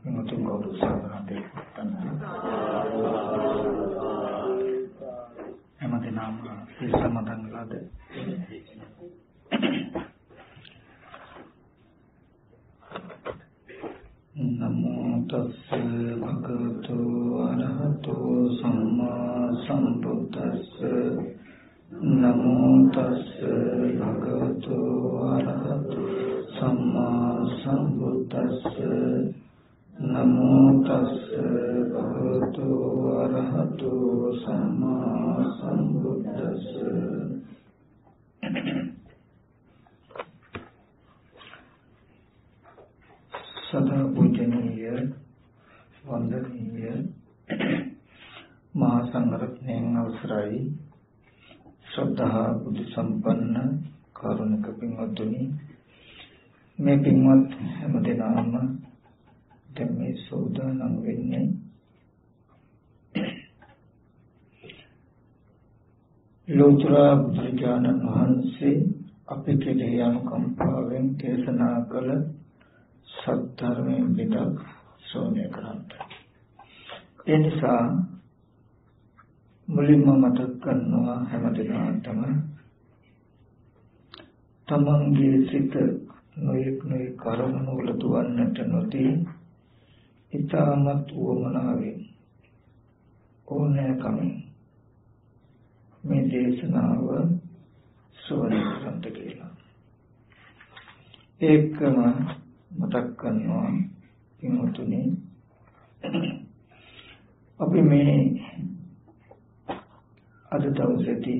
Mengutuk kau sangat emang nama bisa matang lada. Namo tassa bhagavato arahato samma sambuddhassa. Namo tassa bhagavato arahato samma sambuddhassa. Namo tassa bhagavato arahato samma sambuddhassa. सदा पूजनीय वंदनीय महासंघरत्ने अवसराई श्रद्धा बुद्धि संपन्न कारुणिक पिंवतुनि मैं पिंवत हेमदे नाम तेमे सौदानं वेन्ने लोतरा बुद्धज्ञान वහන්සේ අපි කෙරෙහි අනුකම්පාවෙන් දේශනා කළ සත්‍යධර්මයෙන් පිටක් ශ්‍රවණය කරන්න. ඒ නිසා මුලින්ම මතක් කරනවා හැමදෙනාටම තමන්ගේ සිත නොයෙක් කර්මවල දුවන්නට නොදී ඊටමත් වමනාවෙන් ඕනෑකමින් මේ දේශනාව ශ්‍රවණය කරන්න කියලා. ඒකම මතක් කරනවා පින්වතුනි අපි මේ අද දවසේදී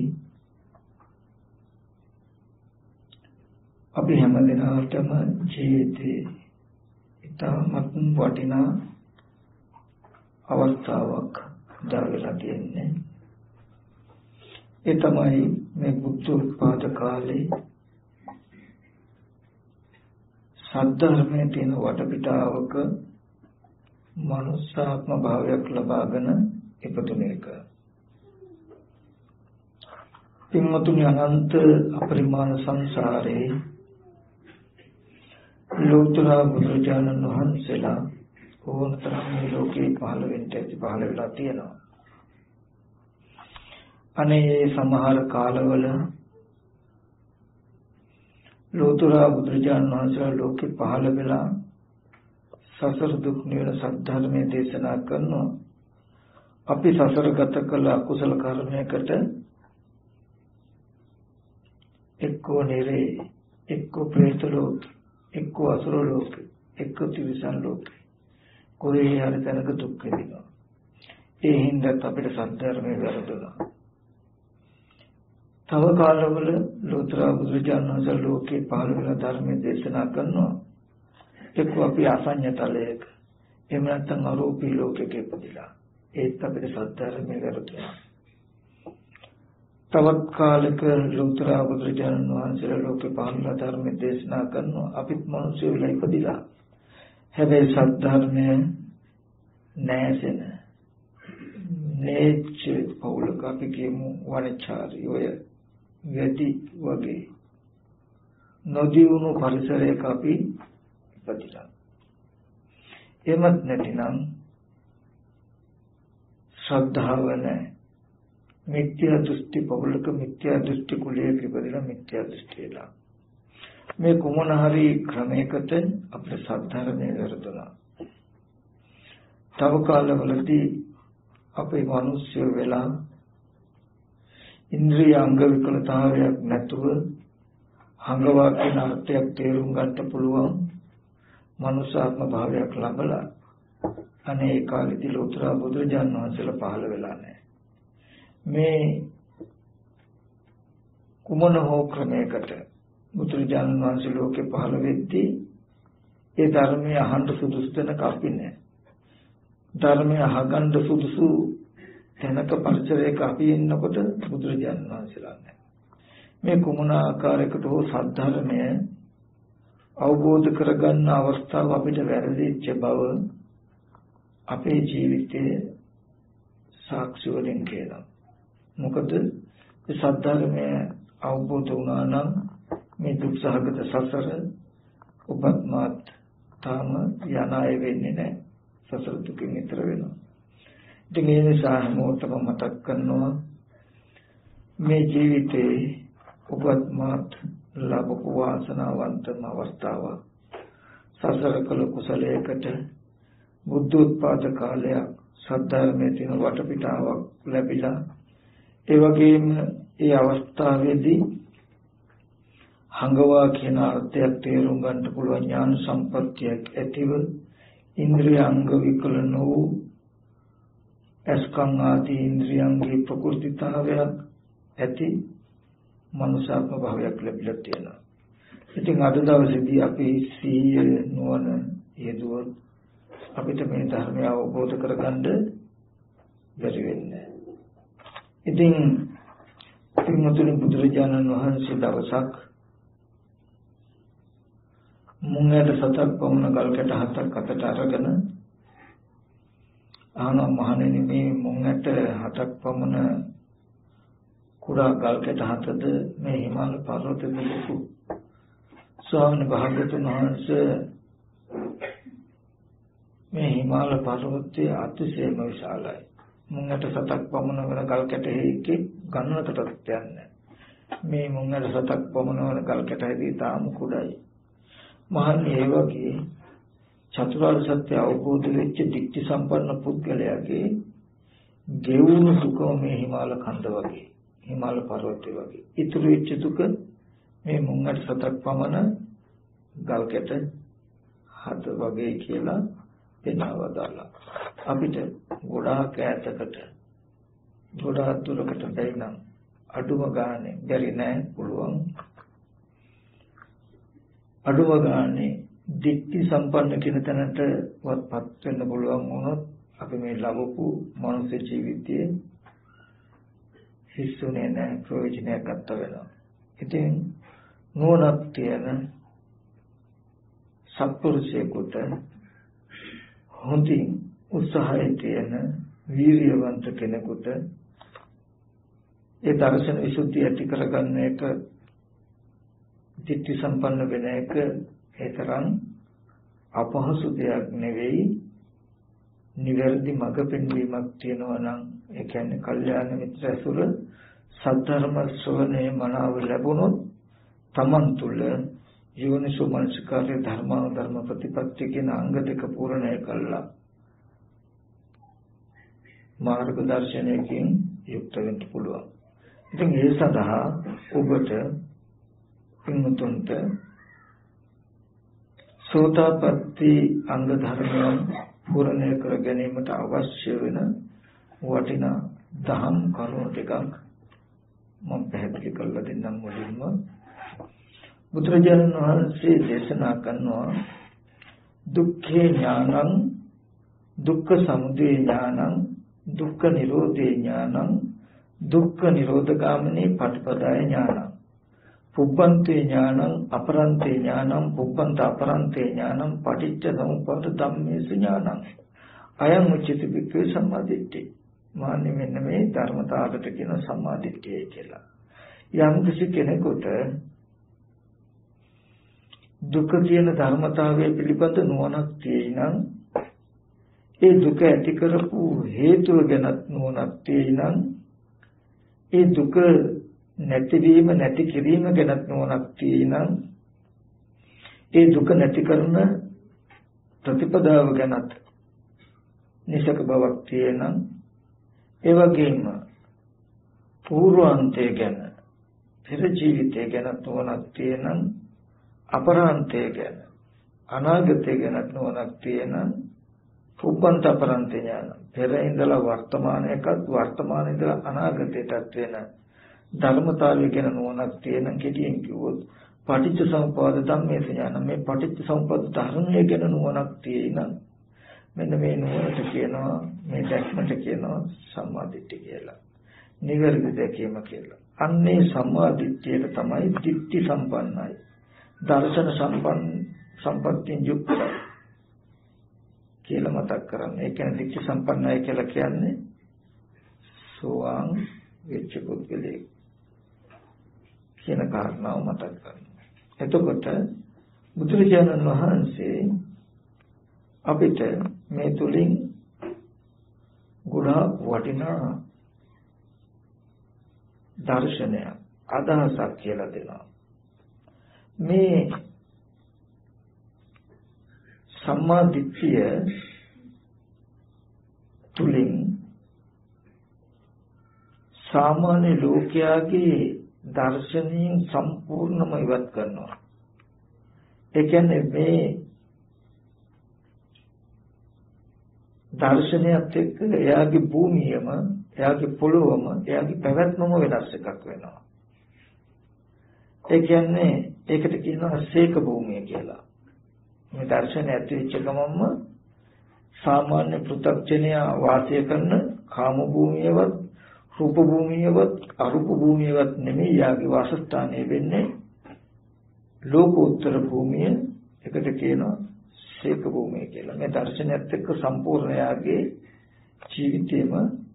අපි හැමදෙනාටම ජීවිතේ ඉතාමත් වටිනා අවස්ථාවක් දාලා තියෙන්නේ. ඒ තමයි මේ බුද්ධ උත්පාද කාලේ සද්ධර්මයේ තියෙන වටපිටාවක මනුෂ්‍යාත්ම භාවයක් ලබාගෙන ඉපදුන එක. පින්වතුනි අනන්ත අපරිමාණ සංසාරේ ලෝතර බුදුරජාණන් වහන්සේලා ඕනතරම් මේ ලෝකේ පහළ වෙලා තියෙනවා. අනේ සමහර කාලවල ලෝතර බුදුරජාණන් වහන්සේලා ලෝකේ පහළ වෙලා සසර දුක් නිවන සත්‍යධර්මයේ දේශනා කරනවා. අපි සසර ගත කළ අකුසල කර්මයකට එක්කෝ නිරේ, එක්කෝ ප්‍රේත ලෝක, එක්කෝ අසුර ලෝක, එක්කෝ තිරිසන් ලෝක, කොහේ හරි තැනක දුක් විඳිනවා. ඒ හින්දා අපිට සත්‍යධර්මයේ වැරදුනා. තව කාලවල ලෝතර බුදුරජාණන් වහන්සේ ලෝකේ පහළ වෙලා ධර්මයේ දේශනා කරනවා. එක්ක අපි අසඤ්ඤ තලයක එහෙම නැත්නම් අරූපී ලෝකයක ඉපදිලා ඒත් අපිට සත්‍යධර්මයේ වැරදුනා. තවත් කාලයක ලෝතර බුදුරජාණන් වහන්සේ ලෝකේ පහළ වෙලා ධර්මයේ දේශනා කරනවා. අපිත් මිනිස්සු වෙලා ඉපදිලා හැබැයි සත්‍යධර්මයේ නැසෙන නේච පෞලක අපි කියමු වනචාරී ඔය වැඩි වගේ නොදියුණු පරිසරයක අපි ඉපදිලා. එමත් නැතිනම් ශ්‍රද්ධාව නැහැ. මිත්‍යා දෘෂ්ටි පෞලක මිත්‍යා දෘෂ්ටි කුලයක ඉපදිලා මිත්‍යා දෘෂ්ටියලා. මේ කුමන හරි ක්‍රමයකට අපේ සත්‍යධර්මයේ වැරදුනා. තව කාලවලදී අපේ මිනිස්සු වෙලා ඉන්ද්‍රිය අංග විකලතාවයක් නැතුව හංගවා කියන අර්ථයක් තේරුම් ගන්න පුළුවන් මනුෂ්‍යාත්ම භාවයක් ලැබලා අනේ ඒ කාලෙදී ලෝතර බුදුරජාණන් වහන්සේලා පහළ වෙලා නැහැ. මේ කුමන හෝ ක්‍රමයකට බුදුරජාණන් වහන්සේ ලෝකේ පහළ වෙද්දී ඒ ධර්මයේ අහන්න සුදුසු තැනක අපි නැහැ. ධර්මය අහගන්න සුදුසු තැනක පරිසරයක අපි ඉන්නකොට බුදුරජාණන් වහන්සේලා නැහැ. මේ කුමන ආකාරයකට හෝ සද්ධර්මය අවබෝධ කරගන්න අවස්ථාව අපිට වැරදිච්ච බව අපේ ජීවිතයේ සාක්ෂි වලින් කියනවා. මොකද මේ සද්ධර්මය අවබෝධ වුණා නම් මේ දුක් සහගත සසර ඔබත් මාත් තාම යන අය වෙන්නේ නැහැ. සසර දුකින් ඈතර වෙනවා. ඉතින් ඒ නිසා හැමෝටම මතක් කරනවා මේ ජීවිතේ ඔබත් මාත් ලැබපු වාසනාවන්තම අවස්ථාව. සසර කළ කුසලයකට බුද්ධෝත්පාද කාලයක් සද්ධර්මයේ තියෙන වටපිටාවක් ලැබිලා ඒ වගේම ඒ අවස්ථාවේදී හංගවා කියන අර්ථයක් තේරුම් ගන්න පුළුවන් ඥාන සම්පත්තියක් ඇතිව ඉන්ද්‍රියාංග විකලන වූ අස්කම් ආදී ඉන්ද්‍රියන්ගේ ප්‍රකෘතිතාවයක් ඇති මනුෂ්‍යාත්ම භාවයක් ලැබිලා තියෙනවා. ඉතින් අද දවසේදී අපි සීය නුවණ යෙදුවොත් අපිට මේ ධර්මය අවබෝධ කරගන්න බැරි වෙන්නේ. ඉතින් පින්වතුනි බුදුරජාණන් වහන්සේ දවසක් මුංගට සතක් පමණ ගල්කට හතක් අතට අරගෙන මහණෙනි මේ මුංගට හතක් පමණ කුඩා ගල්කට හතද මේ හිමාල පර්වතයේ ලොකු ස්වාමීන් වහන්සේ මේ හිමාල පර්වතයේ අතිශයම විශාලයි. මුංගට සතක් පමණ වන ගල්කට හේකේ ගන්නටත් යන්නේ. මේ මුංගට සතක් පමණ වන ගල්කට හේදී තාම කුඩායි. මහන්නේ ඒ වගේ චතුරාර්ය සත්‍ය අවබෝධ වෙච්ච දික්ටි සම්පන්න පුද්ගලයාගේ ගෙවුණු දුක මේ හිමාල කන්ද වගේ, හිමාල පර්වතය වගේ. ඉතුරු වෙච්ච දුක මේ මුංගට සතක් පමණ ගල්කට හත වගේ කියලා පෙන්වවදාලා. අපිට ගොඩාක් ඈතකට ගොඩාක් දුරකට බැරිනම් අඩුම ගානේ බැරි නෑ පුළුවන්. අඩුම ගානේ දික්ටි සම්පන්න කියන තැනටවත් වෙන්න පුළුවන් වුණොත් අපි මේ ලැබපු මනුෂ්‍ය ජීවිතයේ හිස්සුනේ නැහැ, ප්‍රයෝජනයක් ගන්න වෙනවා. ඉතින් නුවණක් තියෙන සත්පුරුෂයෙකුට හොඳින් උත්සාහය තියෙන වීරියවන්ත කෙනෙකුට ඒ දර්ශන විසුද්ධිය ඇති කරගන්න එක දිට්ඨි සම්පන්න වෙන එක ඒතරම් අපහසු දෙයක් නෙවෙයි. නිවැරදි මඟ පෙන්වීමක් තියෙනවා නම් ඒ කියන්නේ කල්යාණ මිත්‍ර ඇසුර සද්ධර්ම ශ්‍රවණේ මනාව ලැබුණොත් තමන් තුළ යෝනිසෝ මනසිකාර්ය ධර්ම ප්‍රතිපත්ති කියන අංග දෙක පූර්ණය කළා මාර්ග දර්ශනයකින් යුක්ත වෙන්න පුළුවන්. ඉතින් ඒ සඳහා ඔබට පින්තුන්ට සෝතාපට්ටි අංග ධර්මයන් පූර්ණය කර ගැනීමට අවශ්‍ය වෙන වටිනා දහම් කරුණු ටිකක් මම පැහැදිලි කරලා දෙන්නම්. මුලින්ම බුදුරජාණන් වහන්සේ දේශනා කරනවා දුක්ඛේ ඥානං, දුක්ඛ සමුදය ඥානං, දුක්ඛ නිරෝධේ ඥානං, දුක්ඛ නිරෝධගාමිනී පටිපදාය ඥානං, පුබ්බන්තේ ඥානං, අපරන්තේ ඥානං, පුබ්බන්ත අපරන්තේ ඥානං, පටිච්ච සමුප්පාද ධම්මේසු ඥානං. අයං උච්චති වික්ඛේ සම්මාදිට්ඨි. මාන්නේ මෙන්න මේ ධර්මතාවකට කියන සම්මාදිට්ඨිය කියලා. යම් කිසි කෙනෙකුට දුක කියන ධර්මතාවය පිළිබඳ නුවණක් තියෙනම්, ඒ දුක ඇති කරපු හේතුව ගැන නුවණක් තියෙනම්, ඒ දුක නැතිවීම නැති කිරීම ගැන නුවණක් තියෙනම්, ඒ දුක නැති කරන ප්‍රතිපදාව ගැන නිසක බවක් තියෙනම්, ඒ වගේම පූර්වාන්තය ගැන, පෙර ජීවිතය ගැන නුවණක් තියෙනම්, අපරාන්තය ගැන, අනාගතය ගැන නුවණක් තියෙනම්, පුබ්බන්ත අපරන්තය ඥාන, පෙර ඉඳලා වර්තමානයකත් වර්තමාන ඉඳලා අනාගතයටත් වෙන ධර්මතාවය ගැන නුවණක් තියෙන කෙටියෙන් කිව්වොත් පටිච්ච සමුප්පාද ධම්මේ ඥාන. මේ පටිච්ච සමුප්පාද ධර්මය ගැන නුවණක් තියෙනම් මෙන්න මේ නුවණට කියනවා, මේ දැක්මට කියනවා සම්මාදිට්ඨිය කියලා. නිවැරදි දැකීම කියලා. අන්නේ සම්මාදිට්ඨියට තමයි දිට්ඨි සම්පන්නයි, දර්ශන සම්පත්තියෙන් යුක්තයි කියලා මතක් කරන්නේ. ඒ කියන්නේ දිට්ඨි සම්පන්නයි කියලා කියන්නේ සෝවාන් වෙච්ච පුද්ගලයෙක් කියන කාරණාව මතක් කරගන්න. එතකොට බුදුරජාණන් වහන්සේ අපිට මේ තුලින් ගොඩාක් වටිනා දර්ශනය අදහසක් කියලා දෙනවා. මේ සම්මා දිට්ඨිය තුලින් සාමාන්‍ය ලෝකයාගේ දර්ශනයෙන් සම්පූර්ණම ඉවත් කරනවා. ඒ කියන්නේ මේ දර්ශනයත් එක්ක එයාගේ භූමියම, එයාගේ පොළොවම, එයාගේ පැවැත්මම වෙනස් එකක් වෙනවා. ඒ කියන්නේ ඒකට කියනවා සීක භූමිය කියලා. මේ දර්ශනය ඇතිවෙච්ච ගමන්ම සාමාන්‍ය පෘථග්ජනයා වාසය කරන කාම භූමියවත්, රූප භූමියවත්, අරූප භූමියවත් නෙමෙයි යාගේ වාසස්ථානය වෙන්නේ ලෝකෝත්තර භූමිය. ඒකට කියනවා සීක භූමිය කියලා. මේ දර්ශනයත් එක්ක සම්පූර්ණ යාගේ ජීවිතේම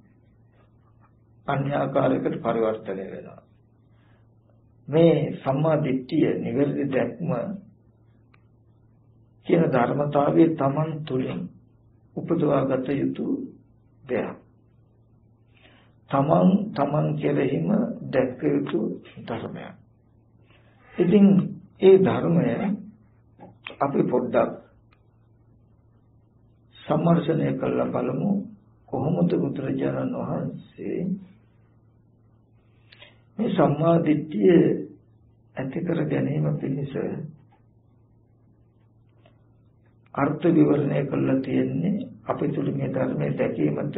අන්‍යාකාරයකට පරිවර්තනය වෙනවා. මේ සම්මා දිට්ඨිය නිවැරදි දැක්ම කියන ධර්මතාවයේ Taman තුලින් උපදවාගත යුතු දෙයක්. තමන් කෙරෙහිම දැක්ක යුතු ධර්මයක්. ඉතින් ඒ ධර්මය අපි පොඩ්ඩක් සම්මර්ෂණය කරලා බලමු. කොහොමද බුදුරජාණන් වහන්සේ මේ සම්මා දිට්ඨිය ඇති කර ගැනීම පිණිස අර්ථ විවරණය කළා තියෙන්නේ අපි තුල මේ ධර්මයේ දැකීමට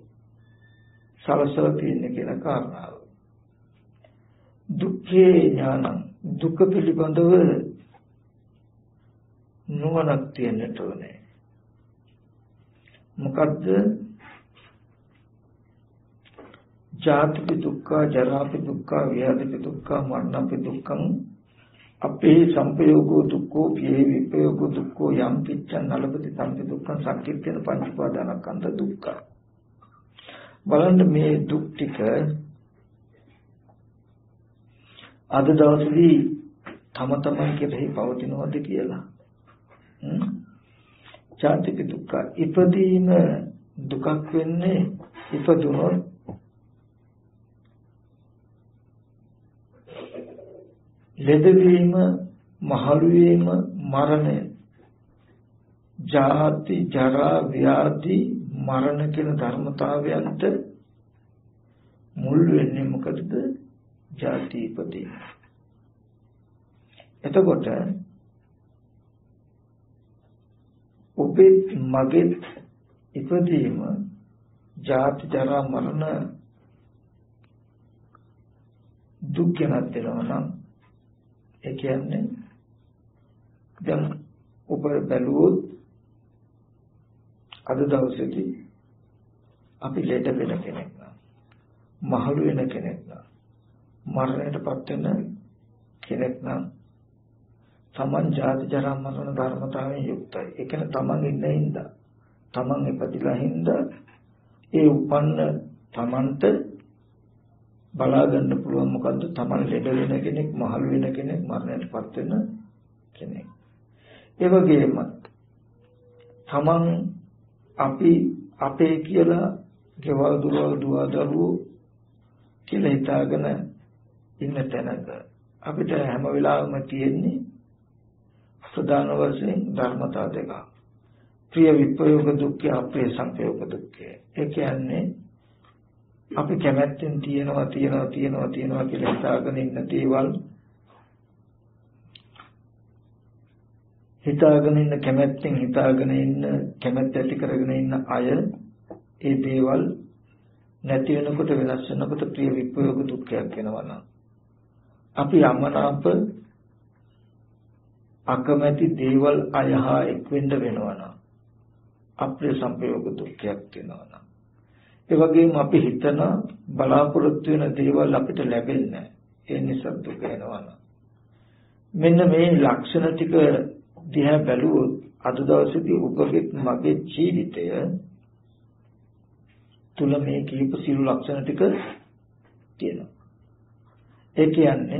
සලසලා තියෙන කියන කාරණාව. දුක්ඛේ ඥානං, දුක පිළිබඳව නුවණක් තියෙන්නට ඕනේ. මොකද්ද? ජාතිපි දුක්ඛ, ජරාපි දුක්ඛ, ව්‍යාධිපි දුක්ඛ, මරණපි දුක්ඛං අපේ සංපයෝගෝ දුක්ඛෝ පියේ විපයෝගෝ දුක්ඛෝ යම් පිච්ඡන් නලපති සම්පි දුක්ඛං සංකිට්ඨේන පංච උපාදානස්කන්ධ දුක්ඛ. බලන්න මේ දුක් ටික අද දවසේදී තම තමන් කෙරෙහි පවතිනවද කියලා. ජාතික දුක්ඛ, ඉපදීම දුකක් වෙන්නේ ඉපදුනොත් ලෙඩවීම, මහලු වීම, මරණය, ජාති, ජරා, ව්‍යාධි, මරණ කියන ධර්මතාවයන්ට මුල් වෙන්නේ මොකද? ජාති ඉපදීම. එතකොට ඔබේ මගේ ඉපදීම ජාති, ජරා, මරණ දුක් ගැනත් දෙනවා නම් ඒ කියන්නේ දැන් ඔබ බැලුවොත් අද දවසේදී අපි ලෙඩ වෙන කෙනෙක් නම්, මහලු වෙන කෙනෙක් නම්, මරණයටපත් වෙන කෙනෙක් නම් තමන් ජාති ජරා මරණ ධර්මතාවයෙන් යුක්තයි. ඒ කියන්නේ තමන් ඉන්න හින්දා, තමන් ඉපදිලා හින්දා ඒ උපන්න තමන්ට බලා ගන්න පුළුවන් මොකද්ද? තමන් ලෙඩ වෙන කෙනෙක්, මහලු වෙන කෙනෙක්, මරණයටපත් වෙන කෙනෙක්. ඒ වගේම තමන් අපි අපේ කියලා ගෙවල් දොරවල් දුව දරුවෝ කියලා හිතාගෙන ඉන්න තැනක අපිට හැම වෙලාවෙම තියෙන්නේ ප්‍රධාන වශයෙන් ධර්මතා දෙකක්. ප්‍රිය විපයෝග දුක්ඛ, අප්‍රිය සංපයෝග දුක්ඛ. ඒ කියන්නේ අපි කැමැත්තෙන් තියනවා කියලා හිතාගෙන ඉන්න දේවල්, හිතාගෙන ඉන්න කැමැත්ත ඇති කරගෙන ඉන්න අය ඒ දේවල් නැති වෙනකොට, වෙනස් වෙනකොට ප්‍රිය විපයෝග දුක්ඛයක් වෙනවා නම්, අපි යමනාප අකමැති දේවල් අයහා එක් වෙන්න වෙනවා නම් අප්‍රිය සංපයෝග දුක්ඛයක් වෙනවා නම්, ඒ වගේම අපි හිතන බලාපොරොත්තු වෙන දේවල් අපිට ලැබෙන්නේ නැහැ. ඒ නිසා දුක වෙනවා නම්, මෙන්න මේ ලක්ෂණ ටික දිහා බැලුවොත් අද දවසේදී ඔබගේ මගේ ජීවිතය තුල මේ කීප සියලු ලක්ෂණ ටික තියෙනවා. ඒ කියන්නේ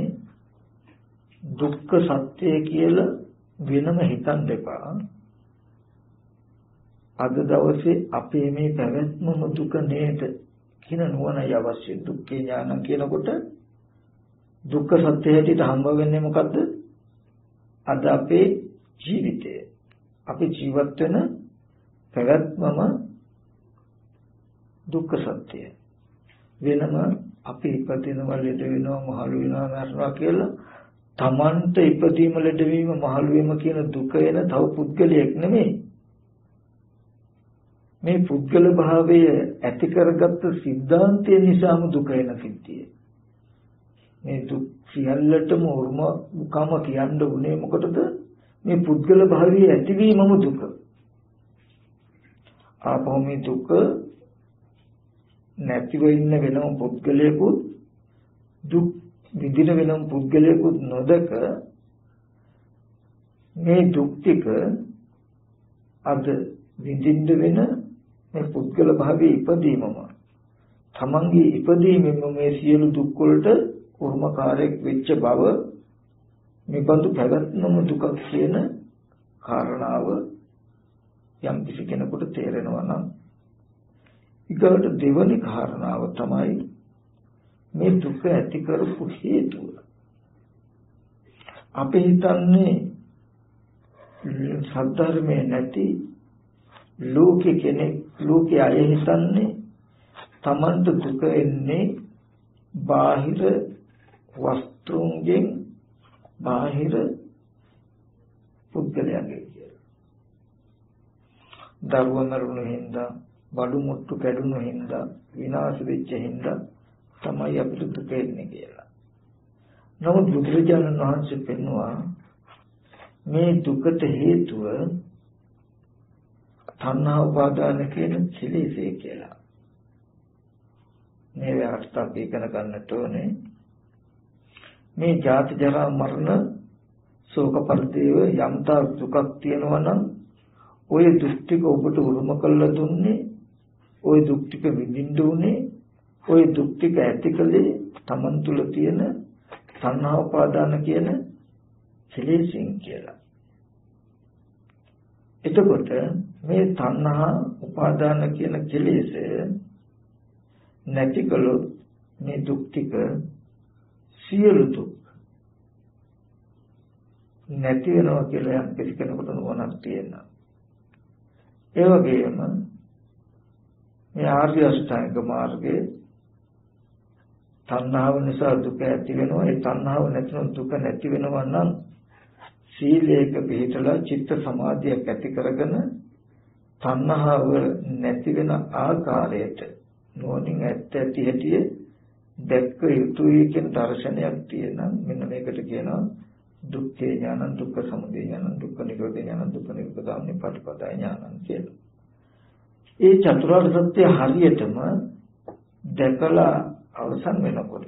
දුක්ඛ සත්‍ය කියලා වෙනම හිතන්න එපා. අද දවසේ අපේ මේ පැවැත්මම දුක නේද කියන නුවණයි අවශ්‍ය. දුක්ඛේ ඥාන කියනකොට දුක්ඛ සත්‍ය හැටියට හම්බ වෙන්නේ මොකද්ද? අද අපේ ජීවිතය. අපි ජීවත් වෙන පැවැත්මම දුක්ඛ සත්‍යය. වෙනම අපි ඉපදිනවා, ලෙඩ වෙනවා, මහලු වෙනවා, මරනවා කියලා තමන්ට ඉපදීම, ලෙඩවීම, මහලු වීම කියන දුක එන තව පුද්ගලයෙක් නෙමෙයි. මේ පුද්ගල භාවය ඇති කරගත්ත සිද්ධාන්තය නිසාම දුක එන සිද්ධිය. මේ දුක් සියල්ලටම උරුමකම කියන්න උනේ මොකටද? මේ පුද්ගල භාවයේ ඇතිවීමම දුක. ආපහු මේ දුක නැතිව ඉන්න වෙනම පුද්ගලයෙකුත් දුක් විඳින වෙනම පුද්ගලයෙකුත් නොදක මේ දුක් ටික අද විඳින්න වෙන මේ පුද්ගල භාවයේ ඉපදීමම තමන්ගේ ඉපදීමෙන් මේ සියලු දුක් වලට උරුමකාරයක් වෙච්ච බව මේ බඳු පැවැත්මම දුක කියන කාරණාව යම් කිසි කෙනෙකුට තේරෙනවා නම් ඊගොල්ලෝ දෙවනි කාරණාව තමයි මේ දුක ඇති කරපු හේතුව. අපි හිතන්නේ සද්ධර්මයේ නැති ලෝකේ අය හිතන්නේ තමන්ට දුක එන්නේ බාහිර වස්තුන්ගෙන්, බාහිර පුද්ගලයන්ගෙන් කියලා. දරුවා මරුණු හින්දා, බඩු මුට්ටු කැඩුණු හින්දා, විනාශ වෙච්ච හින්දා තමයි අපිට දුක එන්නේ කියලා. නමුත් බුදුරජාණන් වහන්සේ පෙන්වුවා මේ දුකට හේතුව තණ්හා උපාදාන කියන කෙලෙසේ කියලා. මේ වැරද්දක් අපි ඉගෙන ගන්නට ඕනේ. මේ ජාති ජරා මරණ ශෝක පරිදේව යම්තා දුකක් තියෙනවා නම් ওই දුක් ටික ඔබට උරුම කළා දුන්නේ, ওই දුක් ටික විඳින්න උනේ, ওই දුක් ටික ඇතිකලේ තමන් තුළ තියෙන තණ්හා උපාදාන කියන කෙලෙසින් කියලා. එතකොට මේ තණ්හා උපාදාන කියන කෙලෙසය නැති කළොත් මේ දුක් ටික සියලු දුක් නැති වෙනවා කියලා යම් කෙනෙකුට නුවණක් තියෙනවා. ඒ වගේම මේ ආර්ය අෂ්ටාංග මාර්ගයේ තණ්හාව නිසා දුක ඇති වෙනවා. ඒ තණ්හාව නැතිනම් දුක නැති වෙනවා නම් සීලයක පිළිතලා චිත්ත සමාධියක් ඇති කරගෙන තණ්හාව නැති වෙන ආකාරයට නෝනින් ඇත්ත ඇති දැක්ක යුතුයි කියන දර්ශනයක් තියෙනවා. මෙන්න මේකට කියනවා දුක්ඛේ ඥානං, දුක්ඛ සමුදය ඥානං, දුක්ඛ නිරෝධ ඥානං, දුක්ඛ නිරෝධ ගාමිනී පටිපදා ඥානං කියලා. ඒ චතුරාර්ය සත්‍ය හරියටම දැකලා අවසන් වෙනකොට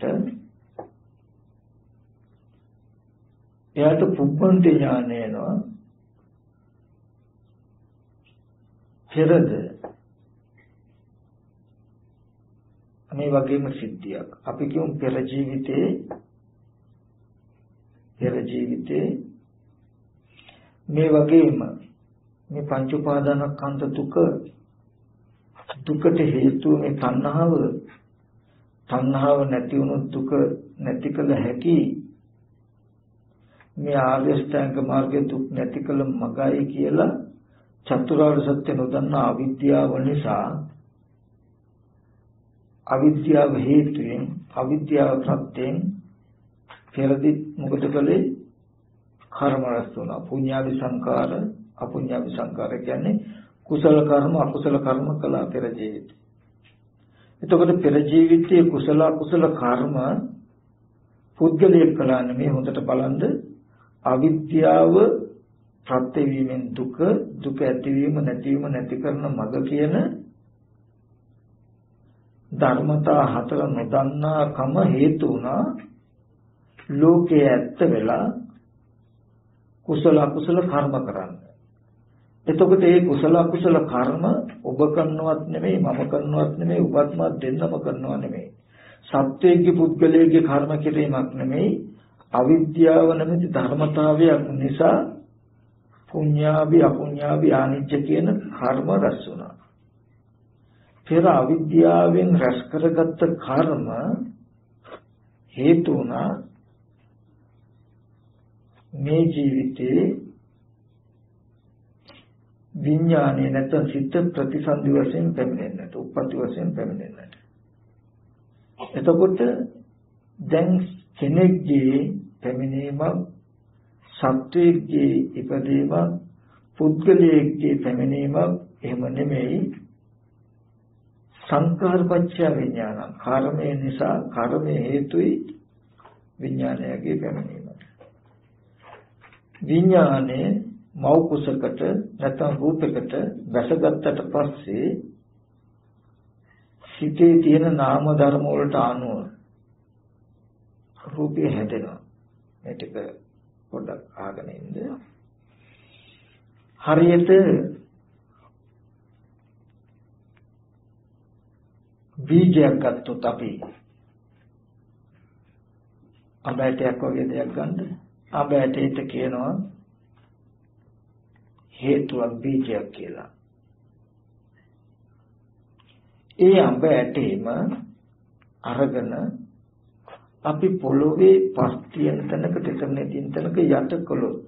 එයාට පුබ්බන්ති ඥානය එනවා. පෙරද මේ වගේම සිද්ධියක්. අපි කියමු පෙර ජීවිතේ මේ වගේම මේ පංච උපාදානස්කන්ධ දුකට හේතුව මේ තණ්හාව නැති වුණොත් දුක නැති කළ හැකි. මේ ආර්ය අෂ්ටාංග මාර්ගයේ දුක් නැති කළ මගයි කියලා චතුරාර්ය සත්‍ය නොදන්නා අවිද්‍යාව නිසා, අවිද්‍යාව හේතුයෙන්, අවිද්‍යාව ප්‍රත්‍යයෙන් පෙරදි මොකද කළේ? කර්ම රැස් වුණා. පුඤ්ඤාවි සංකාර, අපුඤ්ඤාවි සංකාර කියන්නේ කුසල කර්ම, අකුසල කර්ම කළා පෙර ජීවිතේ. එතකොට පෙර ජීවිතයේ කුසල අකුසල කර්ම පුද්ගලයෙක් කළා නෙමෙයි. හොඳට බලන්න, අවිද්‍යාව ප්‍රත්‍ය වීමෙන් දුක ඇතිවීම නැතිවීම නැති කරන මඟ කියන ධර්මතා හතර නොදන්නාකම හේතු වුණා ලෝකයේ ඇත්ත වෙලා කුසල අකුසල කර්ම කරන්න. එතකොට මේ කුසල අකුසල කර්ම ඔබ කරනවත් නෙමෙයි, මම කරනවත් නෙමෙයි, ඔබත්මත් දෙන්නම කරනවා නෙමෙයි. සත්‍යයේ පුද්ගලයේ කර්ම කිරීමක් නෙමෙයි. අවිද්‍යාව නැමැති ධර්මතාවයක් නිසා පුඤ්ඤාභි අපුඤ්ඤාභි ආනිච්ච කියන කර්ම රැස් වුණා. පෙර අවිද්‍යාවෙන් රැස් කරගත්ත කර්ම හේතු වුණා මේ ජීවිතේ විඥානේ නැත්නම් සිත ප්‍රතිසන්දි වශයෙන් පැමිණෙන්නට, උප්පත්ති වශයෙන් පැමිණෙන්නට. එතකොට දැන් කෙනෙක්ගේ පැමිණීමක්, සත්වයේගේ ඉපදීමක්, පුද්ගලයෙක්ගේ පැමිණීමක් එහෙම නෙමෙයි. සංඛාරපච්චය විඥාන, කර්මය නිසා, කර්මයේ හේතුයි විඥානයගේ පැමිණීම. විඥානේ මව් කුසකට නැත්නම් රූපයකට වැසගත්තට පස්සේ සිතේ තියෙන නාම ධර්ම වලට අනුව රූපය හැදෙනවා. මේ ටික පොඩ්ඩක් අහගෙන ඉන්න. හරියට බීජයක් ගත්තොත් අපි අඹ ඇටයක් වගේ දෙයක් ගන්න. අඹ ඇටයට කියනවා හේතුවක් බීජයක් කියලා. ඒ අඹ ඇටේම අරගෙන අපි පොළොවේ පස් තියෙන තැනක දෙකනේ තියෙන තැනක යට කළොත්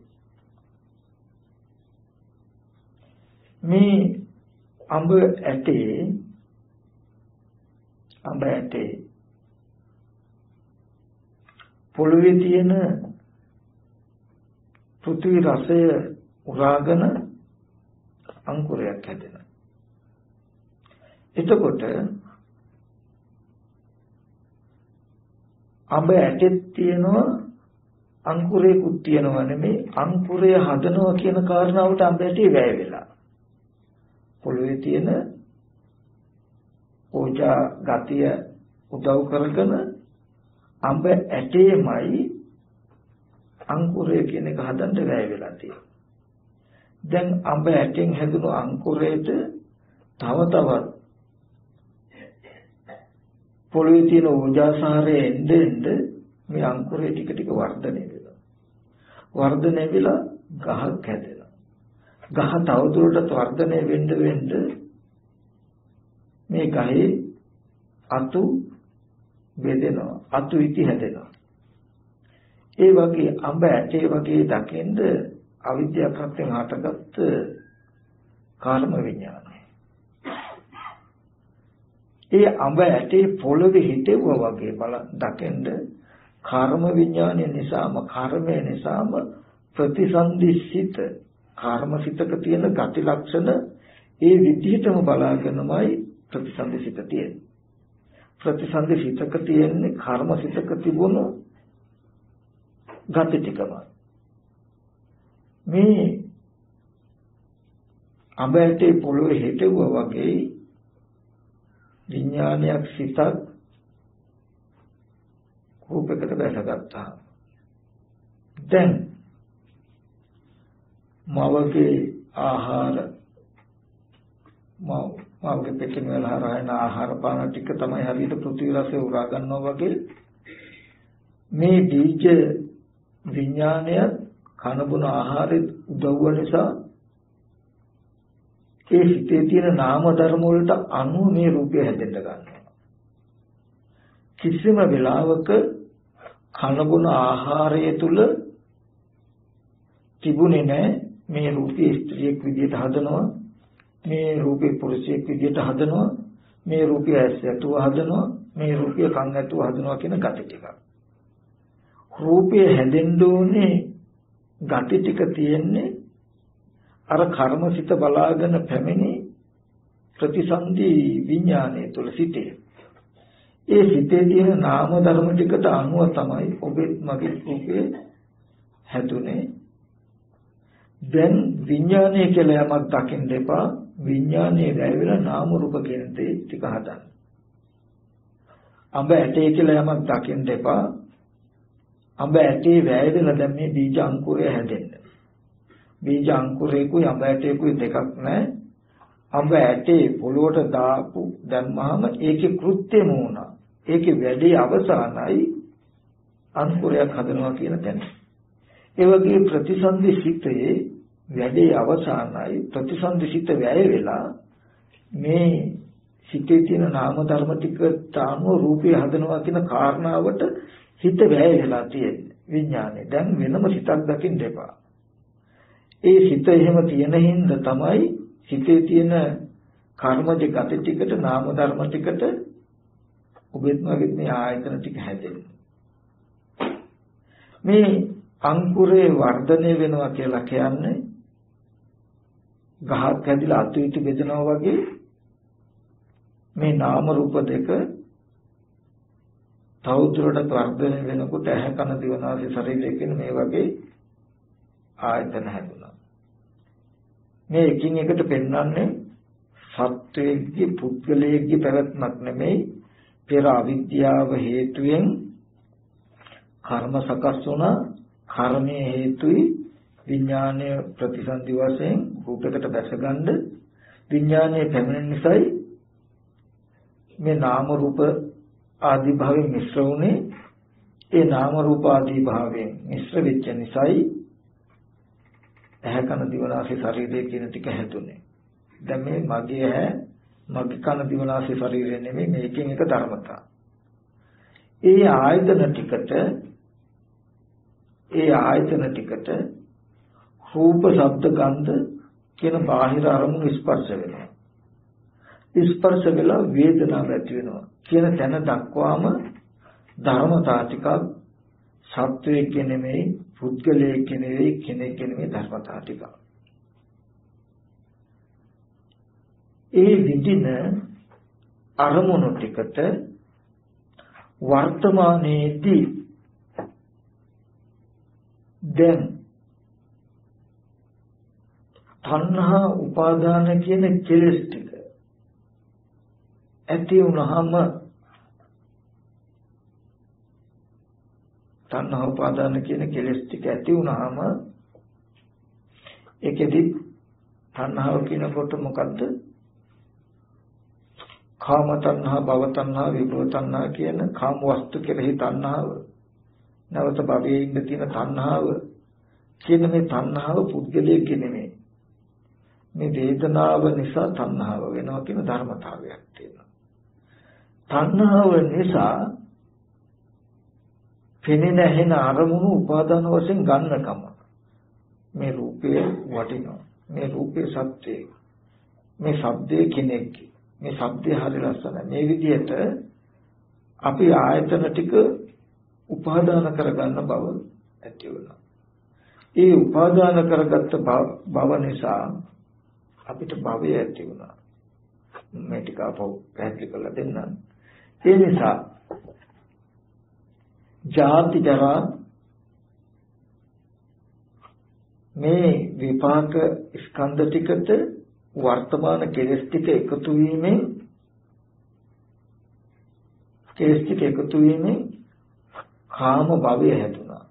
මේ අඹ ඇටේ පොළොවේ තියෙන පෘථිවි රසය උරාගෙන අංකුරයක් හැදෙනවා. එතකොට අඹ ඇටෙත් තියෙනවා අංකුරයකුත් තියෙනවා නෙමෙයි, අංකුරය හදනවා කියන කාරණාවට අඹ ඇටේ වැය වෙලා. පොළොවේ තියෙන ඕජා ගතිය උදව් කරගෙන අඹ ඇටේමයි අංකුරය කියන එක හදන්න වැය වෙලා තියෙනවා. දැන් අඹ ඇටෙන් හැදුණු අංකුරයට තව තවත් පොළොවේ තියෙන ඕජාසාරය එන්න මේ අංකුරය ටික ටික වර්ධනය වෙනවා. වර්ධනය වෙලා ගහක් හැදෙනවා. ගහ තවදුරටත් වර්ධනය වෙන්න මේ ගහේ අතු බෙදෙනවා. අතු ඉති හැදෙනවා. ඒ වගේ අඹ ඇටේ වගේ දකින්ද අවිද්‍යාව ප්‍රත්‍යයෙන් හටගත්ත කර්ම විඥානය. ඒ අඹ ඇටේ පොළවේ හිටෙවුවා වගේ බල දකින්ද කර්ම විඥානය නිසාම, කර්මය නිසාම ප්‍රතිසන්දිසිත කර්මසිතක තියෙන ගති ලක්ෂණ ඒ විදිහටම බලාගෙනමයි ප්‍රතිසන්දිසිත තියෙන්නේ. ප්‍රතිසන්දිසිතක තියෙන්නේ කර්මසිතක තිබුණු ගති ටිකම. මේ අඹ ඇටේ පොළවේ හිටෙවුවා වගේ විඥානයක් සිතක් රූපයකට බැසගත්තා. දැන් මවගේ ආහාර මවගේ පෙට්ටිය වල හරහන ආහාර පාන ටික තමයි හරියට පෘථිවි රසය උරා ගන්නවා වගේ මේ බීජ විඥානය කනබුන ආහාරෙත් උදව්ව නිසා ඒ හිතේ තියෙන නාම ධර්ම වලට අනුව මේ රූපය හැදෙන්න ගන්නවා. කිසිම වෙලාවක කනබුන ආහාරය තුල තිබුණේ නැහැ මේ රූපේ ස්ත්‍රියක් විදියට හදනවා, මේ රූපේ පුරුෂයෙක් විදියට හදනවා, මේ රූපය ඇස් ඇතුව හදනවා, මේ රූපය කන් ඇතුව හදනවා කියන gati ටික. රූපය හැදෙන්න ඕනේ gati ටික තියෙන්නේ අර කර්මසිත බලාගෙන පැමිණි ප්‍රතිසන්දි විඥානය තුල සිටේ. ඒ සිතේ තියෙන නාම ධර්ම ටිකට අනුව තමයි ඔබෙත් මගේ රූපේ හැදුනේ. දැන් විඥානය කියලා යමක් දකින්න එපා. විඥානයේ වැය වෙලා නාම රූප කියන දේ ටික හදන්න. අඹ ඇටේ කියලා යමක් දකින්න එපා. අඹ ඇටේ වැය වෙලා දැන් මේ බීජ අංකුරය හැදෙන්න. බීජ අංකුරේකුයි අඹ ඇටේකුයි දෙකක් නැහැ. අඹ ඇටේ පොළොවට දාපු දැම්මහම ඒකේ කෘත්‍යම වුණා. ඒකේ වැඩේ අවසానයි අංකුරයක් හදනවා කියන තැන. ඒ වගේ ප්‍රතිසන්දි සිතේ වැඩේ අවසానයි ප්‍රතිසන්දිසිත වැය වෙලා මේ සිතේ තියෙන නාම ධර්ම ටිකට අනුව රූපය හදනවා කියන කාරණාවට හිත වැය වෙලා තියෙන්නේ විඥානේ. දැන් වෙනම සිතක් දකින්න එපා. ඒ සිත එහෙම තියෙන හින්දා තමයි සිතේ තියෙන කර්මජ ගති ටිකට නාම ධර්ම ටිකට ඔබෙත් වගේ මේ ආයතන ටික හැදෙන්නේ. මේ අංකුරේ වර්ධනය වෙනවා කියලා කියන්නේ ගහක් හැදිලා අතු ඉති බෙදනවා වගේ මේ නාම රූප දෙක තවදුරටත් වර්ධනය වෙනකොට ඇහැ කන දිව නාසය ශරීරය කියන මේ වගේ ආයතන හැදුනා. මේ එකින් එකට පෙන්වන්නේ සත්වයේ පුද්ගලයේ පැවැත්මක් නෙමෙයි පෙර අවිද්‍යාව හේතුවෙන් කර්ම සකස් වුණා. කර්මයේ හේතුයි විඥානය ප්‍රතිසන්දි වශයෙන් රූපයකට දැසගන්න විඥානයේ පැමිණෙන නිසායි මේ නාම රූප ආදී භාවයෙන් මිශ්‍ර වුණේ. ඒ නාම රූප ආදී භාවයෙන් මිශ්‍ර වෙච්ච නිසායි ඇහැ කන දිව නාසය ශරීරය කියන ටික හැදුනේ. දැන් මේ මගේ ඇහැ මගේ කන දිව නාසය ශරීරය නෙමෙයි මේකෙන් එක ධර්මතා. ඒ ආයතන ටිකට රූප ශබ්ද ගන්ධ කියන බාහිර අරමුණු ස්පර්ශ වෙනවා. ස්පර්ශ වෙලා වේදනාවක් ඇති වෙනවා කියන තැන දක්වාම ධර්මතා ටිකක් සත්වයේ නෙමෙයි පුද්ගලයේ නෙමෙයි කෙනෙක් නෙමෙයි ධර්මතා ටිකක්. ඒ විදින අරමුණු ටිකට වර්තමානයේදී දැන් තණ්හා උපාදාන කියන කෙලෙස් ටික ඇති වුණාම තණ්හා උපාදාන කියන කෙලෙස් ටික ඇති වුණාම ඒකෙදි තණ්හාව කියනකොට මොකද්ද? කාම තණ්හා, භව තණ්හා, විභව තණ්හා කියන කාම වස්තු කෙරෙහි තණ්හාව. නැවත භවයේ ඉන්න තියෙන තණ්හාව කියන මේ තණ්හාව පුද්ගලයේ නෙමෙයි. මේ වේදනාව නිසා තණ්හාව වෙනවා කියන ධර්මතාවයක් තියෙනවා. තණ්හාව නිසා පෙනෙන හැෙන අරමුණු උපාදාන වශයෙන් ගන්නකම මේ රූපය වටිනවා. මේ රූපේ සත්‍යය. මේ ශබ්දයේ කෙනෙක්. මේ ශබ්දය හරි ලස්සනයි. මේ විදිහට අපි ආයතන ටික උපාදාන කරගන්න බව ඇති වෙනවා. ඒ උපාදාන කරගත්ත බව නිසා අපිට භවය ඇති වුණා. මේ ටික අපව පැහැදිලි කරලා දෙන්නම්. ඒ නිසා ජාති ජරා මේ විපාක ස්කන්ධ ටිකට වර්තමාන කෙලෙස් ටික එකතු වීමෙන් කාම භවය හැදුනා.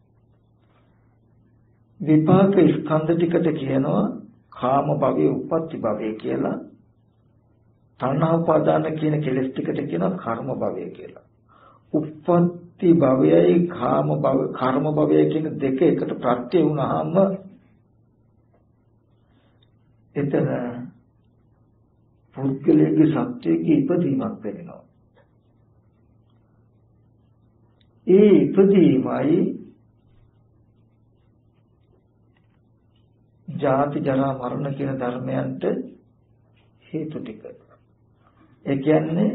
විපාක ස්කන්ධ ටිකට කියනවා කාම භවයේ උප්පත්ති භවය කියලා. තණ්හා උපාදාන කියන කෙලෙස් ටිකට කියනවා කර්ම භවය කියලා. උප්පත්ති භවයයි කර්ම භවයයි කියන දෙක එකට ප්‍රත්‍ය වුණාම එතන පුද්ගලයේ සත්‍යයේ ඉපදීමක් වෙනවා. ඒ ඉපදීමයි ජාති ජරා මරණ කියන ධර්මයන්ට හේතු ටික. ඒ කියන්නේ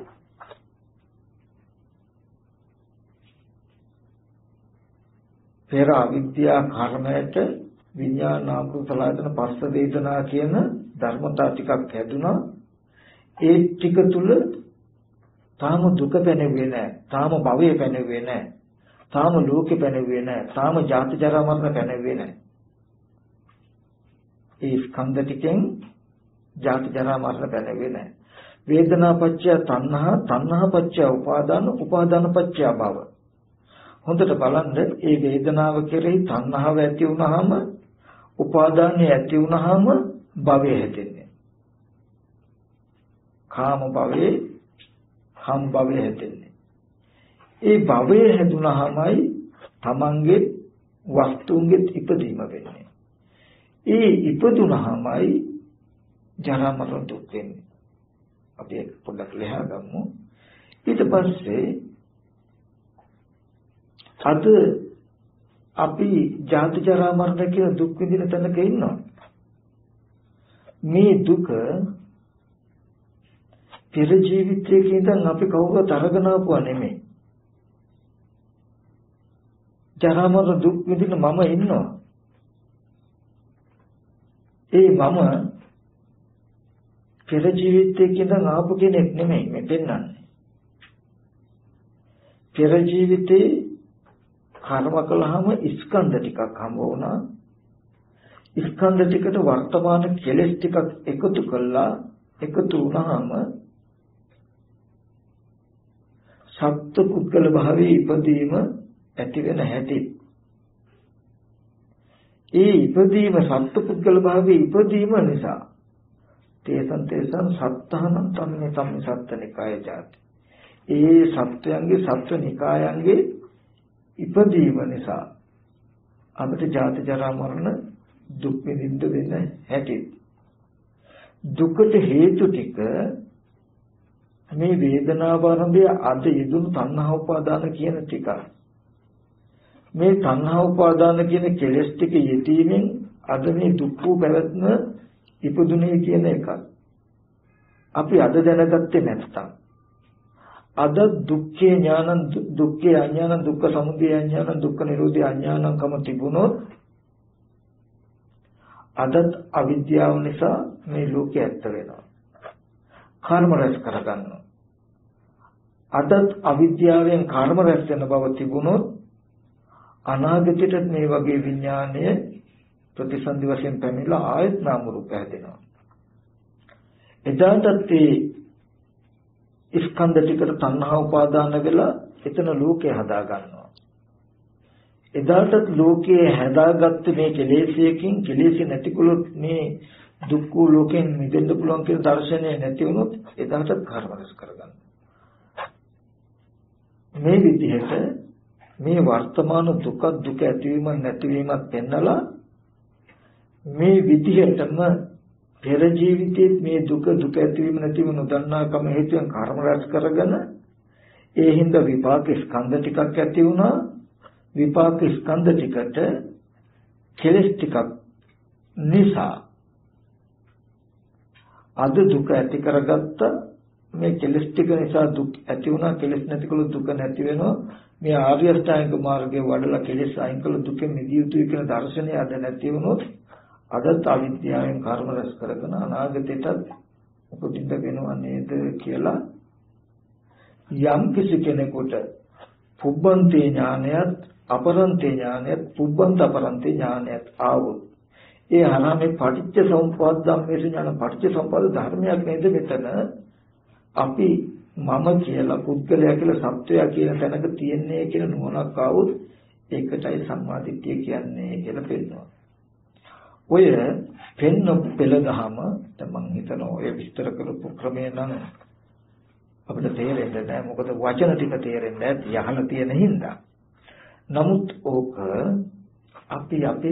පෙර අවිද්‍යා කර්මයට විඥාන නාම රූප සලආයතන පස්ස වේදනා කියන ධර්මතා ටිකක් හැදුනා. ඒ ටික තුල තාම දුක පැනෙන්නේ නැහැ. තාම භවය පැනෙන්නේ නැහැ. තාම ලෝකෙ පැනෙන්නේ නැහැ. තාම ජාති ජරා මරණ පැනෙන්නේ නැහැ. ඒ ස්කන්ධ ටිකෙන් ජාති ජරා මරණ පැනෙන්නේ නැහැ. වේදනා පත්‍ය තණ්හා, තණ්හා පත්‍ය උපාදාන, උපාදාන පත්‍ය භව. හොඳට බලන්න මේ වේදනාව කෙරෙහි තණ්හාව ඇති වුනහම උපාදානය ඇති වුනහම භවය හැදෙන්නේ. කාම භවයේ හම් භවය හැදෙන්නේ. ඒ භවය හැදුනහමයි තමන්ගේ වස්තුන්ගේ ඉපදීම වෙන්නේ. ඒ ඉපදුනහමයි ජරා මරණ දුක් වෙන්නේ. අපි ඒක පොඩ්ඩක් ලියා ගමු. ඊට පස්සේ අද අපි ජාති ජරා මරණ කියන දුක් විඳින තැනක ඉන්නවා. මේ දුක පෙර ජීවිතයක ඉඳන් අපි කවුරුත් අරගෙන ආපුවා නෙමෙයි. ජරා මරණ දුක් විඳින මම ඉන්නවා. ඒ මම පෙර ජීවිතයක ඉඳන් ආපු කෙනෙක් නෙමෙයි මේ පෙන්වන්නේ. පෙර ජීවිතේ කර්ම කළාම ස්කන්ධ ටිකක් හම්බ වුණා. ස්කන්ධ ටිකට වර්තමාන කෙලෙස් ටිකක් එකතු කළා. එකතු වුණාම සත්ත්ව පුද්ගල භාවයේ ඉපදීම ඇති වෙන හැටි. ඒ ඉපදීම සත්ත්ව පුද්ගල භාවයේ ඉපදීම නිසා තේසං සත්තහනම් තමයි සත්ත්වනිකාය ජාති. ඒ සත්වයන්ගේ සත්වනිකායන්ගේ ඉපදීම නිසා අපිට ජාති ජරා මරණ දුක් විඳින්න වෙන හැටි. දුකට හේතු ටික මේ වේදනාව ආරම්භය අද යෙදුණු තණ්හා උපාදාන කියන ටික. මේ තණ්හා උපාදාන කියන කෙලෙස් ටික යෙදීමෙන් අද මේ දුක් වූ පැවැත්ම ඉපදුනේ කියන එක. අපි අද දැනගත්තේ නැත්නම් අද දුක්ඛේ ඥානං දුක්ඛේ අඥානං දුක්ඛ සමුදය අඥානං දුක්ඛ නිරෝධය අඥානං කම තිබුණොත් අදත් අවිද්‍යාව නිසා මේ ලෝකේ ඇත්ත වෙනවා. කර්ම රැස් කරගන්නවා. අදත් අවිද්‍යාවෙන් කර්ම රැස් වෙන බව තිබුණොත් අනාගතයට මේ වගේ විඥානය ප්‍රතිසන්දි වශයෙන් පැමිණලා ආයත් නාම රූප හැදෙනවා. එදාටත් ඒ ස්කන්ධ ටිකට තණ්හා උපාදාන වෙලා එතන ලෝකේ හදා ගන්නවා. එදාටත් ලෝකයේ හදාගත්ත මේ කෙලෙසයකින් කෙලෙසි නැතිකොලොත් මේ දුක් වූ ලෝකෙන් මිදෙන්න පුළුවන් කියන දර්ශනය නැති වුණොත් එදාටත් කර්ම රැස් කරගන්නවා. මේ විදිහට මේ වර්තමාන දුක දුක ඇතිවීම නැතිවීමත් පෙන්නලා මේ විදිහටම පෙර ජීවිතයේ මේ දුක දුක ඇතිවීම නැතිවීම නොදන්නාකම හේතුවෙන් කර්ම රැස් කරගෙන ඒ හින්දා විපාක ස්කන්ධ ටිකක් ඇති වුණා. විපාක ස්කන්ධ ටිකට කෙලස් ටිකක් නිසා අද දුක ඇති කරගත්ත මේ කෙලස් ටික නිසා දුක් ඇති වුණා. කෙලස් නැතිකොල දුක නැති වෙනවා. මේ ආර්ය අෂ්ටාංග මාර්ගයේ වඩලා කෙලස් අයින් කළ දුකෙන් මිදිය යුතුයි කියන දර්ශනය අද නැති වුණොත් අදත් අවිද්‍යාවෙන් කර්ම රැස් කරගෙන අනාගතයටත් උපදින්න වෙනවා නේද කියලා යම් කිසි කෙනෙකුට පුබ්බන්තේ ඥානයත් අපරන්තේ ඥානයත් පුබ්බන්ත අපරන්තේ ඥානයත් ආවොත් ඒ අනාමේ පටිච්ච සමුප්පාද ධම්මේස ඥාන පටිච්ච සමුප්පාද ධර්මයක් නේද මෙතන අපි මම කියලා පුද්ගලයා කියලා සත්වයා කියන තැනක තියන්නේ කියලා නුවණක් ආවොත් ඒකටයි සම්මාදිට්ඨිය කියන්නේ කියලා පෙන්නනවා. ඔය පෙන්න පෙළදහම මම හිතනවා ඔය විස්තර කරපු ක්‍රමය නම් අපිට තේරෙන්නේ නැහැ. මොකද වචන ටික තේරෙන්නේ නැහැ යහන තියෙන හින්දා. නමුත් ඕක අපි අපේ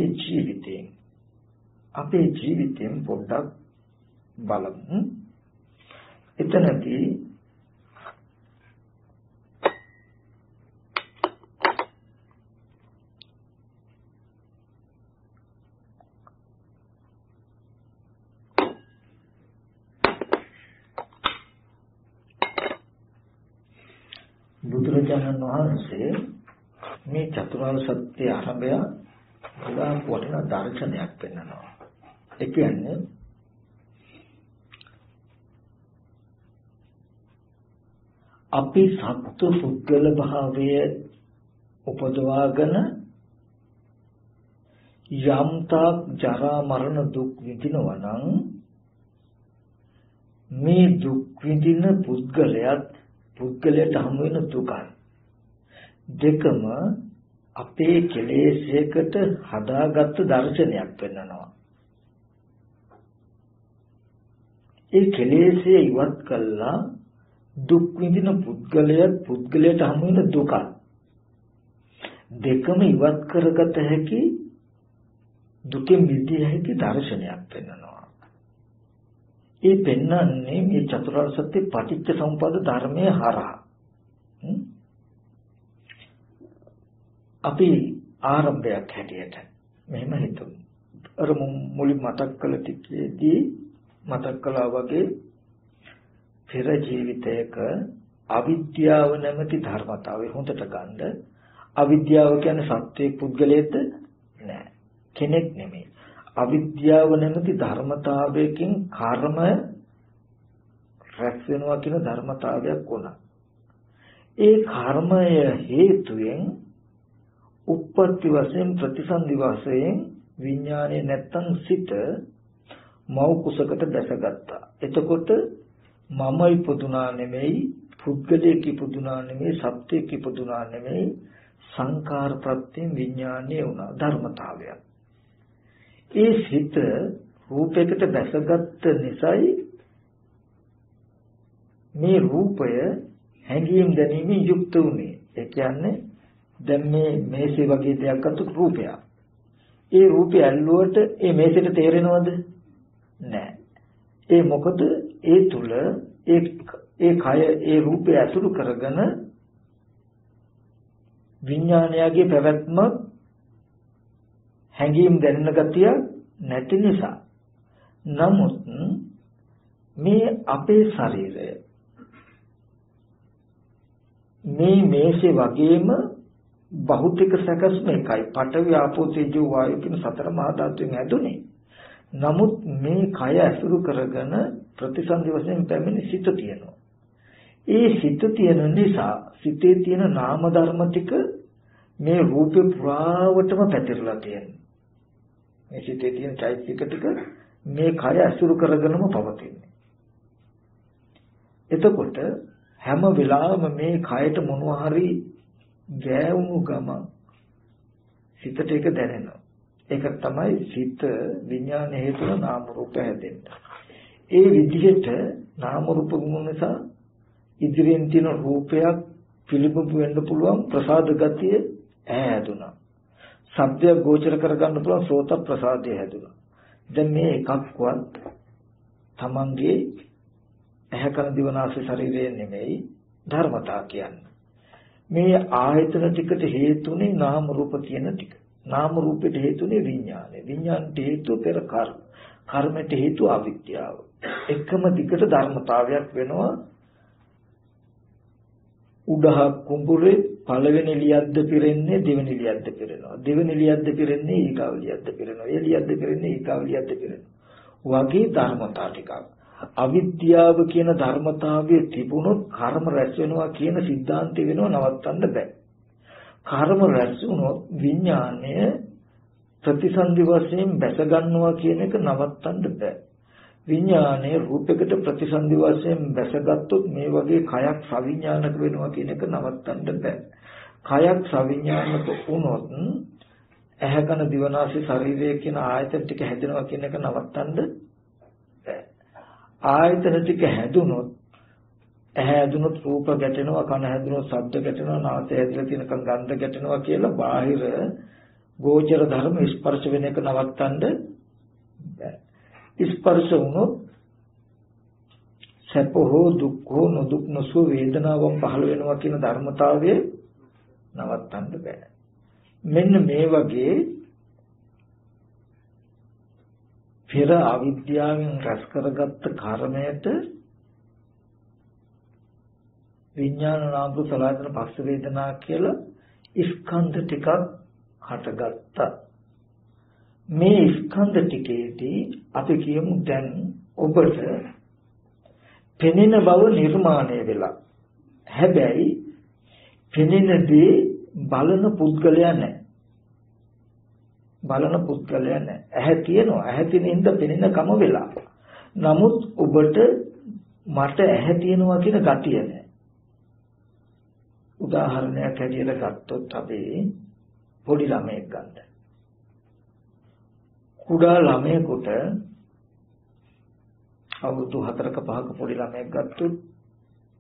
ජීවිතයෙන් පොඩ්ඩක් බලමු. එතනදී බුදුරජාණන් වහන්සේ මේ චතුරාර්ය සත්‍ය ආරම්භය ගොඩාක් වටිනා දර්ශනයක් පෙන්නනවා. ඒ කියන්නේ අපි සත්ව පුද්ගල භාවයේ උපදවාගෙන යම්තාක් ජරා මරණ දුක් විඳිනවා නම් මේ දුක් විඳින පුද්ගලයාට හමු වෙන දුකයි දෙකම අපේ කෙලෙසයකට හදාගත්තු දර්ශනයක් වෙන්නනවා. ඒ කෙලෙසය ඉවත් කළා දුක් විඳින පුද්ගලයාට හමු වෙන දුක දෙකම ඉවත් කරගත හැකි දුකෙන් මිදිය හැකි දර්ශනයක් පෙන්වනවා. ඒ පෙන්වන්නේ මේ චතුරාර්ය සත්‍ය පටිච්ච සමුප්පාද ධර්මයේ හරහා. අපි ආරම්භයක් හැටියට මෙහෙම හිතමු. අර මුලින් මතක් කළ ටිකේදී මතක් කළා වගේ පෙර ජීවිතයක අවිද්‍යාව නැමැති ධර්මතාවය හොඳට ගන්න. අවිද්‍යාව කියන්නේ සත්‍යයේ පුද්ගලයේද නෑ, කෙනෙක් නෙමෙයි. අවිද්‍යාව නැමැති ධර්මතාවයකින් කර්ම රැස් වෙනවා කියන ධර්මතාවයක් වුණා. ඒ කර්මය හේතුයෙන් උප්පත්ති වශයෙන් ප්‍රතිසන්දි වශයෙන් විඥානේ නැත්තම් සිත මව් කුසකට දැසගත්තා. එතකොට මම ඉපදුනා නෙමෙයි, පුද්ගලයෙක් ඉපදුනා නෙමෙයි, සත්‍යයක් ඉපදුනා නෙමෙයි, සංකාර ප්‍රත්‍යයෙන් විඥානේ වුණා ධර්මතාවයක්. ඒ සිත රූපයකට දැසගත්ත නිසායි මේ රූපය හැඟීම් දැනීමෙන් යුක්ත වුනේ. ඒ කියන්නේ දැන් මේ මේසේ වගේ දෙයක් අතු රූපයක්. ඒ රූපය ඇල්ලුවට ඒ මේසෙට තේරෙනවද? නෑ. ඒ මොකද ඒ තුල ඒ කය ඒ රූපය ඇසුරු කරගෙන විඥානයගේ පැවැත්ම හැඟීම් දැනෙන ගතිය නැති නිසා. නමුත් මේ අපේ ශරීරය මේ මේසේ වගේම භෞතික සැකස්ම එකයි. පඨවි ආපෝ තේජෝ වායු කියන සතර මහා ධාතුන් ඇදුනේ. නමුත් මේ කය ඇසුරු කරගෙන ප්‍රතිසන්දි වශයෙන් පැමිණි සිත තියෙනවා. ඒ සිත තියෙන නිසා සිතේ තියෙන නාම ධර්ම ටික මේ රූපේ පුරාවටම පැතිරලා තියෙනවා. මේ සිතේ තියෙන චෛතසික ටික මේ කය ඇසුරු කරගෙනම පවතින්නේ. එතකොට හැම වෙලාවෙම මේ කයට මොනවා හරි ගෑවුණු ගම සිතට ඒක දැනෙනවා. ඒක තමයි සිත විඥාන හේතුව නාම රූප හැදෙන්නේ. ඒ විදිහට නාම රූප ගුණ නිසා ඉදිරියෙන් තියෙන රූපයක් පිළිබිඹු වෙන්න පුළුවන් ප්‍රසාද ගතිය ඇහැදුනා. ශබ්දය ගෝචර කරගන්න පුළුවන් සෝත ප්‍රසාදය හැදුනා. දැන් මේ එකක්වත් තමන්ගේ ඇහැ කන දිව නාසය ශරීරය නෙමෙයි ධර්මතා කියන්නේ. මේ ආයතන ටිකට හේතුනේ නාම රූප කියන ටික. නාම රූපෙට හේතුනේ විඥානය. විඥානට හේතුව පෙර කර්ම. කර්මයට හේතුව අවිද්‍යාව. එකම දිගට ධර්මතාවයක් වෙනවා. උඩහ කුඹුරේ පළවෙනි ලියද්ද පිරෙන්නේ දෙවෙනි ලියද්ද පිරෙනවා. දෙවෙනි ලියද්ද පිරෙන්නේ ඊගාව ලියද්ද පිරෙනවා. ඒ ලියද්ද පිරෙන්නේ ඊගාව ලියද්ද පිරෙනවා. වගේ ධර්මතා ටිකක්. අවිද්‍යාව කියන ධර්මතාවයේ තිබුණොත් කර්ම රැස් වෙනවා කියන સિદ્ધාන්තය වෙනව නවත්තන්න බෑ. කර්ම රැස් වුණොත් විඥාණය ප්‍රතිසන්දි වශයෙන් බැස ගන්නවා කියන එක නවත්තන්න බෑ. විඥාණය රූපයකට ප්‍රතිසන්දි වශයෙන් බැසගත්තොත් මේ වගේ කයක් සවිඥානික වෙනවා කියන එක නවත්තන්න බෑ. කයක් සවිඥානික වුණොත් ඇහැ කන දිව නාසය ශරීරය කියන ආයතන ටික හැදෙනවා කියන එක නවත්තන්න බෑ. ආයතන ටික හැදුනොත් ඇහැ හැදුනොත් රූප ගැටෙනවා, කන හැදුනොත් ශබ්ද ගැටෙනවා, නාසය හැදලා තියෙනකන් ගන්ධ ගැටෙනවා කියලා බාහිර ගෝචර ධර්ම ස්පර්ශ වෙන එක නවත්තන්න බෑ. ස්පර්ශ වුණොත් සැප හෝ දුක් හෝ නොදුක් නොසුව වේදනාවන් පහළ වෙනවා කියන ධර්මතාවය නවත්තන්න බෑ. මෙන්න මේ වගේ පෙර අවිද්‍යාවෙන් රැස් කරගත්ත කර්මයට විඥාන නාම රූප සලආයතන පස්ස වේදනා කියලා ස්කන්ධ ටිකක් හටගත්තා. මේ ස්කන්ධ ටිකේදී අපි කියමු දැන් ඔබට පෙනෙන බව නිර්මාණය වෙලා. හැබැයි පෙනෙන දේ බලන පුද්ගලයා නැහැ. බලන පුද්ගලයා නැහැ. ඇහැ තියෙනවා. ඇහැ තියෙන හින්දා පෙනෙන කම වෙලා. නමුත් ඔබට මට ඇහැ තියෙනවා කියන ගතිය නැහැ. උදාහරණයක් හැටියට ගත්තොත් අපි පොඩි ළමයෙක් ගන්න. කුඩා ළමයෙකුට අවුරුදු 4ක 5ක පොඩි ළමයෙක් ගත්තොත්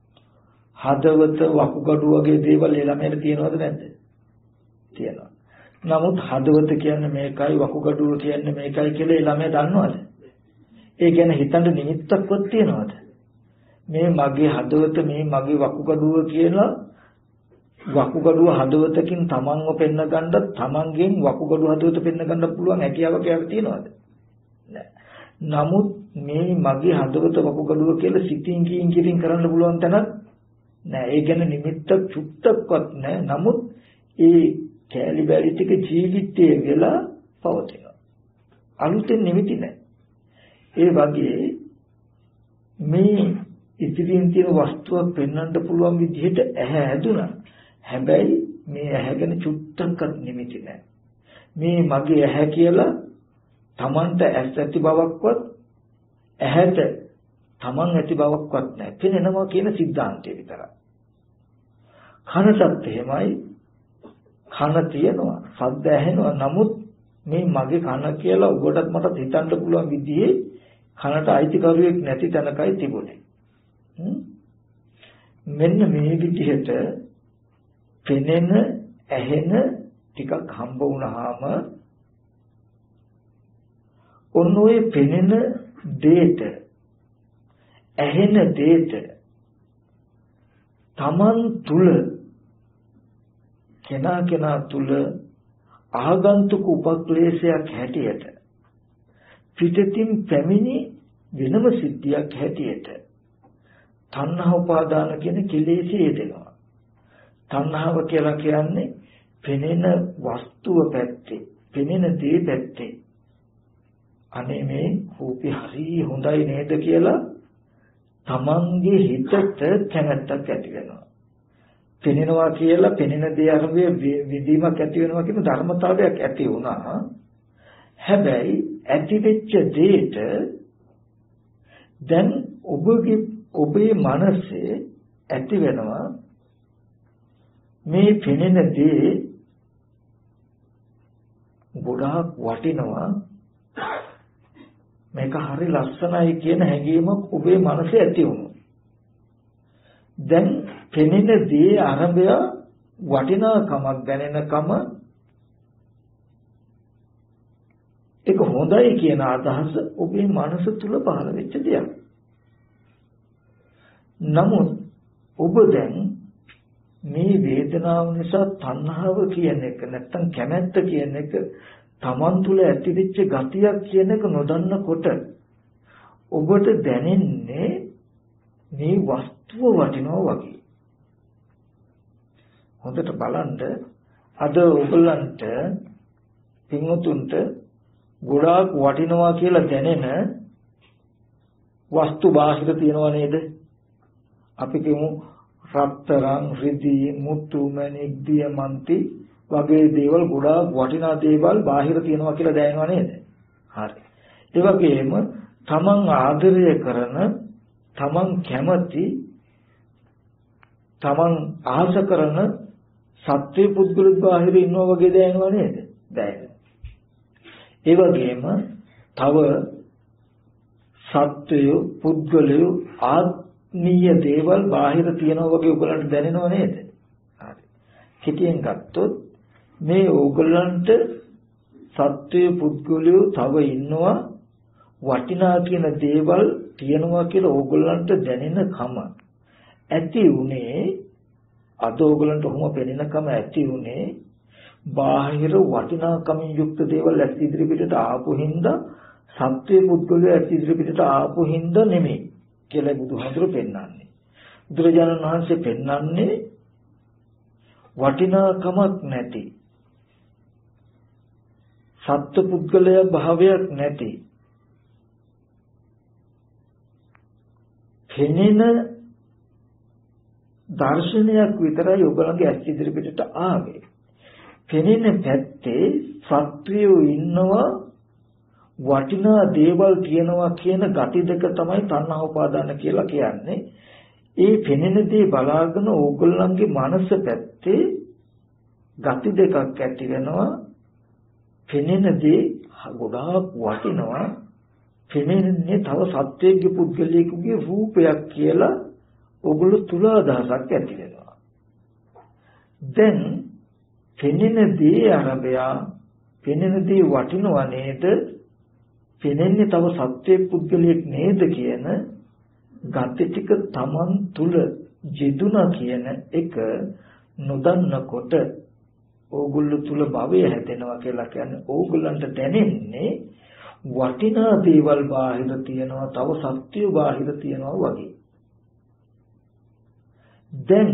හදවත වකුගඩු වගේ දේවල් ඒ ළමයට තියෙනවද නැද්ද? තියෙනවා. නමුත් හදවත කියන්නේ මේකයි වකුගඩුව කියන්නේ මේකයි කියලා ළමයා දන්නවද? ඒ කියන්නේ හිතන්න නිමිත්තක්වත් තියනවද? මේ මගේ හදවත මේ මගේ වකුගඩුව කියලා වකුගඩුව හදවතකින් තමන්ව පෙන්න ගන්නත් තමන්ගෙන් වකුගඩුව හදවත පෙන්න ගන්න පුළුවන් හැකියාවක් යාව තියනවද? නැහැ. නමුත් මේ මගේ හදවත වකුගඩුව කියලා සිතින් කියින් කරන්න පුළුවන් තැනක් නැහැ. ඒ කියන්නේ නිමිත්තක් චුට්ටක්වත් නැහැ. නමුත් ඒ කැලි බැලි ටික ජීවිතයේ වෙලා පවතිනවා. අලුතෙන් නිමිති නැහැ. ඒ වගේ මේ ඉදිරියෙන් තියෙන වස්තුවක් පෙන්වන්න පුළුවන් විදිහට ඇහැ හැදුනා. හැබැයි මේ ඇහැ ගැන චුට්ටක්වත් නිමිති නැහැ. මේ මගේ ඇහැ කියලා Tamanට ඇස් ඇති බවක්වත් ඇහැට Taman ඇති බවක්වත් නැහැ. පෙනෙනවා කියන સિદ્ધාන්තය විතරයි. කනටත් එහෙමයි. කන තියෙනවා, ශබ්ද ඇහෙනවා. නමුත් මේ මගේ කන කියලා ඔබටත් මටත් හිතන්න පුළුවන් විදිහේ කනට අයිතිකරුවෙක් නැති තැනකයි තිබුණේ. මෙන්න මේ විදිහට පෙනෙන, ඇහෙන ටිකක් හම්බ වුණාම ඔන්න ඔය පෙනෙන දේට, ඇහෙන දේට Taman තුල කෙනා තුල ආගන්තුක උපක්ලේශයක් හැටියට පිටතින් පැමිණි වෙනම සිද්ධියක් හැටියට තණ්හා උපාදාන කියන කෙලෙසේ යෙදෙනවා. තණ්හාව කියලා කියන්නේ පෙනෙන වස්තුව පැත්තේ, පෙනෙන දේ පැත්තේ. අනේ මේ රූපේ හරි හොඳයි නේද කියලා තමන්ගේ හිතට කැමැත්තක් ඇති වෙනවා. පෙනෙනවා කියලා පෙනෙන දේ අරඹේ විදීමක් ඇති වෙනවා කියන ධර්මතාවයක් ඇති වුණා. හැබැයි ඇති වෙච්ච දෙයට දැන් ඔබේ මනසේ ඇති වෙනවා මේ පෙනෙන දේ ගොඩාක් වටිනවා, මේක හරි ලස්සනයි කියන හැඟීමක් ඔබේ මනසේ ඇති වුණා. දැන් පෙනෙන දේ ආරම්භය වටිනාකමක් දැනෙනකම ඒක හොඳයි කියන අදහස ඔබේ මනස තුල පහළ වෙච්ච දෙයක්. නමුත් ඔබ දැන් මේ වේදනාව නිසා තණ්හාව කියන එක නැත්තම් කැමැත්ත කියන එක Taman තුල ඇතිවෙච්ච ගතියක් කියන එක නොදන්නකොට ඔබට දැනෙන්නේ මේ වස්තුව වටිනවා වගේ. හොඳට බලන්න අද ඔයගලන්ට පින්වතුන්ට ගොඩාක් වටිනවා කියලා දැනෙන වස්තු බාහිර තියනවා නේද? අපි කියමු රත්තරන්, රිදී, මුතු, මණික්, දියමන්ති වගේ දේවල් ගොඩාක් වටිනා දේවල් බාහිර තියනවා කියලා දැනෙනවා නේද? හරි. ඒ වගේම තමන් ආදරය කරන, තමන් කැමති, තමන් ආස කරන සත්‍ය පුද්ගලික බාහිර ඉන්නවා වගේ දැනෙනවා නේද? දැනෙනවා. ඒ වගේම තව සත්‍ය පුද්ගලය ආත්මීය දේවල් බාහිර තියනවා වගේ ඔයගලන්ට දැනෙනව නේද? හරි. කෙටියෙන් ගත්තොත් මේ ඕගලන්ට සත්‍ය පුද්ගලයෝ තව ඉන්නවා වටිනා කියන දේවල් තියනවා කියලා ඕගලන්ට දැනෙන කම ඇති උනේ අද ඕගලන්ට ඔහොම පෙනෙන කම ඇති උනේ බාහිර වටිනාකමින් යුක්ත දේවල් ඇස් ඉදිරිපිටට ආපු හින්දා සත්‍ය පුද්ගලයෝ ඇස් ඉදිරිපිටට ආපු හින්දා නෙමෙයි කියලා බුදුහාමුදුරුවෝ පෙන්නන්නේ. බුදුරජාණන් වහන්සේ පෙන්නන්නේ වටිනාකමක් නැති සත්‍ය පුද්ගලයා භාවයක් නැති පෙනෙන දර්ශනයක් විතරයි ඔබලගේ ඇස් ඉදිරිපිටට ආවේ. පෙනෙන පැත්තේ සත්‍යයෝ ඉන්නවා වටිනා දේවල් තියෙනවා කියන gati දෙක තමයි තණ්හා උපාදාන කියලා කියන්නේ. ඒ පෙනෙන දේ බලාගෙන ඕගොල්ලන්ගේ මනස පැත්තේ gati දෙකක් ඇති වෙනවා. පෙනෙන දේ ගොඩාක් වටිනවා. පෙනෙන්නේ තව සත්‍යයේ පුද්ගලයෙකුගේ රූපයක් කියලා ඕගොල්ලෝ තුල අදහසක් ඇති වෙනවා. දැන් පෙනෙන දේ අරබය පෙනෙන දේ වටිනවා නේද? පෙනෙන්නේ තව සත්‍ය පුද්ගලයෙක් නේද කියන ගති ටික Taman තුල ජෙදුනා කියන එක නොදන්නකොට ඕගොල්ලෝ තුල භවය හැදෙනවා කියලා කියන්නේ ඕගොල්ලන්ට දැනෙන්නේ වටිනා දේවල් බාහිර තියෙනවා තව සත්‍ය බාහිර තියෙනවා වගේ. දැන්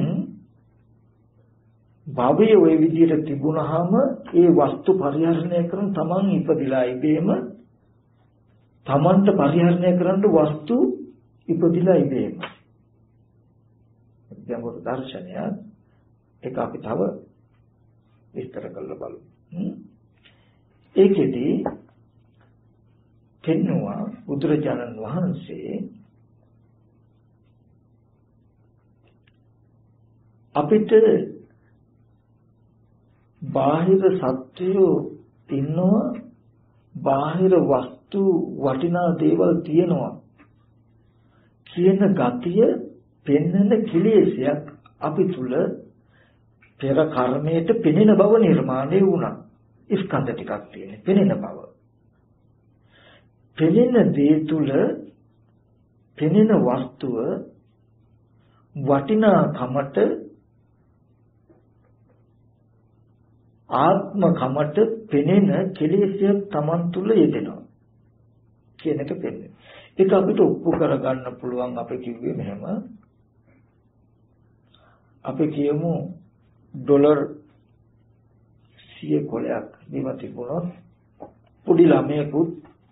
භවයේ ওই විදිහට තිබුණාම ඒ වස්තු පරිහරණය කරන Taman ඉපදිලා ඉබේම Tamanට පරිහරණය කරන්න වස්තු ඉපදිලා ඉබේම. ගැඹුරු දර්ශනය ඒක අපි තව විස්තර කරලා බලමු. ඒකෙදි පෙන්නවා බුදුරජාණන් වහන්සේ අපිට බාහිර සත්‍යෝ ඉන්නවා බාහිර වස්තු වටිනා දේවල් තියෙනවා කියන ගතිය පෙන්වන කිලේශයක් අපි තුල පෙර කර්මයට පෙනෙන බව නිර්මාණය වුණා. ස්කන්ධ ටිකක් තියෙන පෙනෙන බව. පෙනෙන දේ තුල පෙනෙන වස්තුව වටිනාකමට ආත්මකමට පෙනෙන කෙලෙසයක් Taman තුල යෙදෙනවා කියන එක පෙන්නේ. ඒක අපිට ඔප්පු කරගන්න පුළුවන් අපි කිව්වේ මෙහෙම. අපි කියමු ඩොලර් 100 කොලයක් බිම තිබුණොත් පොඩි ළමයෙකුත්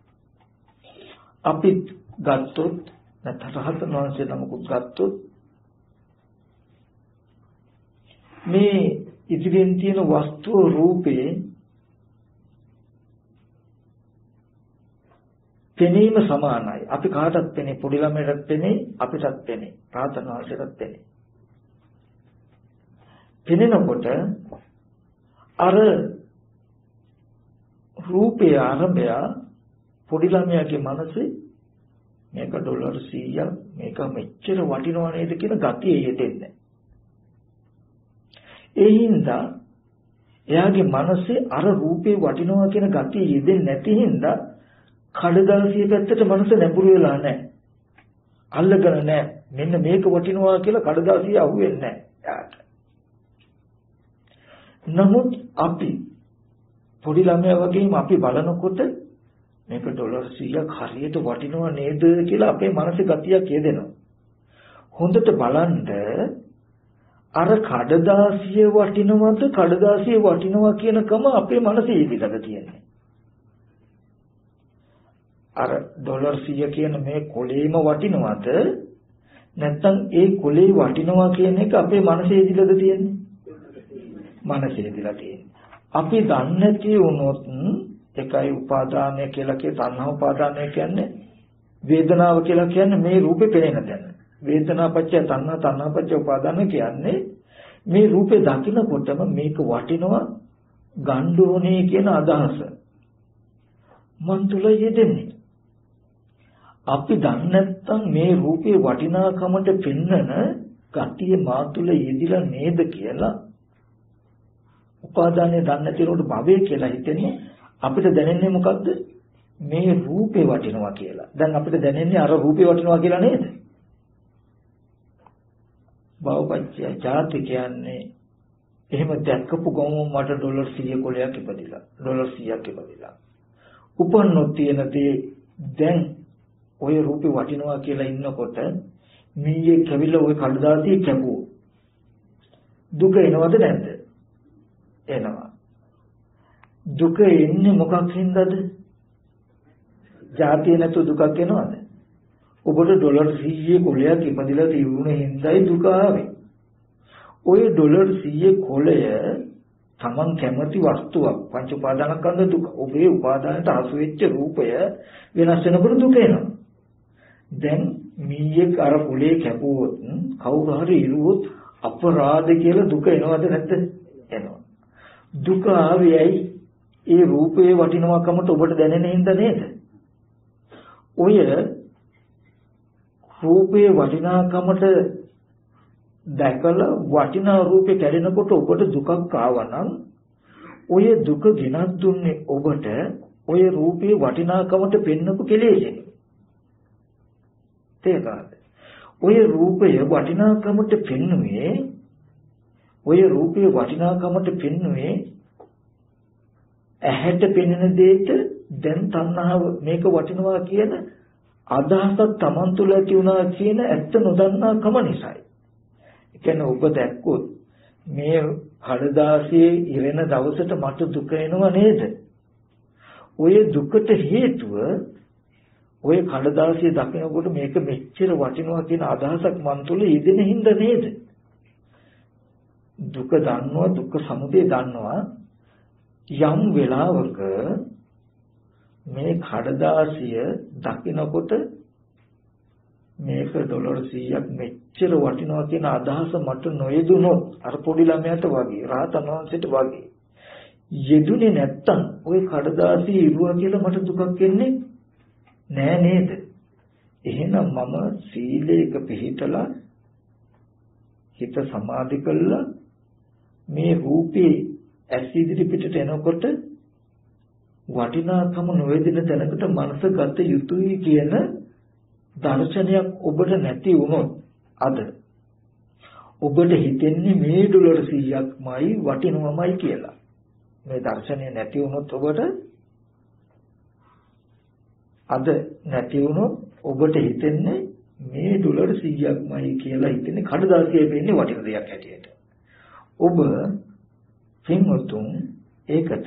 අපි ගත්තොත් නැත්නම් රහතන් වහන්සේ නමකුත් ගත්තොත් මේ ඉදිරියෙන් තියෙන වස්තුව රූපේ පෙනීම සමානයි. අපි කාටත් පෙනේ පොඩි ළමයටත් පෙනේ අපිටත් පෙනේ රහතන් වහන්සේටත් පෙනේ. පෙනෙනකොට අර රූපේ ආරම්භය පොඩි ළමයාගේ මනසේ මේක ඩොලර් 100ක් මේක මෙච්චර වටිනව නේද කියන ගතිය යෙදෙන්නේ. ඒ හින්දා එයාගේ මනසේ අර රූපේ වටිනවා කියන ගතිය යෙදෙන්නේ නැති හින්දා කඩදාසිය පැත්තට මනස නැඹුරු වෙලා නැහැ. අල්ලගෙන නැහැ. මෙන්න මේක වටිනවා කියලා කඩදාසිය අහුවෙන්නේ නැහැ එයාට. නමුත් අපි පොඩි ළමයා වගේම අපි බලනකොට මේක ඩොලර් 100ක් හරියට වටිනව නේද කියලා අපේ මනසේ ගතියක් යෙදෙනවා. හොඳට බලන්න අර කඩදාසිය වටිනවද කඩදාසිය වටිනවා කියනකම අපේ මනසේ ඉදිරියට තියෙන්නේ. අර ඩොලර් 100 කියන මේ කොලේම වටිනවද නැත්නම් ඒ කොලේ වටිනවා කියන එක අපේ මනසේ ඉදිරියට තියෙන්නේ. මනසේ ඉදිරියට තියෙන්නේ. අපි දන්නේ නැති වුණොත් එකයි උපාදානය කියලා කිය තණ්හා උපාදානය කියන්නේ වේදනාව කියලා කියන්නේ මේ රූපේ පෙනෙන තැන. වේදනාපච්චය තණ්හා තණ්හාපච්චය උපාදාන කියන්නේ මේ රූපේ දකිනකොටම මේක වටිනවා ගන්න ඕනේ කියන අදහස මන් තුල යෙදෙන්නේ. අපි දන්නේ නැත්නම් මේ රූපේ වටිනාකමට පෙන්නන ගතිය මා තුල යෙදිලා නේද කියලා උපාදානයේ දන්නේ නැතිවට භවය කියලා හිතෙන්නේ. අපිට දැනෙන්නේ මොකද්ද? මේ රූපේ වටිනවා කියලා. දැන් අපිට දැනෙන්නේ අර රූපේ වටිනවා කියලා නේද? භවපච්චය ජාති කියන්නේ එහෙම දැක්කපු ගමන් මට ඩොලර් 100 කොලයක් ඉපදිලා. ඩොලර් 100ක් ඉපදිලා. උපන්නොත් තියෙනදී දැන් ওই රූපේ වටිනවා කියලා ඉන්නකොට මීයේ කැවිලා ওই කඩදාසිය කැපුවෝ. දුක එනවද නැද්ද? එනවා. දුක එන්නේ මොකක් හින්දාද? ජාතිය නැතු දුකක් එනවද? ඔබට ඩොලර් 100 කොලයක් ඉපදිලා තිබුණේ හින්දායි දුක ආවේ. ওই ඩොලර් 100 කොලය තමන් කැමති වස්තුවක් පංච උපාදානස්කන්ධ දුක. ඔබේ උපාදානයට හසු වෙච්ච රූපය වෙනස් වෙනකොට දුක එනවා. දැන් මීයක් අර කොලේ කැපුවොත් කවුරු හරි ඉරුවොත් අපරාධ කියලා දුක එනවද නැද්ද? එනවා. දුක ආවේ ඇයි? ඒ රූපයේ වටිනාකමට ඔබට දැනෙන හින්දා නේද? ඔය රූපයේ වටිනාකමට දැකලා වටිනා රූපේ කැඩෙනකොට ඔබට දුකක් ආවනම් ඔය දුක ගෙනත් දුන්නේ ඔබට ඔය රූපේ වටිනාකමට පෙන්නපු කෙලෙසෙන්. තේරෙනවද? ඔය රූපය වටිනාකමට පෙන්නුවේ ඇහැට පෙනෙන දෙයට දැන් තණ්හාව මේක වටිනවා කියන අදහසක් Taman තුල ඇති වුණා කියන ඇත්ත නොදන්නා කම නිසායි. ඒ කියන්නේ ඔබ දැක්කොත් මේ කඩදාසියේ ඉරෙන දවසට මට දුක එනවා නේද? ඔය දුකට හේතුව ඔය කඩදාසිය දකිනකොට මේක මෙච්චර වටිනවා කියන අදහසක් මන් තුල යෙදෙන හින්දා නේද? දුක දන්නවා, දුක්ඛ සමුදය දන්නවා. යම් වෙලාවක මේ කඩදාසිය දකිනකොට මේක ඩොලර් 100ක් මෙච්චර වටිනවා කියන අදහස මට නොයෙදුනොත් අර පොඩි ළමයාට වගේ රහතන් වහන්සේට වගේ යෙදුනේ නැත්තම් ওই කඩදාසිය ඉරුවා කියලා මට දුකක් එන්නේ නෑ නේද? එහෙනම් මම සීලයක පිළිපදලා හිත සමාධි කළා මේ රූපේ ඇස් ඉදිරි පිටට එනකොට වටිනාකම නොවැදින තැනකට මනස ගත යුතුයි කියන දර්ශනයක් ඔබට නැති වුණොත් අද ඔබට හිතෙන්නේ මේ ඩොලර් 100ක්මයි වටිනවමයි කියලා. මේ දර්ශනය නැති වුණොත් ඔබට අද නැති වුණොත් ඔබට හිතෙන්නේ මේ ඩොලර් 100ක්මයි කියලා හිතෙන්නේ කඩදාසියේ වෙන්නේ වටින දෙයක් හැටියට. ඔබ සිංහතුන් ඒකට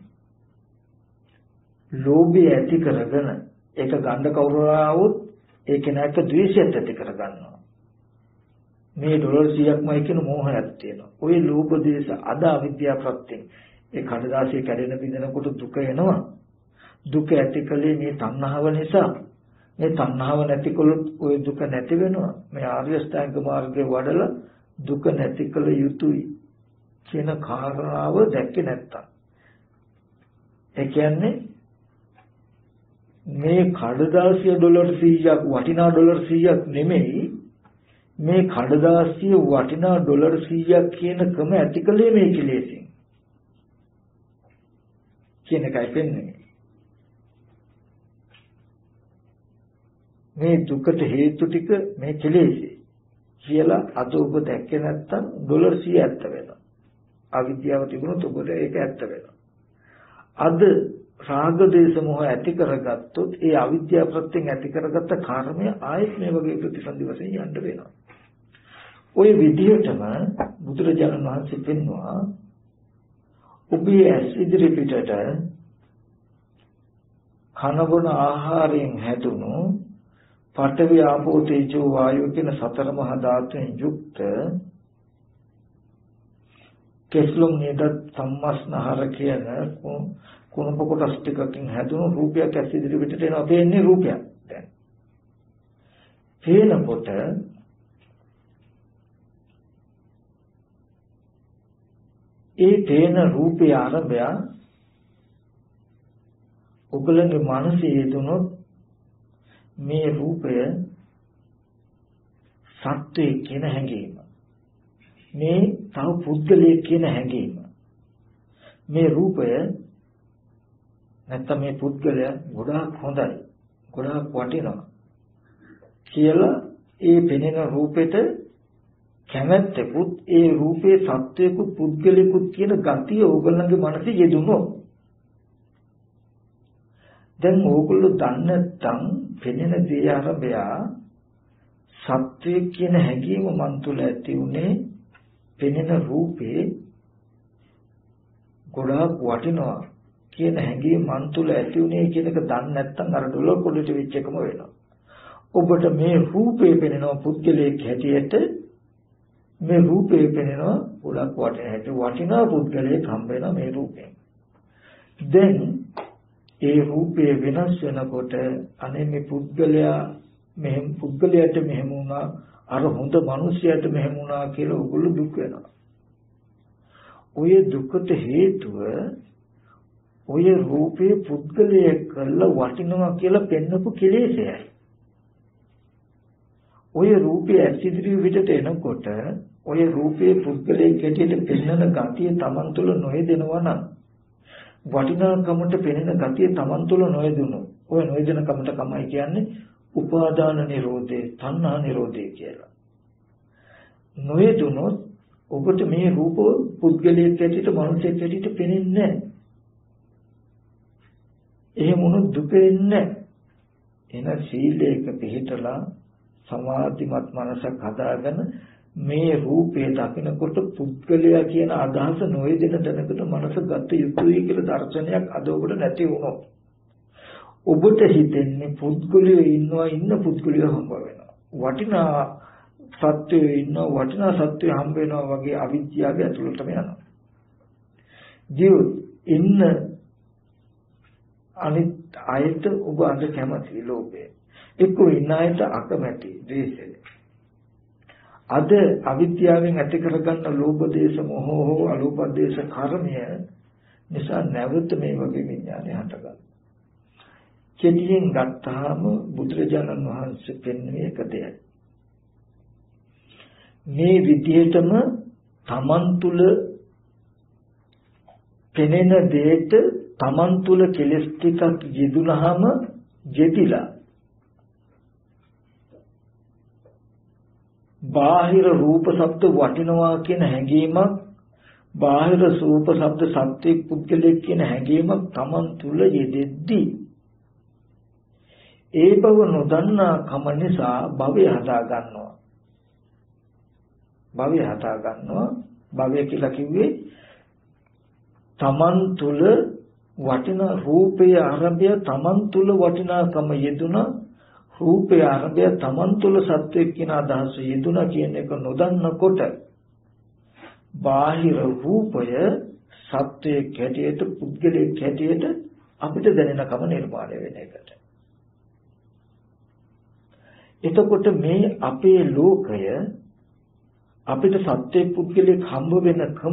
ලෝභය ඇති කරගෙන ඒක ගන්න කවුරු ආවොත් ඒක නැක ද්වේෂයත් ඇති කරගන්නවා. මේ ඩොලර් 100ක්මයි කියන මෝහයක් තියෙනවා. ওই ලෝභ දේශ අද අවිද්‍යාව ප්‍රත්‍යයෙන් ඒ කඩදාසිය කැඩෙන බිඳනකොට දුක එනවා. දුක ඇතිකලේ මේ තණ්හාව නිසා. මේ තණ්හාව නැතිකොලොත් ওই දුක නැති වෙනවා. මේ ආර්ය ශ්‍රැංග මාර්ගයේ වඩලා දුක නැතිකල යුතුයි කියන කාරණාව දැක්කේ නැත්තම්. ඒ කියන්නේ මේ කඩදාසිය ඩොලර් 100ක් වටිනා ඩොලර් 100ක් නෙමෙයි මේ කඩදාසිය වටිනා ඩොලර් 100ක් කියන ක්‍රම ඇතිකලේ මේ කෙලෙසින් කියන එකයි පෙන්වන්නේ. මේ දුකට හේතු ටික මේ කෙලෙසි කියලා අද ඔබ දැක්කේ නැත්තම් ඩොලර් 100 ඇත්ත වෙනවා. අවිද්‍යාව තිබුණොත් ඔබට ඒක ඇත්ත වෙනවා. අද රාග දේශ මොහ ඇති කරගත්තොත් ඒ අවිද්‍යාව ප්‍රත්‍යයෙන් ඇති කරගත්ත කර්මය ආයෙත් මේ වගේ ප්‍රතිසන්දි වශයෙන් යන්න වෙනවා. ওই විදිහටම බුදුරජාණන් වහන්සේ පෙන්වුවා ඔබේ ඇස් ඉදිරි පිටට කනබන ආහාරයෙන් හැදුණු පඨවි ආපෝ තේජෝ වායෝ කියන සතර මහා ධාතුන් යුක්ත කෙස්ලොම් නේද සම්මස්නහර කියන කුණප කොටස් ටිකකින් හැදුණු රූපයක් ඇස් ඉදිරි පිටට එනවා. පේන්නේ රූපයක්. දැන් පේනකොට ඒ පේන රූපේ ආරම්භය ඔගලගේ මනසේ යෙදුනොත් මේ රූපය සත්‍යය කියන හැඟීම, මේ තව පුද්ගලයෙක් කියන හැඟීම, මේ රූපය නැත්නම් මේ පුද්ගලයා ගොඩාක් හොඳයි, ගොඩාක් වටිනවා කියලා ඒ පෙනෙන රූපෙට කැමැත්තකුත් ඒ රූපේ සත්‍යයකුත් පුද්ගලයෙකුත් කියන ගතිය ඕගොල්ලන්ගේ මනසේ යෙදුනොත් දැන් ඕගොල්ලෝ දන්නේ නැත්නම් පෙනෙන දේ ආරම්භය සත්‍ය කියන හැඟීම මන් තුළ ඇති උනේ පෙනෙන රූපේ ගොඩාක් වටිනවා කියන හැඟීම මන් තුළ ඇති උනේ කියන එක දන්නේ නැත්නම් අර ඩොලර් පොඩට වෙච්ච එකම වෙනවා. ඔබට මේ රූපේ පෙනෙනවා පුද්ගලයෙක් හැටියට, මේ රූපේ පෙනෙනවා ගොඩක් වටිනා පුද්ගලයෙක් හම්බ වෙනවා මේ රූපයෙන්. දැන් ඒ රූපේ වෙනස් වෙනකොට අනේ මේ පුද්ගලයා මෙහෙම පුද්ගලයාට මෙහෙම වුණා, අර හොඳ මිනිසයාට මෙහෙම වුණා කියලා ඔයගොල්ලෝ දුක් වෙනවා. ඔය දුකට හේතුව ඔය රූපේ පුද්ගලයෙක් කරලා වටිනවා කියලා පෙන්නපු කෙලෙසයයි. ඔය රූපේ ඇසිදිරි විදිහට එනකොට ඔය රූපේ පුද්ගලයෙක් හැටියට පෙන්වන ගතිය Taman තුල නොයෙදෙනවා නම් වටිනාකමට පෙනෙන ගතිය Taman තුල නොයදුණු. ඔය නොයදෙන කමට කමයි කියන්නේ උපාදාන නිරෝධේ, තණ්හා නිරෝධේ කියලා. නොයදුනොත් ඔබට මේ රූප පුද්ගලයෙක් ඇටියට මනුස්සයෙක් ඇටියට පෙනෙන්නේ නැහැ. එහෙම වුණොත් දුක එන්නේ නැහැ. එන සීලයක පිළිතලා සමාධිමත් මනසක් හදාගෙන මේ රූපේ දකිනකොට පුද්ගලයා කියන අදහස නොයදෙන තැනකට මනස ගත යුතුයි කියලා දර්ශනයක් අද ඔබට නැති වුණොත් ඔබට හිතෙන්නේ පුද්ගලයෝ ඉන්නවා, ඉන්න පුද්ගලයෝ හම්බ වෙනවා. වටිනා සත්‍යය ඉන්නවා, වටිනා සත්‍යය හම්බ වෙනවා වගේ අවිද්‍යාව ඇතුළටම යනවා. ජීවත් ඉන්න අනිත් අයට ඔබ අද කැමති ලෝභය. එක්කෝ ඉන්න අයට අකමැති ද්වේෂය. අද අවිද්‍යාවෙන් ඇති කරගන්න ලෝභ දේශ මොහ හෝ අලෝභ දේශ කර්මය නිසා නැවත මේ වගේ විඥානය හටගන්නවා. කෙටියෙන් ගත්තාම බුදුරජාණන් වහන්සේ පෙන්වන්නේ එක දෙයයි. මේ විදිහටම තමන් තුල පෙනෙන දෙයට තමන් තුල කෙලස් ටිකක් යෙදුනහම යෙදිලා බාහිර රූප ශබ්ද වටිනවා කියන හැඟීමක්, බාහිර රූප ශබ්ද සත්‍ය පුද්ගලයෙක් කියන හැඟීමක් තමන් තුල යෙදෙද්දී ඒ බව නොදන්නා කම නිසා භවය හදා ගන්නවා. භවය කියලා කිව්වේ තමන් තුල වටිනා රූපයේ ආරම්භය, තමන් තුල වටිනාකම යෙදුනා, රූපයේ ආරම්භය තමන් තුල සත්‍යයක් කියන අදහස යෙදුනා කියන එක නොදන්නකොට බාහිර රූපය සත්‍යයක් හැටියට, පුද්ගලයෙක් හැටියට අපිට දැනෙනකම නිර්මාණය වෙන එකට. එතකොට මේ අපේ ලෝකය අපිට සත්‍ය පුද්ගලයෙක් හම්බ වෙනකම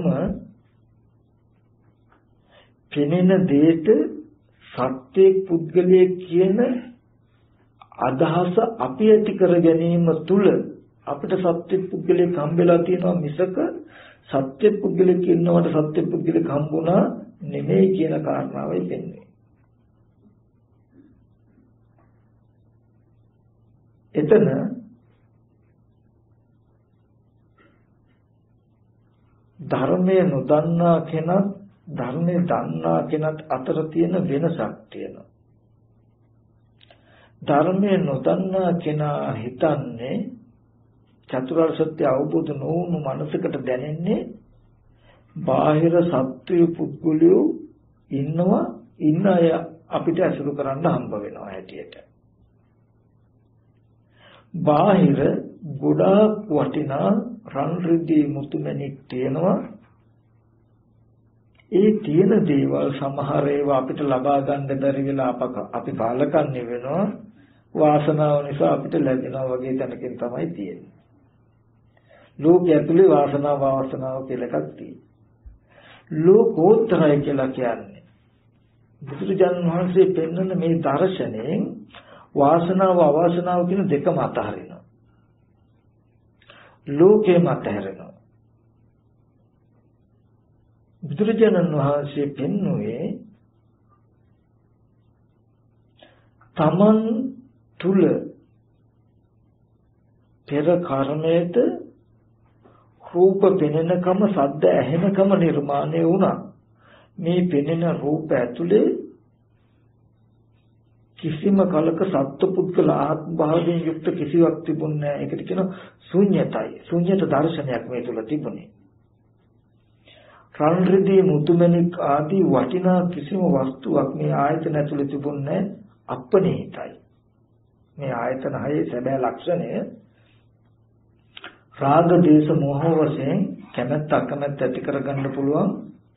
පෙනෙන දෙයට සත්‍ය පුද්ගලයෙක් කියන අදහස අපි ඇති කර ගැනීම තුල අපිට සත්‍ය පුද්ගලයෙක් හම්බෙලා තියෙනවා මිසක සත්‍ය පුද්ගලයෙක් ඉන්නවට සත්‍ය පුද්ගලයෙක් හම්බුණා නෙමෙයි කියන කාරණාවයි වෙන්නේ. එතන ධර්මයේ නොදන්නා කෙනත් ධර්මයේ දන්නා කෙනත් අතර තියෙන වෙනසක් තියෙනවා. ධර්මයේ නොදන්නා කෙනා හිතන්නේ චතුරාර්ය සත්‍ය අවබෝධ නොවුණු මනසකට දැනෙන්නේ බාහිර සත්‍ය පුද්ගලයෝ ඉන්නවා, ඉන්න අය අපිට අසුරු කරන්න හම්බ වෙනවා හැටියට. බාහිර ගොඩාක් වටිනා රන් රිදී මුතුමැණික් තියෙනවා. ඒ තියෙන දේවල් සමහර ඒවා අපිට ලබා ගන්න බැරි වෙලා අපි පාලකන්නේ වෙනවා. වාසනාව නිසා අපිට ලැබෙනවා වගේ තැනකින් තමයි තියෙන්නේ. ලෝකයේ ඇතුලේ වාසනාව කියලා එකක් තියෙනවා. ලෝකෝත්තරය කියලා කියන්නේ බුදුරජාණන් වහන්සේ පෙන්වන මේ දර්ශනයෙන් වාසනාව අවාසනාව කියන දෙකම අතහරිනවා. ලෝකේම අතහැරෙනවා. බුදුරජාණන් වහන්සේ පෙන්වුවේ තමන් තුල පෙර කර්මයට රූප පෙනෙනකම, ශබ්ද ඇහෙනකම නිර්මාණය වුණා. මේ පෙනෙන රූප ඇතුලේ කිසිම කලක සත්පුද්ගල ආත්ම භාවයෙන් යුක්ත කිසිවක් තිබුණේ නැහැ. ඒකට කියනවා ශුන්‍යතයි. ශුන්‍යත දර්ශනයක් මේ තුල තිබුණේ. රන් රිදී මුතුමැණික් ආදී වටිනා කිසිම වස්තුවක් මේ ආයතන ඇතුලේ තිබුණේ අප්‍රණීතයි. මේ ආයතන හයේ සැබෑ ලක්ෂණය රාග දේශ මොහ වශයෙන් කැමැත්ත අකමැත්ත ඇති කරගන්න පුළුවන්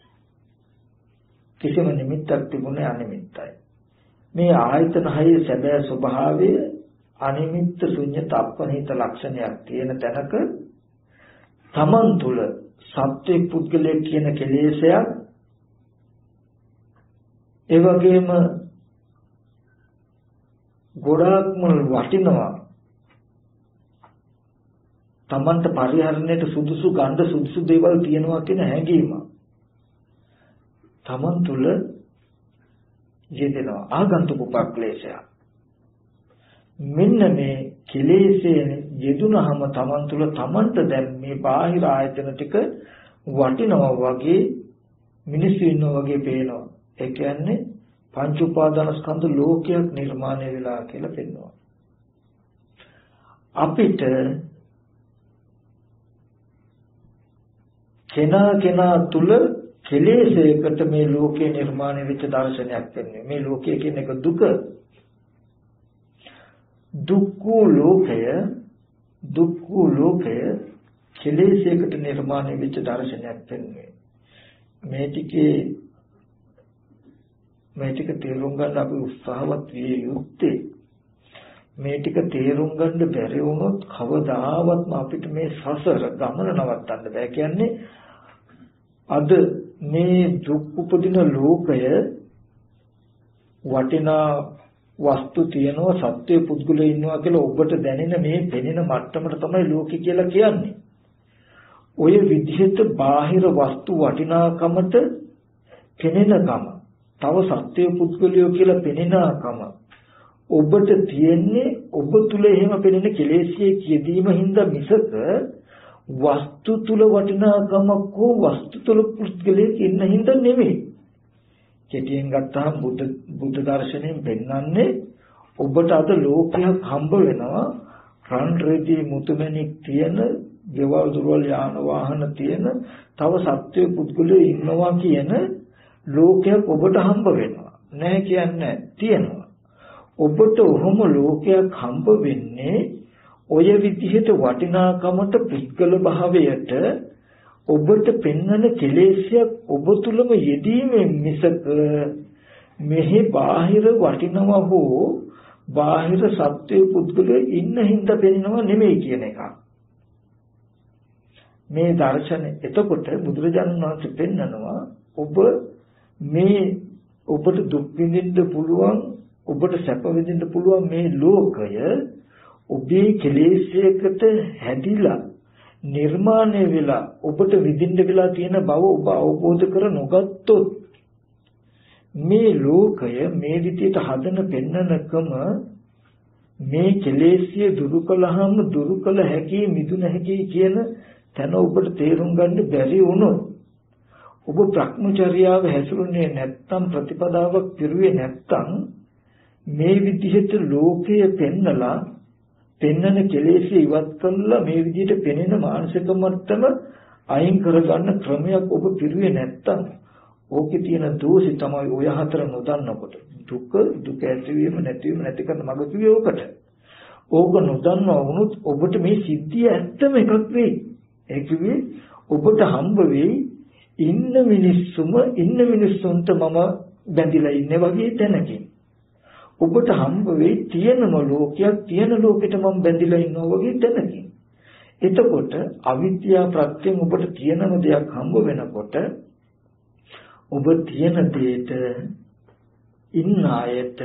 කිසිම නිමිත්තක් තිබුණේ අනිමිත්තයි. මේ ආයතන හයේ සැබෑ ස්වභාවය අනිමිත්ත ශුන්‍යත අප්‍රණීත ලක්ෂණයක් තියෙන තැනක තමන් තුළ සත්‍ය පුද්ගලයෙක් කියන කෙලෙසයක් ඒ වගේම ගොඩාක්ම වටිනවා තමන්ට පරිහරණයට සුදුසු ගන්න සුදුසු දේවල් තියෙනවා කියන හැඟීම තමන් තුල යෙදෙනවා ආගන්තුක උපක්ලේශය. මෙන්න මේ කෙලෙස්යෙන් යෙදුනහම තමන් තුල තමන්ට දැන් මේ බාහිර ආයතන ටික වටිනවා වගේ මිනිස්සු ඉන්නවා වගේ පේනවා. ඒ කියන්නේ පංච උපාදාන ස්කන්ධ ලෝකයක් නිර්මාණය වෙලා කියලා පෙන්වනවා. අපිට කෙනා තුල කෙලෙසයකට මේ ලෝකේ නිර්මාණය වෙච්ච දර්ශනයක් වෙන්නේ. මේ ලෝකය කියන එක දුක. දුක්ඛ ලෝකය කෙලෙසයකට නිර්මාණය වෙච්ච දර්ශනයක් වෙන්නේ. මේ ටික තේරුම් ගන්න අපි උත්සාහවත් විය යුත්තේ. මේ ටික තේරුම් ගන්න බැරි වුණොත් කවදාවත්ම අපිට මේ සසර ගමන නවත්තන්න බෑ. කියන්නේ අද මේ දුක් උපදින ලෝකය වටිනා වස්තු තියනවා සත්‍ය පුද්ගලයෝ ඉන්නවා කියලා ඔබට දැනෙන මේ පෙනෙන මට්ටමට තමයි ලෝකය කියලා කියන්නේ. ඔය විදිහට බාහිර වස්තු වටිනාකමට පෙනෙනකම තව සත්‍ය පුද්ගලයෝ කියලා පෙනෙනකම ඔබට තියෙන්නේ ඔබ තුල එහෙම පෙනෙන කෙලෙස්යේ කියදීම හින්දා මිසක වස්තු තුල වටිනාකමක් හෝ වස්තු තුල පුද්ගලයෙක් ඉන්න හින්දා නෙමෙයි. කෙටියෙන් ගත්තාම බුද්ධ දර්ශනයෙන් පෙන්වන්නේ ඔබට අද ලෝකයක් හම්බ වෙනවා රන් රෙදි මුතුමැණික් තියෙන, ගෙවල් දොරවල් යාන වාහන තියෙන, තව සත්‍ය පුද්ගලයෝ ඉන්නවා කියන ලෝකයක් ඔබට හම්බ වෙනවා. නැහැ කියන්නේ තියෙනවා. ඔබට ඔහොම ලෝකයක් හම්බ වෙන්නේ ඔය විදිහට වටිනාකමට පුද්ගල භාවයට ඔබට පෙන්වන කෙලෙස්යක් ඔබ තුලම යෙදීමෙන් මිසක මෙහි බාහිර වටිනවා හෝ බාහිර සත්‍ය පුද්ගලයෝ ඉන්න හින්දා පෙනෙනවා නෙමෙයි කියන එක. මේ දර්ශනය එතකොට බුදුරජාණන් වහන්සේ පෙන්නනවා ඔබ මේ ඔබට දුක් විඳින්න පුළුවන්, ඔබට සැප විඳින්න පුළුවන් මේ ලෝකය ඔබේ කෙලෙස්යකට හැදිලා නිර්මාණය වෙලා ඔබට විඳින්න වෙලා තියෙන බව ඔබ අවබෝධ කර නොගත්තොත් මේ ලෝකය මේ විදිහට හදන පෙන්නනකම මේ කෙලෙස්ය දුරු කළාම දුරු කළ හැකි මිදුන හැකි කියන තැන ඔබට තේරුම් ගන්න බැරි වුණොත් ඔබ ප්‍රඥාචර්යාව හැසිරුනේ නැත්තම් ප්‍රතිපදාවක් පිරුවේ නැත්තම් මේ විදිහට ලෝකය පෙන්නලා පෙන්නන කෙලෙස් ඉවත් කළා මේ විදිහට පෙනෙන මානසික මට්ටම අයින් කරගන්න ක්‍රමයක් ඔබ පිරුවේ නැත්තම් ඕකේ තියෙන දෝෂي තමයි ඔය හතර නොදන්නකොට දුක ඇතිවීම නැතිවීම නැති කරන මඟ කිව්වේ ඕකට. ඕක නොදන්නවා වුණොත් ඔබට මේ සිද්ධිය ඇත්තම එකක් වෙයි. ඒ කිව්වේ ඔබට හම්බ වෙයි ඉන්න මිනිස්සුන්ට මම බැඳිලා ඉන්නේ වගේ තැනකින්. ඔබට හම්බ වෙයි තියෙනම ලෝකයක් තියෙන ලෝකෙට මම බැඳිලා ඉන්නවා වගේ තැනකින්. එතකොට අවිද්‍යාව ප්‍රත්‍යයෙන් ඔබට තියෙනම දෙයක් හම්බ වෙනකොට ඔබ තියෙන දෙයට ඉන්න අයට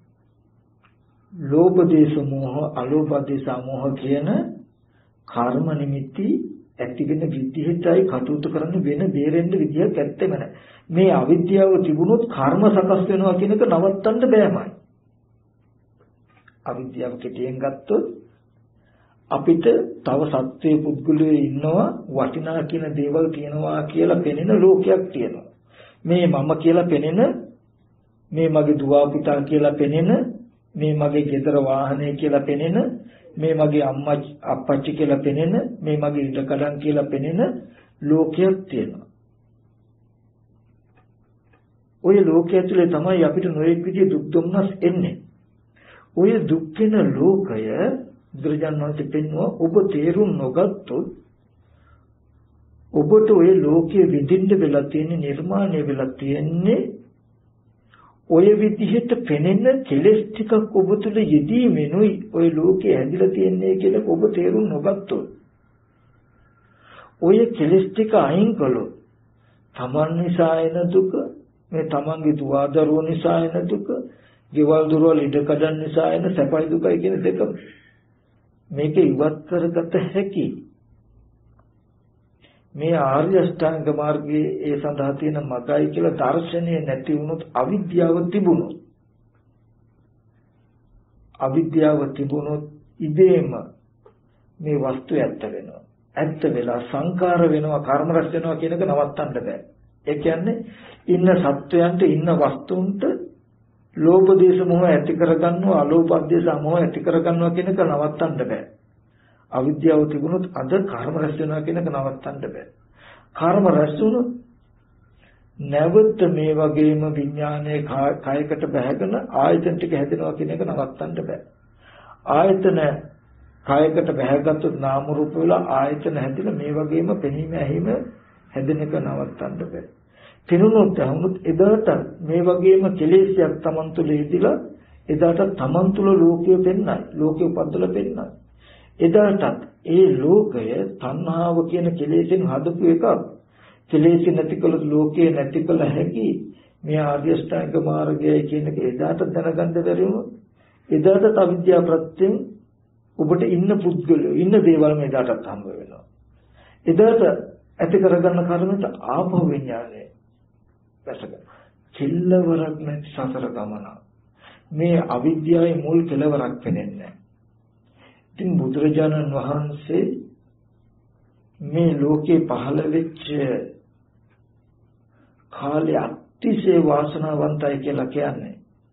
ලෝභ දේශ මොහ අලෝභ දේශ මොහ කියන කර්ම නිමිති ඇතිවෙන විදිහටයි කටයුතු කරන්න වෙන බේරෙන්න විදියක් ඇත්තෙම නැහැ. මේ අවිද්‍යාව තිබුණොත් කර්ම සකස් වෙනවා කියන එක නවත්තන්න බෑමයි. අවිද්‍යාව කෙටියෙන් ගත්තොත් අපිට තව සත්‍ය පුද්ගලයෝ ඉන්නවා වටිනා කියන දේවල් තියෙනවා කියලා පෙනෙන ලෝකයක් තියෙනවා. මේ මම කියලා පෙනෙන, මේ මගේ දුව පුතා කියලා පෙනෙන, මේ මගේ ගෙදර වාහනය කියලා පෙනෙන, මේ මගේ අම්මා අප්පච්චි කියලා පෙනෙන, මේ මගේ ඉඩකඩම් කියලා පෙනෙන ලෝකයක් තියෙනවා. ඔය ලෝකය ඇතුලේ තමයි අපිට නොයෙක් විදිහේ දුක් දුම්නස් එන්නේ. ඔය දුක් වෙන ලෝකය බුදුරජාණන් වහන්සේ පෙන්වුවා ඔබ තේරුම් නොගත්තොත් ඔබට ඔය ලෝකයේ විඳින්න වෙලා තියෙන නිර්මාණය වෙලා තියෙන්නේ ඔය විදිහට පෙනෙන කෙලෙස් ටිකක් ඔබ තුළ යෙදීමෙනුයි ඔය ලෝකේ ඇදිලා තියන්නේ කියලා ඔබ තේරුම් නොගත්තොත් ඔය කෙලෙස් ටික අයින් කළොත් තමන් නිසා එන දුක, මේ තමන්ගේ දුවදරුවෝ නිසා එන දුක, ගෙවල් දොරවල් ඉඩකඩම් නිසා එන සැපයි දුකයි කියන දෙක මේක ඉවත් කරගත හැකි. මේ ආර්ය අෂ්ටාංග මාර්ගයේ ඒ සඳහා තියෙන මගයි කියලා දර්ශනය නැති වුණොත් අවිද්‍යාව තිබුණොත් ඉබේම මේ වස්තු ඇත්ත වෙනවා. ඇත්ත වෙලා සංකාර වෙනවා, කර්ම රැස් වෙනවා කියන එක නවත්තන්න බෑ. ඒ කියන්නේ ඉන්න සත්වයන්ට ඉන්න වස්තුන්ට ලෝභ දේශ මොහ ඇති කරගන්නවා, අලෝභ දේශ මොහ ඇති කරගන්නවා කියන එක නවත්තන්න බෑ. අවිද්‍යාව තිබුණොත් අද කර්ම රැස් වෙනවා කියන එක නවත්තන්න බෑ. කර්ම රැස් වුණොත් නැවත මේ වගේම විඥානයේ කායකට බැහැගෙන ආයතන ටික හැදෙනවා කියන එක නවත්තන්න බෑ. ආයතන කායකට බැහැගත්තොත් නාම රූප වල ආයතන හැදිලා මේ වගේම පෙනීම ඇහිම හැදෙන එක නවත්තන්න බෑ. පිනුනොත් වුණොත් එදාට මේ වගේම කෙලෙස්යක් Taman තුල ඉදිලා එදාට Taman තුල ලෝකය පෙන්නයි, ලෝකය උපද්දලා පෙන්නයි. එදාටත් ඒ ලෝකය තණ්හාව කියන කෙලෙසෙන් හදපු එකක්. කෙලෙස් නැති කළොත් ලෝකේ නැති කළ හැකි. මේ ආර්ය අෂ්ටාංග මාර්ගය කියන එක එදාට දැනගන්න බැරි වුණොත් එදාට අවිද්‍යාව ප්‍රත්‍යයෙන් ඔබට ඉන්න පුද්ගලයෝ ඉන්න දේවල් මේ එදාටත් හම්බ වෙනවා. එදාට ඇති කරගන්න කර්මයට ආපහු විඥානය දැසගන්න. කෙලවරක් නැති සතර ගමන. මේ අවිද්‍යාවේ මුල් කෙලවරක් වෙන්නේ නැහැ. ඉතින් බුදුරජාණන් වහන්සේ මේ ලෝකේ පහළ වෙච්ච කාලය අතිශය වාසනාවන්තයි කියලා කියන්නේ.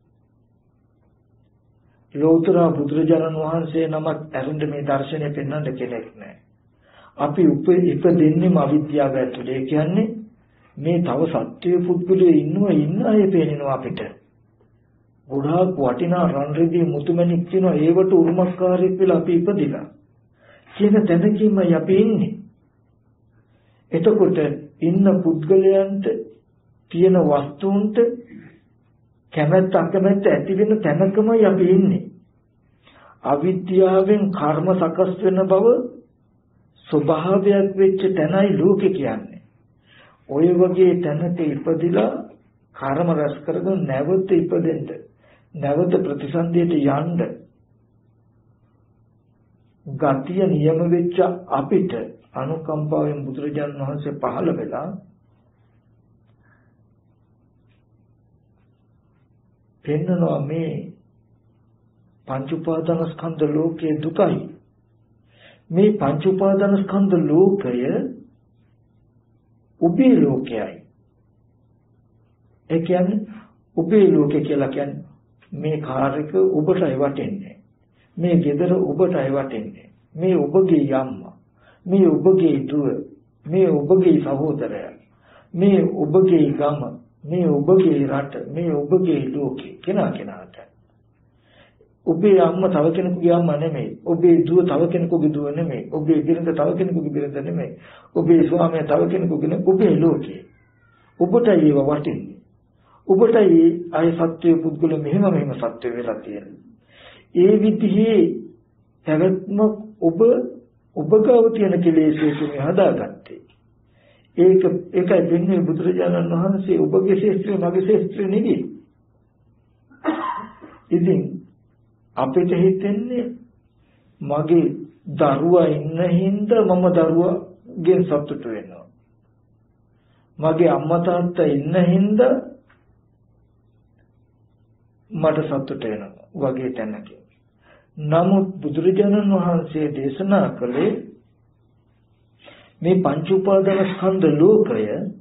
ලෝතර බුදුරජාණන් වහන්සේ නමක් ඇරෙන්න මේ දර්ශනය පෙන්වන්න කෙනෙක් නැහැ. අපි ඉපදෙන්නේම අවිද්‍යාව ඇතුලේ. ඒ කියන්නේ මේ තව සත්‍ය පුද්ගලයෝ ඉන්න අය පේනවා අපිට. ගොඩාක් වටිනා රන් රිදී මුතුමැණික් තියෙනවා, ඒවට උරුමකාරයෙක් වෙලා අපි ඉපදිලා කියන තැනකින්මයි අපි ඉන්නේ. එතකොට ඉන්න පුද්ගලයන්ට තියෙන වස්තුන්ට කැමැත්ත අකමැත්ත ඇති වෙන තැනකමයි අපි ඉන්නේ. අවිද්‍යාවෙන් කර්ම සකස් වෙන බව ස්වභාවයක් වෙච්ච තැනයි ලෝකේ කියන්නේ. ඔය වගේ තැනක ඉපදිලා කර්ම රැස් කරගෙන නැවත ඉපදෙන්න, නැවත ප්‍රතිසන්දියට යන්න ගතිය නියම වෙච්ච අපිට අනුකම්පාවෙන් බුදුරජාණන් වහන්සේ පහළ වෙලා පෙන්නනවා මේ පංච උපාදානස්කන්ධ ලෝකයේ දුකයි. මේ පංච උපාදානස්කන්ධ ලෝකය උභය ලෝකයයි. ඒ කියන්නේ උභය ලෝකය කියලා කියන්නේ මේ කාර්යක ඔබටයි වටින්නේ. මේ ගෙදර ඔබටයි වටින්නේ. මේ ඔබගේ අම්මා, මේ ඔබගේ දුව, මේ ඔබගේ සහෝදරයා, මේ ඔබගේ ගම, මේ ඔබගේ රට, මේ ඔබගේ ලෝකේ කෙනාට. ඔබේ අම්මා තව කෙනෙකුගේ අම්මා නෙමෙයි. ඔබේ දුව තව කෙනෙකුගේ දුව නෙමෙයි. ඔබේ බිරිඳ තව කෙනෙකුගේ බිරිඳ නෙමෙයි. ඔබේ ස්වාමියා තව කෙනෙකුගේ ඔබේ ලෝකේ. ඔබටයි ඒව වටින්නේ. ඔබටයි ආය සත්‍ය පුද්ගල මෙහෙම සත්‍ය වෙලා තියෙන්නේ. ඒ විදිහේ පැවැත්ම ඔබ ගාව තියෙන කෙලෙසකින් හදාගත්තේ. ඒකයි දෙන්නේ බුදුරජාණන් වහන්සේ ඔබගේ ශේත්‍රය මගේ ශේත්‍රය නෙවෙයි. ඉතින් අපිට හිතෙන්නේ මගේ දරුවා ඉන්න හින්දා මම දරුවාගෙන් සතුටු වෙනවා. මගේ අම්මා තාත්තා ඉන්න හින්දා මට සතුට වෙනවා වගේ තැනක. නමුත් බුදුරජාණන් වහන්සේ දේශනා කළේ මේ පංච උපාදාන ස්කන්ධ ලෝකය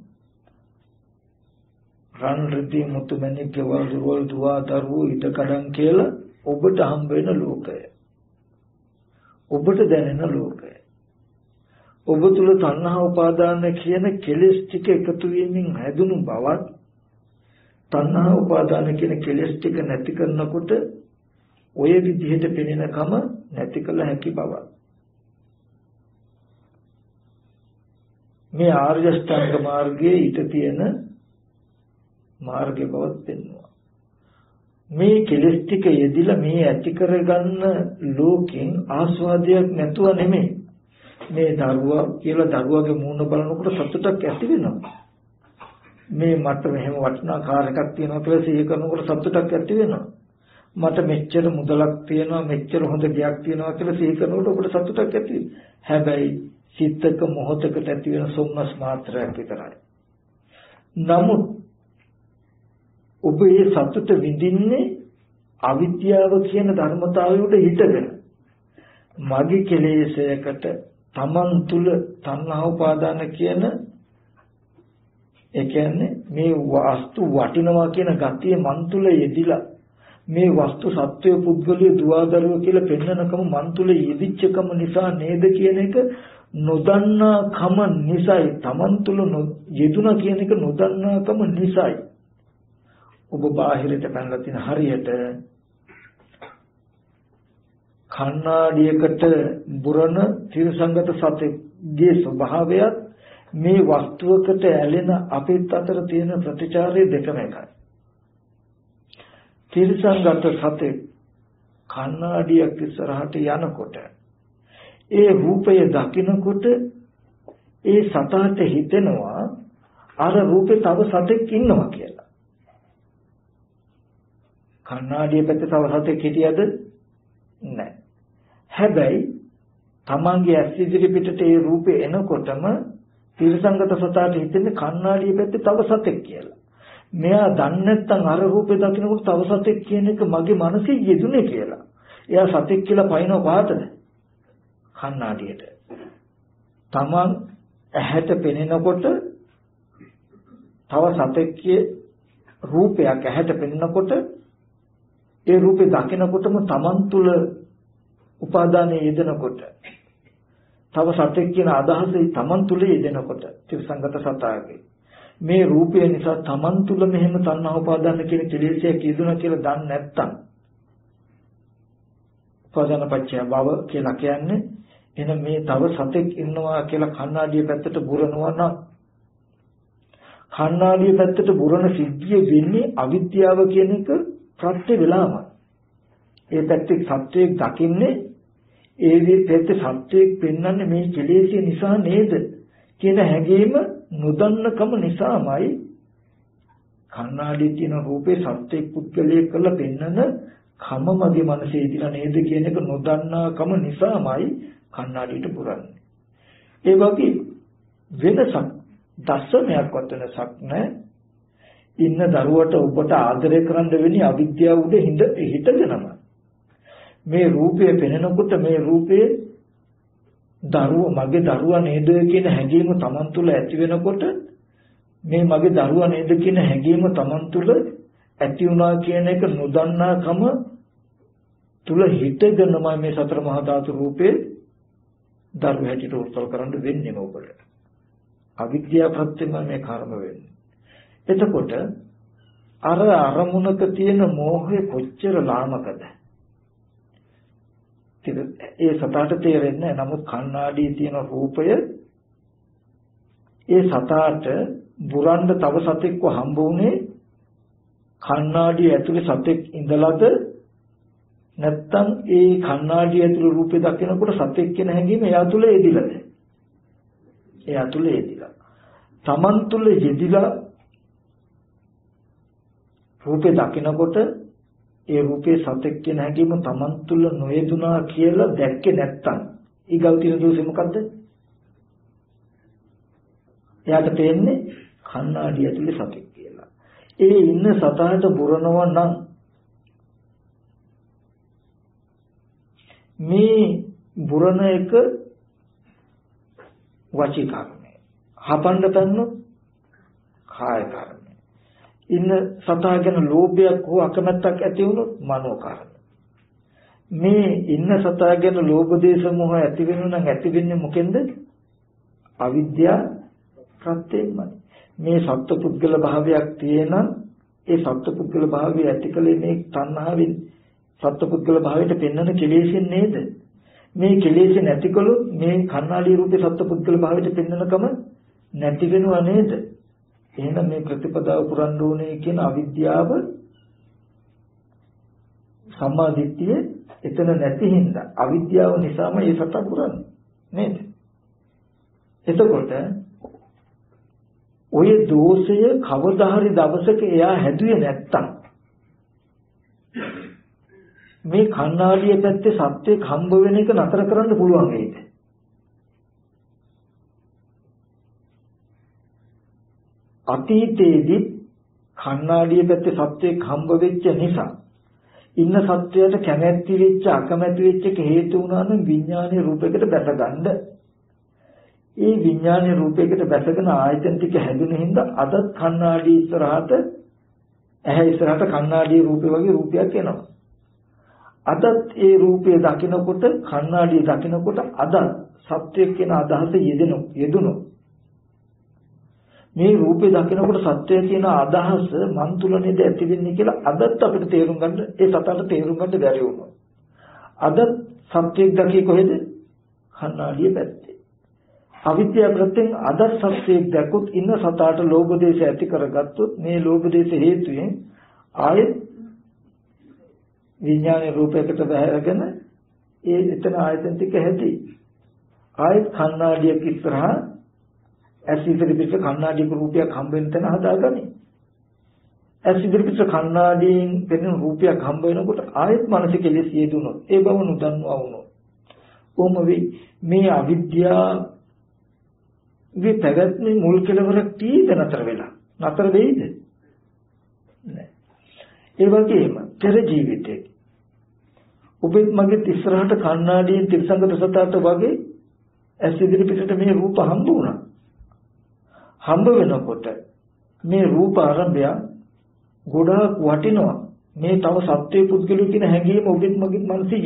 රන් රිදී මුතුමැණික් ගෙවල් දොරවල් දුවා දරුවෝ ඉදකඩම් කියලා ඔබට හම්බ වෙන ලෝකය. ඔබට දැනෙන ලෝකය. ඔබ තුල තණ්හා උපාදාන කියන කෙලෙස් ටික එකතු වීමෙන් හැදුණු බවත් තණ්හා උපාදාන කියන කෙලෙස් ටික නැති කරනකොට ඔය විදිහට පෙනෙනකම නැති කළ හැකි බවත් මේ ආර්ය අෂ්ටාංග මාර්ගයේ ඊට තියෙන මාර්ගය බවත් පෙන්වනවා. මේ කෙලෙස් ටික යෙදිලා මේ ඇති කරගන්න ලෝකෙන් ආස්වාදයක් නැතුව නෙමෙයි. මේ දරුවා කියලා දරුවාගේ මූණ බලනකොට සතුටක් ඇති වෙනවා. මේ මට මෙහෙම වටිනා කාර් එකක් තියෙනවා කියලා සිහි කරනකොට සතුටක් ඇති වෙනවා. මට මෙච්චර මුදලක් තියෙනවා, මෙච්චර හොඳ ගයක් තියෙනවා කියලා සිහි කරනකොට ඔබට සතුටක් ඇති වෙනවා. හැබැයි සිතක මොහොතකට ඇති වෙන සොම්නස් මාත්‍රයක් විතරයි. නමුත් ඔබ මේ සතුට විඳින්නේ අවිද්‍යාව කියන ධර්මතාවයට හිතගෙන. මගේ කෙලෙසයකට තමන් තුල තණ්හා උපාදාන කියන ඒ කියන්නේ මේ වස්තු වටිනවා කියන ගතිය මන් තුල යෙදිලා මේ වස්තු සත්වය පුද්ගලිය දුවදරුව කියලා පෙන්වනකම මන් තුල යෙදිච්චකම නිසා නේද කියන එක නොදන්නාකම නිසායි තමන් තුල යෙදුණා කියන එක නොදන්නාකම නිසායි ඔබ බාහිරට පැනලා තියෙන හරියට කණ්ණාඩියකට බුරන තිරසංගත සතෙක්ගේ ස්වභාවයත් මේ වස්තුවකට ඇලෙන අපිට අතර තියෙන ප්‍රතිචාරය දෙකම එකයි. තිරසංගත සතෙක් කණ්ණාඩියක් ඉස්සරහට යනකොට ඒ රූපය දකිනකොට ඒ සතාට හිතෙනවා අර රූපේ තව සතෙක් ඉන්නවා කියලා. කණ්ණාඩිය පැත්තේ තව සතෙක් හිටියද? නැහැ. හැබැයි තමන්ගේ ඇස් ඉදිරි පිටට ඒ රූපේ එනකොටම තිරසංගත සතාට හිතෙන්නේ කණ්ණාඩිය පැත්තේ තව සතෙක් කියලා. මෙයා දන්නේ නැත්නම් අර රූපේ දකින්නකොට තව සතෙක් කියන එක මගේ මනසේ යෙදුනේ කියලා. එයා සතෙක් කියලා පයින්ව පහතද? කණ්ණාඩියට. තමන් ඇහැට පෙනෙනකොට තව සතෙක්ගේ රූපයක් ඇහැට පෙනෙනකොට ඒ රූපේ දකිනකොටම තමන් තුල උපාදානයේ යෙදෙනකොට තව සතෙක් කියන අදහසේ තමන් තුල යෙදෙනකොට තිරසංගත සතාගේ මේ රූපය නිසා තමන් තුල මෙහෙම තණ්හා උපාදාන කියන කෙලෙසයක් යෙදුණා කියලා දන්නේ නැත්තම් උපාදාන පත්‍ය භව කියලා කියන්නේ එන මේ තව සතෙක් ඉන්නවා කියලා කණ්ණාඩිය පැත්තට බුරනවා නම් කණ්ණාඩිය පැත්තට බුරන සිද්ධිය වෙන්නේ අවිද්‍යාව කියන එක ප්‍රත්‍ය වෙලාම ඒ පැත්තේ සත්‍යයක් දකින්නේ ඒ පැත්තේ සත්‍යයක් පෙන්වන්නේ මේ කෙලෙසිය නිසා නේද කියන හැඟීම නොදන්නකම නිසාමයි කණ්ණාඩියේ තියෙන රූපේ සත්‍යයක් පුද්ගලයෙක් කරලා පෙන්වන කම මගේ මනසේ ඉදිලා නේද කියන එක නොදන්නාකම නිසාමයි කණ්ණාඩියට පුරන්නේ. ඒ වගේ වෙනසක් දශමයක්වත් වෙනසක් නැහැ. ඉන්න දරුවට ඔබට ආදරය කරන්න වෙන්නේ අවිද්‍යාව උඩ හිටගෙනම. මේ රූපය පෙනෙනකොට මේ රූපයේ මගේ දරුවා නේද කියන හැඟීම Taman තුල ඇති වෙනකොට මේ මගේ දරුවා නේද කියන හැඟීම Taman තුල ඇති වුණා කියන එක නොදන්නාකම තුල හිටගෙනම මේ සතර මහා ධාතු රූපේ ධර්ම හැටියට උත්සව කරන්න වෙන්නේ ඔබට. අවිද්‍යාව ප්‍රත්‍යම මේ කර්ම වෙන්නේ. එතකොට අර අරමුණක තියෙන මෝහය කොච්චර ලාමකද? ඒ සතාට තේරෙන්නේ නැහැ. නමුත් කණ්ණාඩියේ තියෙන රූපය ඒ සතාට බුරන්න තව සතෙක්ව හම්බ වුණේ කණ්ණාඩිය ඇතුලේ සතෙක් ඉඳලාද නැත්තම් ඒ කණ්ණාඩිය ඇතුලේ රූපේ දකිනකොට සතෙක් කියන හැඟීම එයා තුල එදිලාද? එයා තුල එදිලා. Taman තුල යෙදිලා රූපේ දකිනකොට ඒ රූපේ සතෙක් කියන හැඟීම Taman තුල නොයෙදුනා කියලා දැක්කේ නැත්තම් ඊගල් තියෙන දෝෂෙ මොකද්ද? එයාට තේන්නේ කණ්ණාඩිය ඇතුලේ සතෙක් කියලා. ඒ ඉන්න සතාට බුරනවා නම් මේ බුරණ එක වචී කර්මය. හපන්න තන්නොත් කාය කර්මය. ඉන්න සතා ගැන ලෝභයක් හෝ අකමැත්තක් ඇති වුණොත් මනෝ කර්මය. මේ ඉන්න සතා ගැන ලෝභ දේශ මොහ ඇති වෙනු නම් ඇති වෙන්නේ මොකෙන්ද? අවිද්‍යාව ප්‍රත්‍යයෙන්මයි. මේ සත්පුද්ගල භාවයක් තියෙනම් ඒ සත්පුද්ගල භාවය ඇතිකලේ මේ තණ්හාවෙන් සත්පුද්ගල භාවයට පෙන්වන කෙලෙසෙන් නේද? මේ කෙලෙස නැතිකොළොත් මේ කණ්ණාඩි රූපේ සත්පුද්ගල භාවයට පෙන්වනකම නැති වෙනවා නේද? එහෙනම් මේ ප්‍රතිපදාව පුරන්න ඕනේ කියන අවිද්‍යාව සම්මා දිට්ඨිය එතන නැති හින්දා අවිද්‍යාව නිසාම ඒ සත්‍ය පුරන්නේ නේද? එතකොට ඔය දෝෂය කවදා හරි දවසක එයා හැදුවේ නැත්තම් මේ කණ්ණාඩිය පැත්තේ සත්‍යයක් හම්බ වෙන එක නතර කරන්න පුළුවන් වේද? අතීතයේදී කණ්ණාඩිය පැත්තේ සත්‍යයක් හම්බ වෙච්ච නිසා ඉන්න සත්‍යයට කැමැති වෙච්ච අකමැති වෙච්ච එක හේතු වුණා නම් විඥානීය රූපයකට බැසගන්න. ඒ විඥානීය රූපයකට බැසගෙන ආයතන ටික හැදුණු හින්දා අදත් කණ්ණාඩිය ඉස්සරහට ඇහැ ඉස්සරහට කණ්ණාඩියේ රූපේ වගේ රූපයක් එනවා. අදත් ඒ රූපය දකිනකොට කණ්ණාඩිය දකිනකොට අද සත්‍යයක් කියන අදහස යෙදුණු මේ රූපේ දකිනකොට සත්‍යය කියන අදහස මන් තුල නේද ඇති වෙන්නේ කියලා අදත් අපිට තේරුම් ගන්න ඒ සතට තේරුම් ගන්න බැරි වුණා. අද සත්‍යයක් දැකේ කොහෙද? කණ්ණාඩිය පැත්තේ. අවිද්‍යාව ප්‍රත්‍යයෙන් අද සත්‍යයක් දැකුත් ඉන්න සතට ලෝභ දේශ ඇති කරගත්තොත් මේ ලෝභ දේශ හේතුයෙන් ආයෙත් විඥානයේ රූපයකට බැහැරගෙන ඒ එතන ආයතන ටික හැදී ආයෙත් කණ්ණාඩියක් ඉස්සරහා ඇස් ඉදිරිපිට කණ්ණාඩියක රූපයක් හම්බ වෙන තැන හදාගනි. ඇස් ඉදිරිපිට කණ්ණාඩියෙන් පෙනෙන රූපයක් හම්බ වෙනකොට ආයෙත් මනස කෙලෙස් යෙදුනොත් ඒ බව නොදන්නවා වුණොත් කොහොම වෙයි මේ අවිද්‍යාවේ පැවැත්මේ මුල් කෙලවරක් තීද නතර වෙලා නතර වෙයිද? නෑ. ඒ වගේම පෙර ජීවිතේ ඔබත් මගේ ඉස්සරහට කණ්ණාඩියෙන් තිරසංගත සතට වගේ ඇස් ඉදිරිපිටට මේ රූප හම්බ වුණා. හම්බ වෙනකොට මේ රූප ආරම්භය ගොඩාක් වටිනවා. මේ තව සත්‍ය පුද්ගලයෝ කියන හැඟීම ඔබත් මගේ මනසේ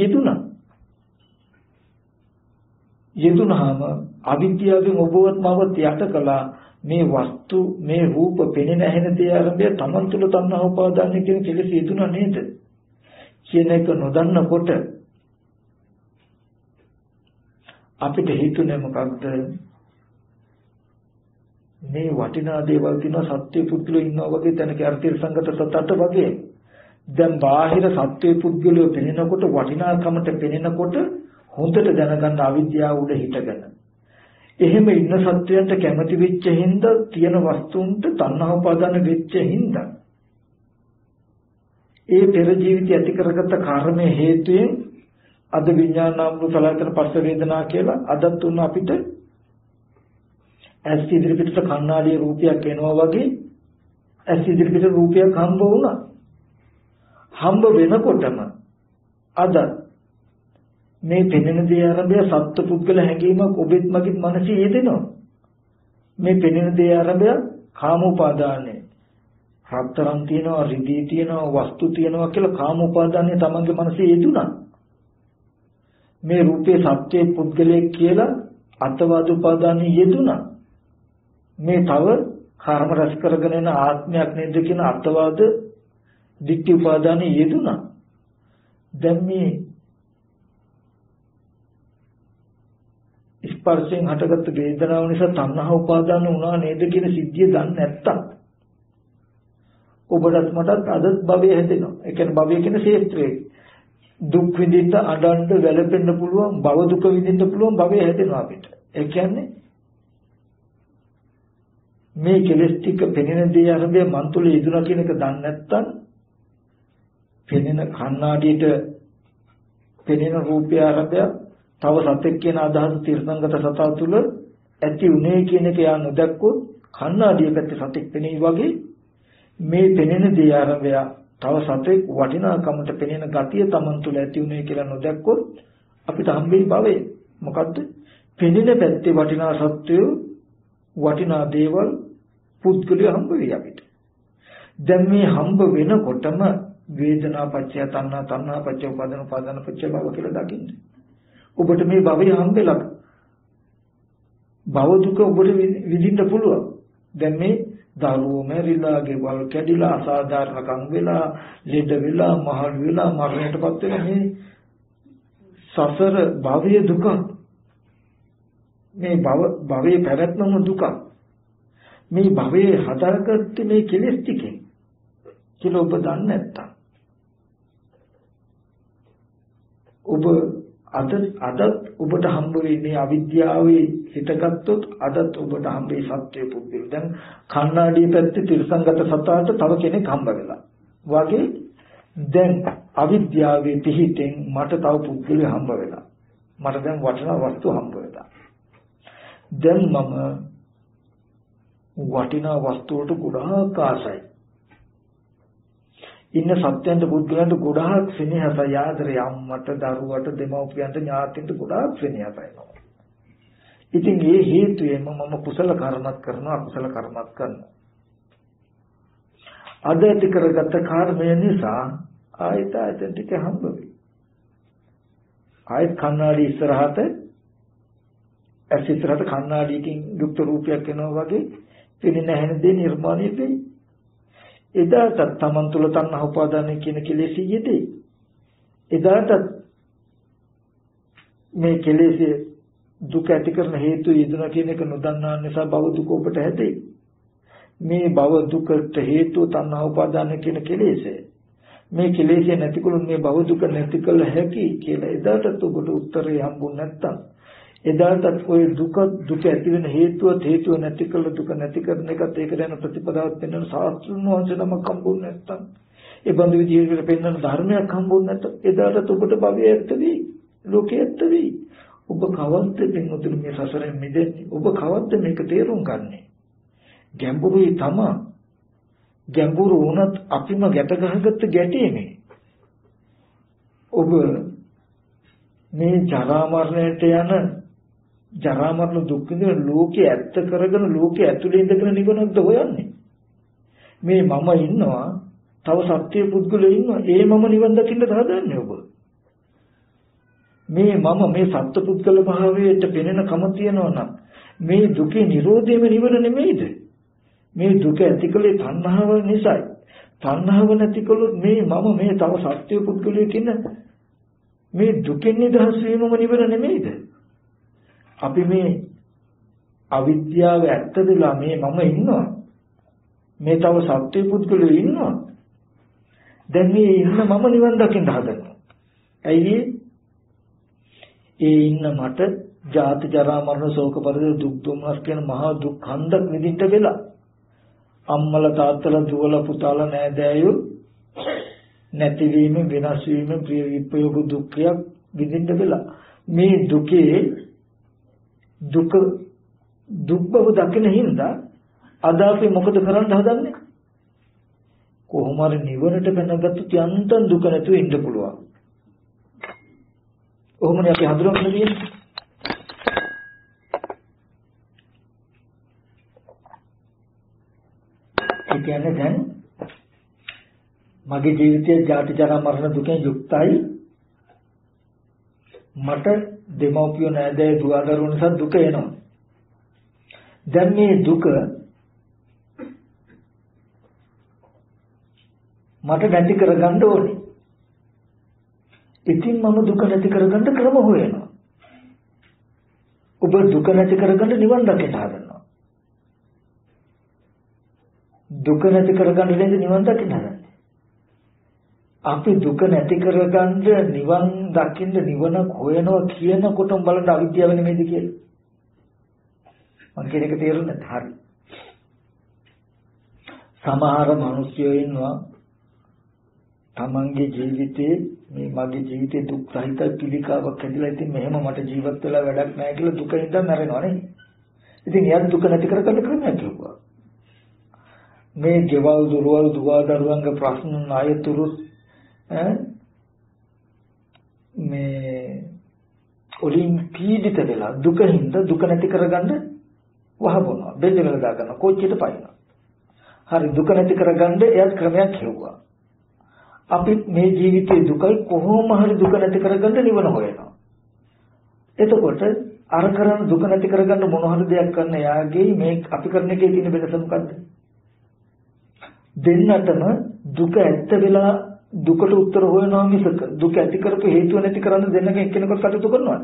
යෙදුනහම අවිද්‍යාවෙන් ඔබවත් මවත් යට කළා මේ වස්තු මේ රූප පෙනෙන ඇහෙන දේ ආරම්භය තමන් තුළ තණ්හා උපාදාන කියන කෙලෙස් යෙදුනා නේද කියන එක නොදන්නකොට අපිට හිතුනේ මොකක්ද මේ වටිනා දේවල් තියෙන සත්‍ය පුද්ගලයෝ ඉන්නවා වගේ තැනක අර්ථය සංගත සතට වගේ දැන් බාහිර සත්‍ය පුද්ගලයෝ පෙනෙනකොට වටිනාකමට පෙනෙනකොට හොඳට දැනගන්න අවිද්‍යාව උඩ හිටගෙන එහෙම ඉන්න සත්‍යයන්ට කැමති වෙච්ච හින්දා තියෙන වස්තුන්ට තණ්හා උපාදාන වෙච්ච හින්දා ඒ පෙර ජීවිතය ඇති කරගත්ත කර්මයේ හේතුයෙන් අද විඥානාම්බු සලකන පස්ස වේදනා කියලා අදත් උන අපිට ඇස් ඉදිරිපිට කණ්ණාඩියේ රූපයක් එනවා වගේ ඇස් ඉදිරිපිට රූපයක් හම්බ වුණා. හම්බ වෙනකොටම අද මේ පෙනෙන දේ ආරම්භය සත්පුද්ගල හැඟීමක් ඔබෙත් මගෙත් මනසේ යෙදෙනවා. මේ පෙනෙන දේ ආරම්භය කාම උපාදානය. හතරන් තියෙනවා, රිදී තියෙනවා, වස්තු තියෙනවා කියලා කාම උපාදානය තමන්ගේ මනසේ යෙදුණා. මේ රූපේ සත්‍ය පුද්ගලයෙක් කියලා අත්වාද උපාදානය යෙදුණා. මේ තව කර්ම රැස් කරගෙන යන ආත්මයක් නේද කියන අත්වාද දිට්ඨි උපාදානය යෙදුණා. දැන් මේ ස්පර්ශයෙන් හටගත්තු වේදනාව නිසා තණ්හා උපාදාන වුණා නේද කියන සිද්ධිය දන්නේ නැත්තම් ඔබටත් මටත් අදත් භවය හැදෙනවා. ඒ කියන්නේ භවය කියන්නේ ශේත්‍රයේ දුක් විඳින්න අඬන්න වැළපෙන්න පුළුවන් භව දුක විඳින්න පුළුවන් භවය හැදෙනවා අපිට. ඒ කියන්නේ මේ කෙලස් ටික පෙනෙන දේ අරබේ මන් තුල යෙදුණා කියන එක දන්නේ නැත්තම් පෙනෙන කණ්ණාඩියට පෙනෙන රූපය අරබේ තව සත්‍යක් කියන අදහස තිරසංගත සතා තුල ඇති උනේ කියන එක යා නොදැක්කොත් කණ්ණාඩිය පැත්තේ සත්‍යක් පෙනෙයි වගේ මේ පෙනෙන දේ ආරම්භය තව සතෙක් වටිනාකමට පෙනෙන ගතිය Taman තුල ඇති උනේ කියලා නොදැක්කොත් අපිට හම්බෙයි භවය. මොකද්ද? පෙනෙන පැත්තේ වටිනා සත්‍යය වටිනා දේවල් පුද්ගලිය හම්බ වෙයි අපිට. දැන් මේ හම්බ වෙනකොටම වේදනා පත්‍ය තණ්හා තණ්හා පත්‍ය උපාදාන උපාදාන පත්‍ය භව කියලා දකින්න. ඔබට මේ භවය හම්බෙලා භව දුක ඔබට විඳින්න පුළුවන්. දැන් මේ දරුවෝ මැරිලා ගෙවල් කැඩිලා අසාධාරණකම් වෙලා ලෙඩ වෙලා මහලු වෙලා මරණයටපත් වෙන මේ සසර භවයේ දුක මේ භවයේ පැවැත්මම දුක මේ භවයේ හදාගත්තේ මේ කෙලෙස් ටිකෙන් කියලා ඔබ දන්නේ නැත්තම් ඔබ අදත් ඔබට හම්බ වෙන්නේ අවිද්‍යාවේ හිතගත්තොත් අදත් ඔබට හම්බෙයි සත්‍ය පුද්ගල. දැන් කණ්ණාඩිය පැත්තේ තිරසංගත සතාට තව කෙනෙක් හම්බ වෙලා. වගේ දැන් අවිද්‍යාවේ පිහිටෙන් මට තව පුද්ගලයෙක් හම්බ වෙලා. මට දැන් වටිනා වස්තු හම්බ වෙලා. දැන් මම වටිනා වස්තුවට ගොඩාක් ආසයි. ඉන්න සත්‍යන්ත පුද්ගලයන්ට ගොඩාක් සෙනෙහසයි ආදරය අම්මට දරුවට දෙමව්පියන්ට ඥාතින්ට ගොඩාක් සෙනෙහසයි. ඉතින් මේ හේතුවෙන්ම මම කුසල කර්මත් කරනවා අකුසල කර්මත් කරනවා. අද ඇති කරගත්ත කර්මය නිසා ආයත ටික හම්බ වෙයි. ආයත කන්නාඩි ඉස්සරහට ඇස් ඉස්සරහට කන්නාඩියකින් යුක්ත රූපයක් එනවා වගේ පෙනෙන හැන දේ නිර්මාණය වෙයි. එදාට තමන් තුළ තණ්හා උපාදානය කියන කෙලෙසි යෙදේ. එදාට මේ කෙලෙසි දුක ඇති කරන හේතු යෙදුණා කියන එක නොදන්නා නිසා භව දුක ඔබට හැදේ. මේ භව දුකට හේතුව තණ්හා උපාදාන කියන කෙලෙසය. මේ කෙලෙසය නැතිකොළොත් මේ භව දුක නැති කළ හැකි කියලා එදාටත් ඔබට උත්තරේ හම්බුනේ නැත්තම් එදාටත් ඔය දුක ඇති වෙන හේතුව නැති කළ දුක නැති කරන එකත් ඒකට යන ප්‍රතිපදාවක් වෙනන ශාස්ත්‍රඥ වහන්සේ නමක් හම්බුනේ නැත්තම් ඒ බඳු විදිහකට පෙන්වන ධර්මයක් හම්බුනේ නැත්තම් එදාටත් ඔබට භවය ඇත්තවි ලෝකයේ ඇත්තවි. ඔබ කවද්ද පින්වතුනි මේ සසරෙන් මිදෙන්නේ? ඔබ කවද්ද මේක තේරුම් ගන්නේ? ගැඹුරුයි තමයි. ගැඹුරු වුණත් අපිම ගැට ගහගත්ත ගැටේනේ. ඔබ මේ ජරා මරණයට යන ජරා මරණ දුක් විඳින ලෝකයේ ඇත්ත කරගෙන ලෝකයේ ඇතුලේ ඉඳගෙන නිවනක්ද හොයන්නේ? මේ මම ඉන්නවා, තව සත්‍ය පුද්ගලයෝ ඉන්නවා. ඒ මම නිවන් දකින්න හදන්නේ ඔබ. මේ මම මේ සත්‍ය පුද්ගල භාවයට පෙනෙන කම තියනවා නම් මේ දුකේ නිරෝධයම නිවන නෙමෙයිද? මේ දුක ඇතිකලේ තණ්හාව නිසායි. තණ්හාව නැතිකොලොත් මේ මම මේ තව සත්‍ය පුද්ගලයෝ කියන මේ දුකෙන් නිදහස් වීමම නිවන නෙමෙයිද? අපි මේ අවිද්‍යාව ඇත්ත දෙලා මේ මම ඉන්නවා. මේ තව සත්‍ය පුද්ගලයෝ ඉන්නවා. දැන් මේ ඉන්න මම නිවන් දකින්න හදනවා. ඇයි ඒ ඉන්න මට ජාති ජරා මරණ ශෝක පරිදේ දුක් දුම්නස් කියන මහා දුක් හන්දක් විඳින්න වෙලා අම්මලා තාත්තලා දුවලා පුතාලා නෑදෑයෝ නැතිවීම වෙනස් වීම ප්‍රිය විප්‍රයෝග දුක්ඛයක් විඳින්න වෙලා මේ දුකේ දුක් බව දකින හින්දා අද අපි මොකද කරන්න හදන්නේ? කොහොම හරි නිවනට පැනගත්තු යන්තම් දුක නැතුව ඉන්න පුළුවන්. ඔහොමනේ අපි හඳුනගන්න තියෙන්නේ. ඒ කියන්නේ දැන් මගේ ජීවිතයේ ජාති ජරා මරණ දුකෙන් යුක්තයි. මට දෙමව්පියෝ නැදේ දුව දරුවෝ නිසා දුක එනවා. දැන් මේ දුක මට නැති කරගන්න ඕනේ. ඉතින් මම දුක නැති කරගන්න ක්‍රම හොයනවා. ඔබ දුක නැති කරගන්න නිවන් දකින්න හදනවා. දුක නැති කරගන්න නේද නිවන් දකින්න හදන්නේ. අපි දුක නැති කරගන්න නිවන් දකින්න නිවනක් හොයනවා කියනකොටම බලන්න අවිද්‍යාව නෙමෙයිද කියලා. මම කියන එක තේරුණාද? හරි. සමහර මිනිස්සුයෝ ඉන්නවා තමන්ගේ ජීවිතේ මේ මගේ ජීවිතේ දුක් සහිත පිළිකාවක් ඇදලා ඉතින් මෙහෙම මට ජීවත් වෙලා වැඩක් නැහැ කියලා දුක හින්දා මැරෙනවා නේ. ඉතින් එයාට දුක නැති කරගන්න ක්‍රමයක් කිව්වා. මේ ගෙවල් දොරවල් දුව දරුවන්ගේ ප්‍රශ්න ණයතුරු මේ ඔලින් පීඩිත වෙලා දුක හින්දා දුක නැති කරගන්න වහබනවා. බෙදලා දා ගන්න කොච්චියට පයින්නවා. හරි දුක නැති කරගන්න එයාට ක්‍රමයක් කිව්වා. අපි මේ ජීවිතයේ දුකයි කොහොම හරි දුක නැති කරගන්න නිවන හොයනවා. එතකොට අර කරන දුක නැති කරගන්න මොන හරි දෙයක් කරන්න යාගේ මේ අපි කරන එකේ තියෙන වෙනස මොකද්ද? දෙන්නටම දුක ඇත්ත වෙලා දුකට උත්තර හොයනවා මිසක දුක ඇති කරපු හේතුව නැති කරන්න දෙන්නක එක්කෙනෙකුට කටයුතු කරනවද?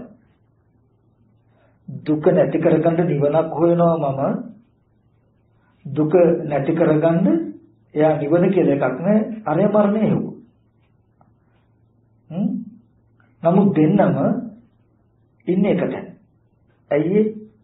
දුක නැති කරගන්න නිවනක් හොයනවා මම. දුක නැති කරගන්න එයා නිවන කියලා එකක් නෑ. අරය මරණය හෙව්ව. නමුත් දෙන්නම ඉන්නේ එකට. ඇයි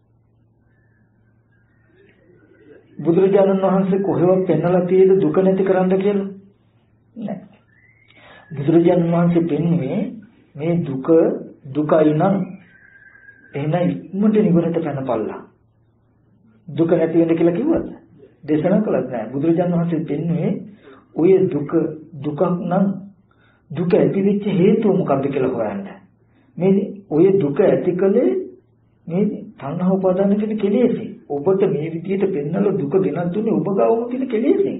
බුදුරජාණන් වහන්සේ කොහෙවත් පෙන්නලා තියෙද දුක නැති කරන්න කියලා? නෑ. බුදුරජාණන් වහන්සේ පෙන්වන්නේ මේ දුක දුකයි නම් එහෙනම් ඉක්මනට නිවනට පැනපල්ලා. දුක නැති වෙන්න කියලා කිව්වද? දේශනා කළත් නෑ. බුදුරජාණන් වහන්සේ පෙන්වුවේ ඔය දුකක් නම් දුක ඇතිවෙච්ච හේතුව මොකක්ද කියලා හොයන්න. මේ ඔය දුක ඇතිකලේ මේ තණ්හා උපාදාන කියන කෙලෙසි. ඔබට මේ විදියට පෙන්නලා දුක ගෙනත් දුන්නේ ඔබ ගාවම තියෙන කෙලෙසි.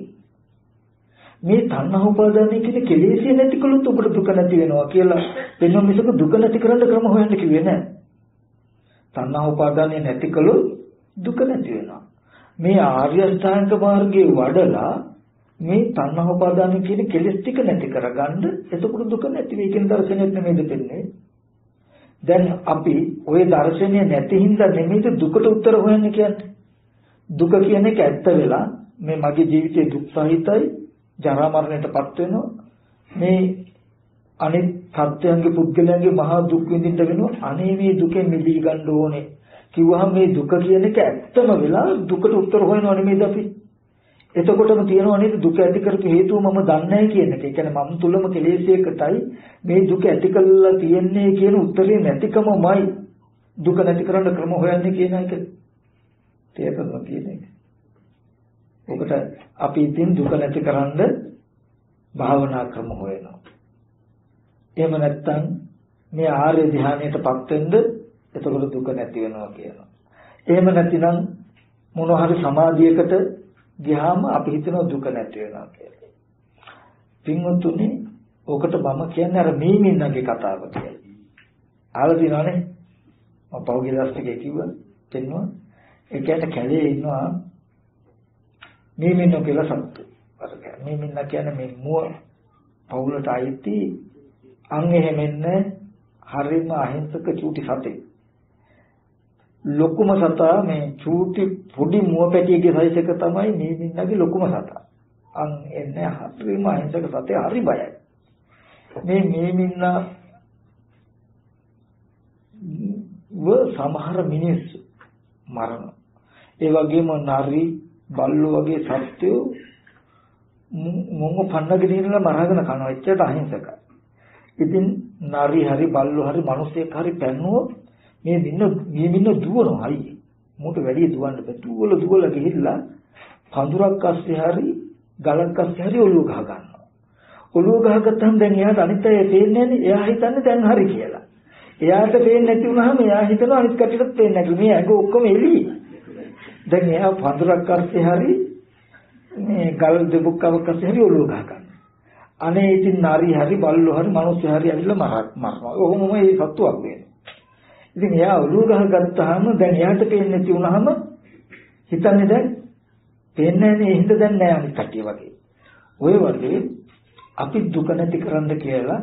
මේ තණ්හා උපාදානය කියන කෙලෙසි නැතිකලොත් ඔබට දුක නැති වෙනවා කියලා පෙන්වන මිසක දුක නැති කරන්න ක්‍රම හොයන්න කිව්වේ නෑ. තණ්හා උපාදානය නැතිකලොත් දුක නැති වෙනවා. මේ ආර්ය අෂ්ටාංග මාර්ගයේ වඩලා මේ තණ්හා උපාදාන කියන කෙලෙස් ටික නැති කරගන්න එතකොට දුක නැති වෙයි කියන දර්ශනයක් නෙමෙයිද දෙන්නේ. දැන් අපි ওই දර්ශනය නැති හින්දා නෙමෙයිද දුකට උත්තර හොයන්න කියන්නේ. දුක කියන එක ඇත්ත වෙලා මේ මගේ ජීවිතේ දුක් සහිතයි ජරා මරණයටපත් වෙනවා. මේ අනිත් සත්‍යයන්ගේ පුද්ගලයන්ගේ මහා දුක් විඳින්න වෙනවා. අනේ මේ දුකෙන් මිදී ගන්න ඕනේ කිව්වහම මේ දුක කියන එක ඇත්තම වෙලා දුකට උත්තර හොයනව නෙමෙයිද අපි. එතකොටම තියෙනවා නේද දුක ඇති කරපු හේතුව මම දන්නේ නැහැ කියන එක. ඒ කියන්නේ මම තුලම කෙලෙසයකටයි මේ දුක ඇති කළා තියන්නේ කියන උත්තරේ නැතිකමමයි දුක නැති කරන්න ක්‍රම හොයන්නේ කියන එක. තේරෙනවද කියන එක? ඔකට අපි ඉතින් දුක නැති කරන්න භාවනා ක්‍රම හොයනවා. එහෙම නැත්නම් මේ ආර්ය ධ්‍යානයටපත් වෙන්න එතකොට දුක නැති වෙනවා කියනවා. එහෙම නැතිනම් මොන හරි සමාධියකට ගියාම අපි හිතනවා දුක නැති වෙනවා කියලා. පින්වත්තුනි, ඔකට මම කියන්නේ අර මීමින්නගේ කතාව කියලා. ආලා දිනවනේ මම පෞගේ දවස් ටිකේ කිව්වා දෙන්නවා. ඒ කියන්නේ කැලේ ඉන්නවා මීමින්නෝ කියලා සත්තු. අර මීමින්න කියන්නේ මේ මුව පවුලට අයිති අන් එහෙමෙන්න හරිම අහිංසක චූටි සතෙක්. ලොකුම සතා මේ චූටි පොඩි මුව පැටියගේ සයිස් එක තමයි මීමින්නගේ ලොකුම සතා. අන් එන්නේ හරිම අහිංසක සතේ හරි බයයි. මේ මීමින්න සමහර මිනිස්සු මරන. ඒ වගේම නරි බල්ලෝ වගේ සත්ත්වෝ මොංග පන්නගෙන ඉන්නලා මරාගෙන කනවා. එච්චරට අහිංසකයි. ඉතින් නරි හරි බල්ලෝ හරි මිනිස්සෙක් හරි පැන්නුවොත් මේ මින්න දුවනවා අයියේ. මොකට වැඩි දුවන්න බෑ. දුවල ගිහිල්ලා පඳුරක් අස්සේ හරි ගලක් අස්සේ හරි ඔළුව ගහ ගන්නවා. ඔළුව ගහගත්තාම දැන් එයාට අනිත් අය පේන්නේ නැහැ. එයා හිතන්නේ දැන් හරි කියලා. එයාට පේන්නේ නැති වුනහම එයා හිතනවා අනිත් කටට පේන්නේ නැහැ. මේ ඇඟ ඔක්කොම එළියි. දැන් එයා පඳුරක් අස්සේ හරි මේ ගල් දෙබුක්කවක් අස්සේ හරි ඔළුව ගහ ගන්නවා. අනේ ඉතින් නරි හරි බල්ලෝ හරි මිනිස්සු හරි ඇවිල්ලා මරනවා. ඔහොමම මේ සත්තුවක් වෙනවා. ඉතින් එයා ඔළුව ගහගත්තාම දැන් එයාට පේන්නේ නැති වුනහම හිතන්නේ දැන් පේන්නේ නැහැ හින්දා දැන් නෑ අනිත් කටිය වගේ. ඔය වගේ අපි දුක නැති කරන්න කියලා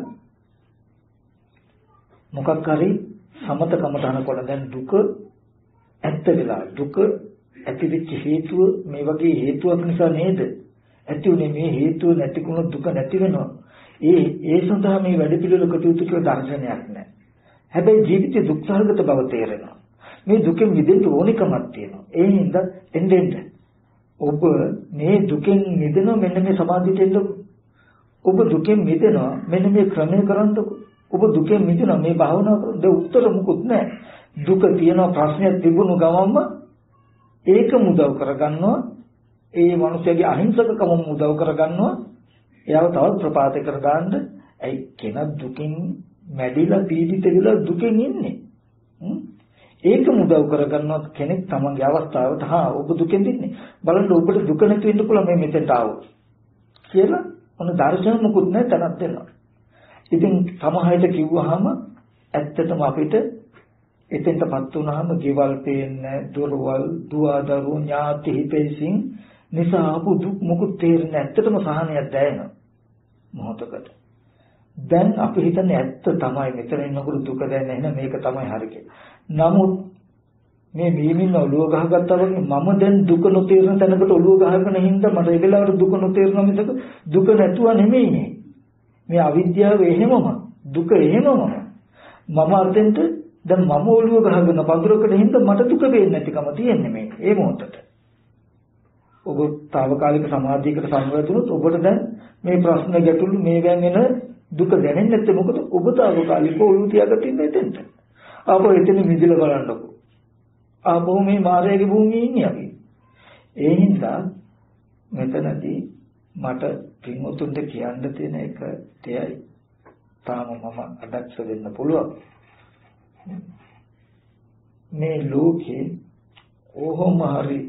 මොකක් හරි සමතකමට අනකොට දැන් දුක ඇත්ත වෙලා දුක ඇතිවෙච්ච හේතුව මේ වගේ හේතුවක් නිසා නේද? ඇති උනේ මේ හේතුව නැතිකුණොත් දුක නැති වෙනවා. ඒ සඳහා මේ වැඩ පිළිවෙල කටයුතු කියලා දර්ශනයක් නැහැ. හැබැයි ජීවිතේ දුක්සහගත බව තේරෙනවා. මේ දුකෙන් මිදෙන්න ඕනිකමක් තියෙනවා. ඒ හින්දා එන්න ඔබ මේ දුකෙන් මිදෙනවා මෙන්න මේ සමාධියට එන්න. ඔබ දුකෙන් මිදෙනවා මෙන්න මේ ක්‍රමය කරන්නකො. ඔබ දුකෙන් මිදෙනවා මේ භාවනාව කරද්ද උත්තර මුකුත් නැහැ. දුක තියෙනවා ප්‍රශ්නයක් තිබුණු ගමන්ම ඒක මුදව කරගන්නවා. ඒ මිනිස්යාගේ අහිංසකකම මුදව කරගන්නවා. එයාව තවත් ප්‍රපාතේ කර දාන්න. ඇයි කෙනා දුකින් මැඩිලා පීඩිත වෙලා දුකෙන් ඉන්නේ. ඒක මුදව කරගන්නවත් කෙනෙක් තමන්ගේ අවස්ථාවට ඔබ දුකෙන් ඉන්නේ. බලන්න ඔබට දුක නැති වෙන්න පුළුවන් මේ මෙතෙන්ට ආවොත්. කියලා මොන දර්ශන මුකුත් නැහැ තනක් දෙනවා. ඉතින් සමහරවිට කිව්වහම ඇත්තටම අපිට එතෙන්ටපත් වුණාම ගෙවල් පේන්නේ දොරවල් දුවදරු ඥාති හිතෙසින් නිසා ආපු දුක් මුකුත් තේරෙන්නේ ඇත්තටම සහනයක් දැනෙනවා මොහොතකට. දැන් අපි හිතන්නේ ඇත්ත තමයි මෙතන ඉන්නකොට දුක දැනෙන්නේ නැහැ මේක තමයි හරි කියලා. නමුත් මේ මීමින්න ඔළුව ගහගත්තා වගේ මම දැන් දුක නොතේරෙන තැනකට ඔළුව ගහගෙන හින්දා මට ඒ වෙලාවට දුක නොතේරෙනවා මිසක දුක නැතුව නෙමෙයි මේ අවිද්‍යාව එහෙමම දුක එහෙමම මම අතෙන්ට දැන් මම ඔළුව ගහගෙන පඳුරකට හින්දා මට දුක වෙන්නේ නැතිකම තියෙන්නේ මේ ඒ මොහොතට. ඔබ తాවකාලික සමාධියකට සම්බන්ධ වුණොත් ඔබට දැන් මේ ප්‍රශ්න ගැටලු මේ වැන් එන දුක දැනෙන්නේ නැත්නම් මොකද ඔබ తాවකාලිකව ඔළුව තියාගත්ත ඉන්නේ එතෙන්ට. ආපහු එතන මිදිල බලන්නකො. ආපහු මේ මායාවේ භූමියේ ඉන්නේ අපි. ඒ හින්දා මෙතනදී මට පින්වතුන්ට කියන්න තියෙන එක තේයි තාම මම අදක්ෂ වෙන්න පුළුවන්. මේ ලෝකේ කොහොම හරි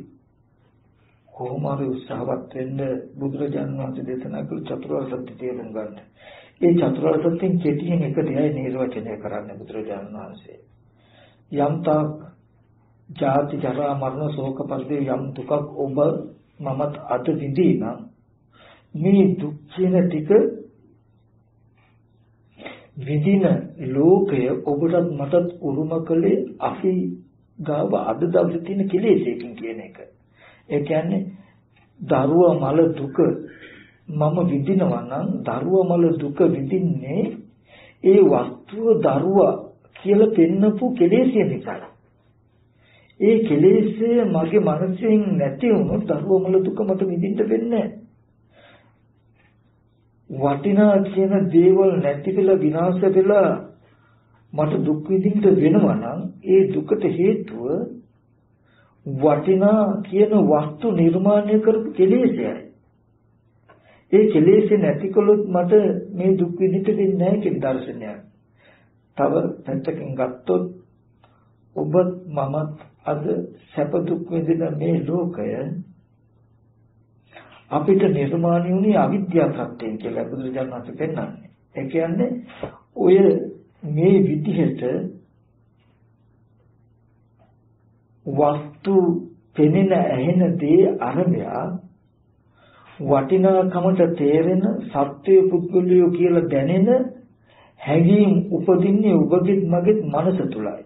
උත්සාහවත් වෙන්න බුදුරජාණන් වහන්සේ දේශනා කළ චතුරාර්ය සත්‍ය තේරුම් ගන්න. ඒ චතුරාර්ය සත්‍යෙන් කෙටියෙන් එක දෙයයි නිර්වචනය කරන්නේ බුදුරජාණන් වහන්සේ. යම් තාක් ජාති ජරා මරණ ශෝක පරිදේ යම් දුකක් ඔබ මමත් අත විඳිනම් මේ දුක් කියන ටික විඳින ලෝකය ඔබටත් මටත් උරුම කළේ අපි ගාව අද දවසේ තියෙන කෙලෙසකින් කියන එක. ඒ කියන්නේ දරුවා මල දුක මම විඳිනවා නම් දරුවා මල දුක විඳින්නේ ඒ වස්තුව දරුවා කියලා පෙන්නපු කෙලෙසිය නිසායි. ඒ කෙලෙස්ය මගේ මනසෙන් නැති වුණොත් දරුවා මල දුක මට විඳින්න වෙන්නේ නැහැ. වටිනා කියන දේවල් නැති වෙලා විනාශ වෙලා මට දුක් විඳින්න වෙනවා නම් ඒ දුකට හේතුව වටිනා කියන වස්තු නිර්මාණය කරපු කෙලෙසයයි. ඒ කෙලෙස් නැති කළොත් මට මේ දුක් විඳින්න වෙන්නේ නැහැ කියන දර්ශනයක්. තව පැත්තකින් ගත්තොත් ඔබ මමත් අද සැප දුක් විඳින මේ ලෝකය අපිට නිර්මාණය වුණේ අවිද්‍යාව ප්‍රත්‍යයෙන් කියලා බුදුරජාණන් වහන්සේ පෙන්නන්නේ. ඒ කියන්නේ ඔය මේ විදිහට වස්තු පෙනෙන ඇහෙන දේ අරබයා වටිනාකමට තේරෙන සත්‍ය පුද්ගලයෝ කියලා දැනෙන හැඟීම් උපදින්නේ ඔබගෙත් මගෙත් මනස තුලයි.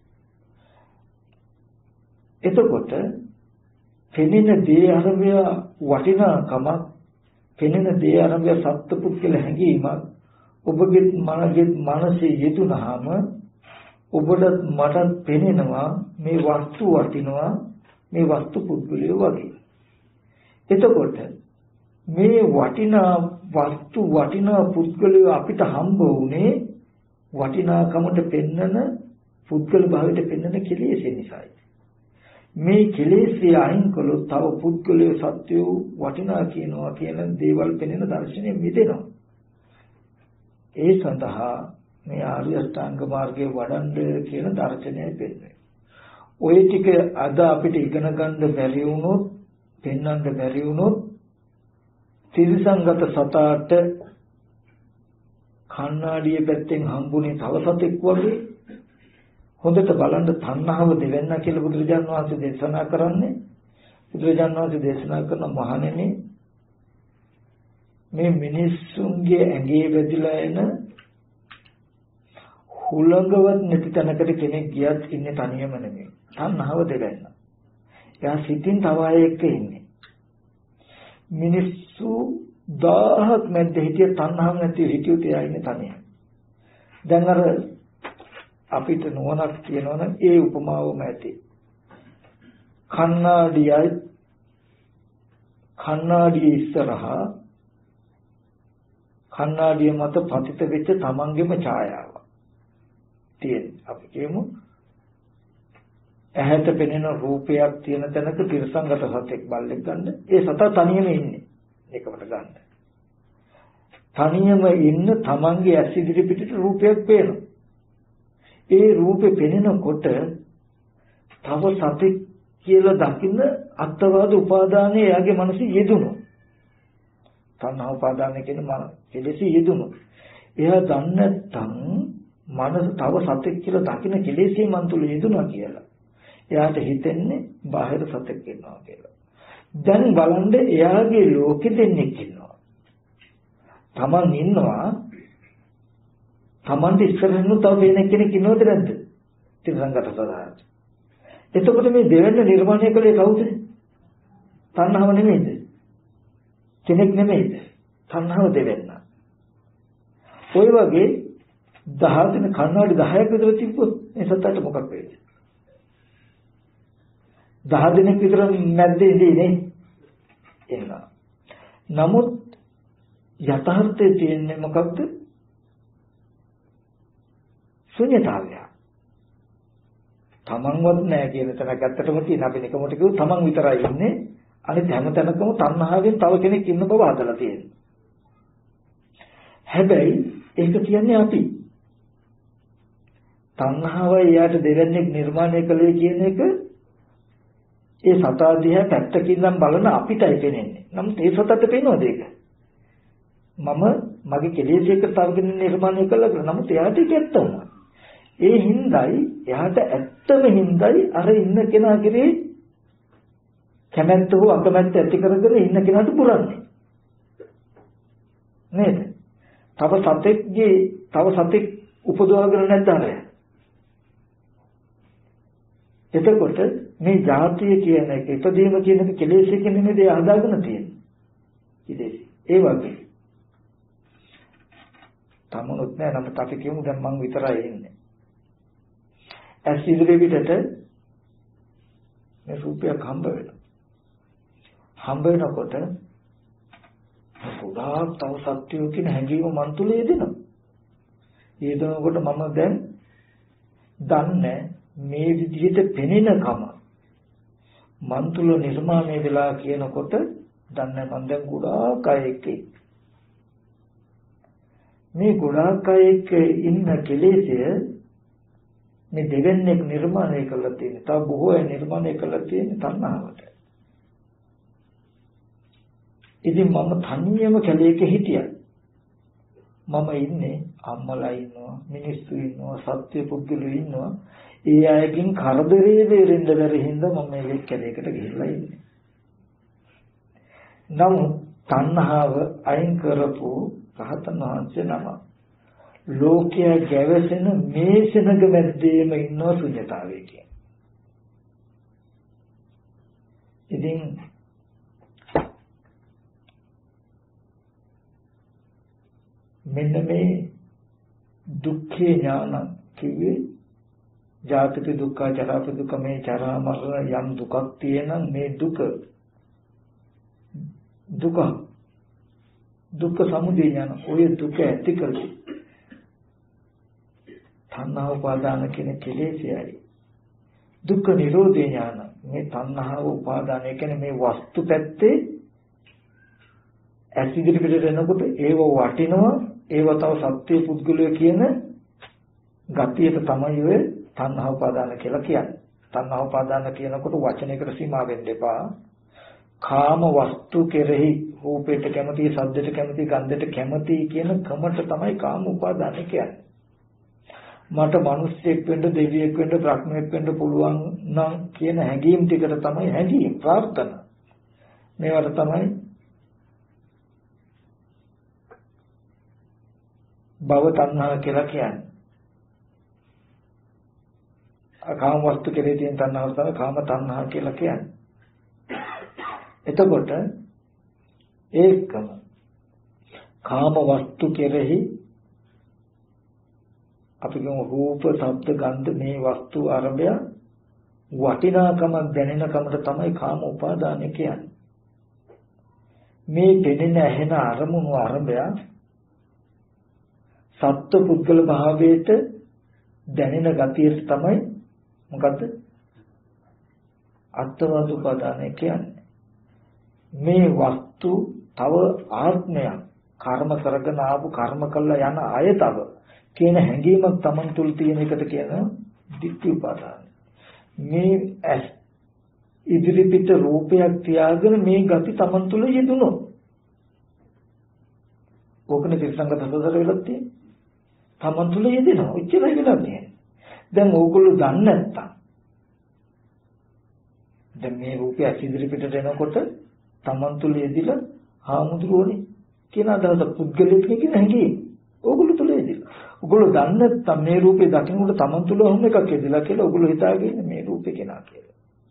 එතකොට පෙනෙන දේ අරබයා වටිනාකමක් පෙනෙන දේ අරබයා සත්‍ය පුද්ගල හැඟීමක් ඔබගෙත් මනගෙත් මනසේ යෙදුනහම ඔබට මටත් පෙනෙනවා මේ වස්තු වටිනවා මේ වස්තු පුද්ගලයෝ වගේ. එතකොට මේ වටිනා වස්තු වටිනා පුද්ගලයෝ අපිට හම්බ වුණේ වටිනාකමට පෙන්නන පුද්ගල භාවයට පෙන්නන කෙලෙස් නිසායි. මේ කෙලෙස්ය අයින් කළොත් තව පුද්ගලයෝ සත්‍යෝ වටිනා කියනවා කියන දේවල් පෙනෙන දර්ශනය මිදෙනවා. ඒ සඳහා මේ ආර්ය අෂ්ටාංග මාර්ගයේ වඩන්න කියන දර්ශනයයි පෙන්නේ. ওই ටික අද අපිට ඉගෙන ගන්න බැරි වුණොත්, පෙන්වන්න බැරි වුණොත්, ත්‍රිසංගත සතාට කණ්ණාඩියේ පැත්තෙන් හම්බුනේ තව සතෙක් වගේ. හොඳට බලන්න තණ්හාව දෙවෙන්න කියලා බුදුරජාණන් වහන්සේ දේශනා කරන්නේ. බුදුරජාණන් වහන්සේ දේශනා කරන මහණෙනි මේ මිනිස්සුන්ගේ ඇඟේ වැදිලා එන හුලඟවත් නැති තැනකට කෙනෙක් ගියත් ඉන්නේ තනියම නෙමෙයි. තණ්හාව දෙවෙන්න. එයා සිතින් තව අයෙක් ඉන්නේ. මිනිස්සු 1000ක් මැද්ද හිටිය තණ්හාවක් නැති හිටියොත් එයා ඉන්නේ තනියම. දැන් අර අපිට නුවණක් කියනවා නම් ඒ උපමාවම ඇති. කණ්ණාඩිය ඉස්සරහා කණ්ණාඩිය මත පතිත වෙච්ච තමන්ගේම ඡායාව තියෙන. අපි කියමු ඇහැට පෙනෙන රූපයක් තියෙන තැනක තිරසංගත සතෙක් බල්ලෙක් ගන්න. ඒ සතා තනියම ඉන්නේ. ඒකකට ගන්න. තනියම ඉන්න තමන්ගේ ඇස් ඉදිරි පිටට රූපයක් පේනවා. ඒ රූපේ පෙනෙනකොට තව සතෙක් කියලා දකින්න අත්වාද උපාදානයේ එයාගේ මනසේ යෙදුණු. තණ්හා උපාදානය කියන කෙලෙසි යෙදුණු. එයා දන්නේ නැත්නම් මනස තව සතෙක් කියලා දකින්න කෙලෙසි මන් තුල යෙදුණා කියලා. එයාට හිතෙන්නේ බාහිර සතෙක් ඉන්නවා කියලා. දැන් බලන්න එයාගේ ලෝකෙ දෙන්නෙක් ඉන්නවා. Taman ඉන්නවා. Taman ඉස්සරහින් තව වෙන කෙනෙක් ඉන්නවද නැද්ද? ත්‍රිසංගත සදාය. එතකොට මේ දෙවෙනි නිර්මාණය කළේ කවුද? තණ්හාව නෙමෙයිද? කෙනෙක් නෙමෙයිද? තණ්හාව දෙවෙන්න. ඔය වගේ 10 දින කණ්ණාඩි 10ක් විතර තිබ්බොත් මේ සතට මොකක් වෙයිද? 10 දිනක් විතර මැද්දේ ඉඳී එනවා. නමුත් යථාර්ථයේ තියෙන්නේ මොකක්ද? ශුන්‍යතාවය. තමන්වත් නැහැ කියන තැනක් ඇත්තටම තියෙන අපි නිකමට කිව්ව තමන් විතරයි ඉන්නේ. අනිත් හැම තැනකම තණ්හාවෙන් තව කෙනෙක් ඉන්න බව හදලා තියෙනවා. හැබැයි ඒක කියන්නේ අපි. තණ්හාවයි යාට දෙවන්නේක් නිර්මාණය කළේ කියන එක ඒ සතා දිහා පැත්තකින් නම් බලන අපිටයි පේන්නේ. නමුත් ඒ සතට පේනවද ඒක? මම මගේ කෙලෙස් එක තව කෙනෙක් නිර්මාණය කළා කියලා. නමුත් එයාට ඒක ඇත්ත වුණා. ඒ හිඳයි එයාට ඇත්තම හිඳයි අර ඉන්න කෙනා කෙරේ කැමැත්ත හෝ අකමැත්ත ඇති කරගෙන ඉන්න කෙනාට පුරන්නේ. නේද? තව සතෙක් උපදවාගෙන නැද්ද අර? එතකොට මේ ජාතිය කියන එක ඉදීම කියන එක කෙලෙස් එක නෙමෙයි ඒ හදාගෙන තියෙන්නේ. ඉතින් ඒ වගේ තමනුත් නෑ නමුත් අපි කියමු දැන් මං විතරයි ඉන්නේ. ඇස් ඉදිරියේ පිටට මේ රූපයක් හම්බ වෙනවා. හම්බ වෙනකොට ගොඩාක් තව සත්‍යෝ කියන හැඟීම මන් තුල යෙදෙනවා. යෙදෙනකොට මම දැන් දන්නේ මේ විදිහට පෙනෙනකම මන් තුල නිර්මාණය වෙලා කියනකොට දන්නේ මම දැන් ගොඩාක් අයෙක් මේ ගොඩාක් අයෙක් ඉන්න කෙලෙසය මේ දෙවෙනෙක් නිර්මාණය කළා තියෙන. තව බොහෝ අය නිර්මාණය කළා තියෙන තණ්හාවට. ඉතින් මම තනියම කැලේක හිටියා. මම ඉන්නේ අම්මලා ඉන්නවා, මිනිස්සු ඉන්නවා, සත්‍ය පුද්ගලයෝ ඉන්නවා. ඒ අයකින් කරදරේ දෙරෙන්න බැරි හින්දා මම මේ කැලේකට ගිහිල්ලා ඉන්නේ. නමුත් තණ්හාව අයින් කරපු රහතන් වහන්සේ නම ලෝකයේ ගැවසෙන මේ සෙනග මැද්දේම ඉන්න ශුන්‍යතාවය කියන්නේ. ඉතින් මෙන්න මේ දුක්ඛේ ඥාන කිව්වේ ජාතික දුක්ඛ ජරා දුක්ඛ මේ ජරා මරණ යම් දුකක් තියෙනම් මේ දුක්ඛ සමුදය ඥාන ඔය දුක ඇති කරගන්න තණ්හා උපාදාන කියන කෙලෙසයයි දුක්ඛ නිරෝධ ඥාන මේ තණ්හාව උපාදාන කියන්නේ මේ වස්තු පැත්තේ ඇසිදිරි පිටට එනකොට ඒව වටිනවා ඒව තව සත්‍ය පුද්ගලය කියන ගතියට තමයි ඔය තණ්හා උපාදාන කියලා කියන්නේ. තණ්හා උපාදාන කියනකොට වචනයකට සීමා වෙන්න එපා. කාම වස්තු කෙරෙහි රූපයට කැමති, ශබ්දයට කැමති, ගන්ධයට කැමති කියන කමට තමයි කාම උපාදාන කියන්නේ. මට මිනිස්සෙක් වෙන්න, දෙවියෙක් වෙන්න, බ්‍රහ්මයෙක් වෙන්න පුළුවන් නම් කියන හැඟීම් ටිකට තමයි හැඟීම් ප්‍රාර්ථනා. මේවට තමයි භව තණ්හා කියලා කියන්නේ. කාම වස්තු කෙරෙහි තියෙන තණ්හාව තමයි කාම තණ්හා කියලා කියන්නේ. එතකොට ඒකම කාම වස්තු කෙරෙහි අපි කියමු රූප, ශබ්ද, ගන්ධ මේ වස්තු අරබය වටිනාකමක් දැනෙනකමට තමයි කාම උපාදානය කියන්නේ. මේ දෙනෙන ඇහෙන අරමුණු අරබය සත්ව පුද්ගල භාවයට දැනෙන ගතියට තමයි මොකද්ද? අත්වාද උපාදානය කියන්නේ. මේ වස්තු තව ආත්මයක් කර්ම කරගෙන ආපු කර්ම කළා යන අය තව කියන හැඟීමක් Taman තුල තියෙන එකට කියන ditthi උපාදාන. මේ ඉදිරි පිට රූපයක් තියාගෙන මේ ගති Taman තුල යෙදුණොත් ඕකනේ තිරසංගත හදතර වෙලක් තියෙන්නේ. Taman තුල යෙදෙනවා. එච්චරයි වෙලා තියෙන්නේ. දැන් ඕගොල්ලෝ දන්නේ නැත්තම් දැන් මේ රූපය ඉදිරි පිටට එනකොට Taman තුල යෙදිලා හාමුදුරුවනේ කියන අදහස පුද්ගලික කියන හැඟීම ඕගොල්ලෝ තුල යෙදිලා. ඕගොල්ලෝ දන්නේ නැත්තම් මේ රූපේ දකින්නකොට Taman තුල වුණ එකක් යෙදිලා කියලා ඕගොල්ලෝ හිතාගෙන මේ රූපේ කෙනා කියලා.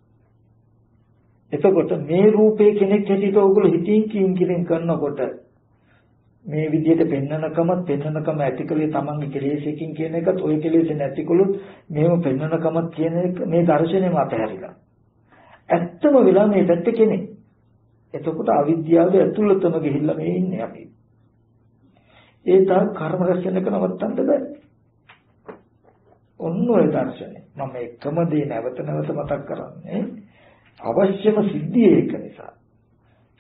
එතකොට මේ රූපේ කෙනෙක් හැටියට ඕගොල්ලෝ හිතින් කියින් කරනකොට මේ විදිහට පෙන්නනකම ඇතිකලේ තමන්ගේ කෙලෙසකින් කියන එකත් ওই කෙලෙස නැතිකොලොත් මේව පෙන්නනකමත් කියන එක මේ දර්ශනයම අතහැරිලා. ඇත්තම වෙලා මේ පැත්ත කෙනෙක්. එතකොට අවිද්‍යාව ඇතුළතම ගිහිල්ලා මේ ඉන්නේ අපි. ඒ තාක් කර්ම රැස් වෙන එක නවත්තන්න බෑ. ඔන්න ඔය දර්ශනය. මම එකම දේ නැවත නැවත මතක් කරන්නේ අවශ්‍යම සිද්ධිය ඒක නිසා.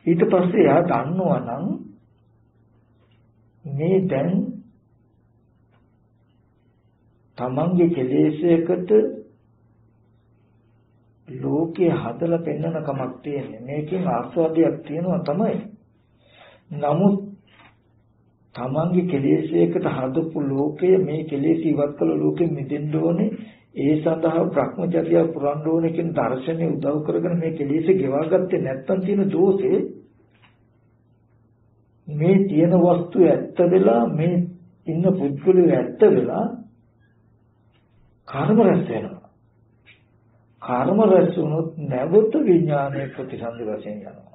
ඊට පස්සේ එයා දන්නවා නම් මේ දැන් තමන්ගේ කෙලෙසයකට ලෝකේ හදලා පෙන්වන කමක් තියෙන්නේ. මේකෙන් ආස්වාදයක් තියෙනවා තමයි. නමුත් තමන්ගේ කෙලෙසයකට හදපු ලෝකය මේ කෙලෙස ඉවත් කළ ලෝකෙ මිදෙන්න ඕනේ. ඒ සඳහා භ්‍රමචර්යය පුරන්න ඕනේ කියන දර්ශනය උදව් කරගෙන මේ කෙලෙස ගෙවා ගත්තේ නැත්තම් තියෙන දෝෂේ මේ තියෙන වස්තු ඇත්ත වෙලා මේ ඉන්න පුද්ගලයා ඇත්ත වෙලා කර්ම රැස් වෙනවා. කර්ම රැස් වුණොත් නැවත විඥානයේ ප්‍රතිසන්දි වශයෙන් යනවා.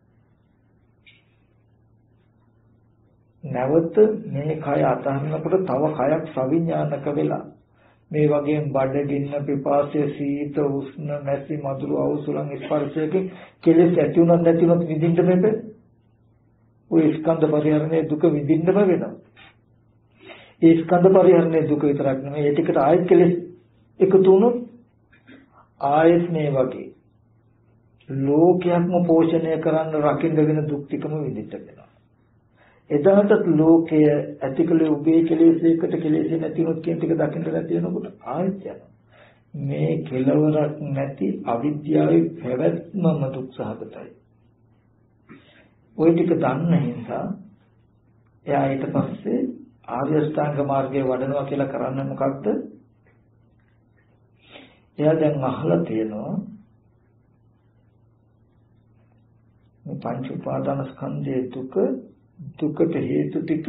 නැවත මේ කය අතහරිනකොට තව කයක් සවිඥානික වෙලා මේ වගේම බඩගින්න පිපාසය සීත උෂ්ණ නැසි මధుර අවසුලන් ස්පර්ශයෙන් කෙලෙස් ඇති උනත් නැති උනත් විඳින්න මේක ඔය ස්කන්ධ පරිහරණයේ දුක විඳින්නම වෙනවා. ඒ ස්කන්ධ පරිහරණයේ දුක විතරක් නෙමෙයි ඒ ටිකට ආයෙත් කෙලෙස් එකතු වුණොත් ආයෙත් මේ වගේ ලෝකයක්ම පෝෂණය කරන්න රකින්න වෙන දුක් ටිකම විඳින්න වෙනවා. එදාටත් ලෝකය ඇතිකලේ උගේ කෙලෙසයකට කෙලෙස නැතිනොත් කියන ටික දකින්න නැති වෙනකොට ආයෙත් යනවා. මේ කෙලවරක් නැති අවිද්‍යාවේ පැවැත්මම දුක් සහගතයි. ওই ටික දන්න හින්දා එයා ඊට පස්සේ ආර්ය අෂ්ටාංග මාර්ගයේ වඩනවා කියලා කරන්නේ මොකක්ද? එයා දැන් අහලා තියෙනවා මේ පංච උපාදාන ස්කන්ධයේ දුකට හේතු ටික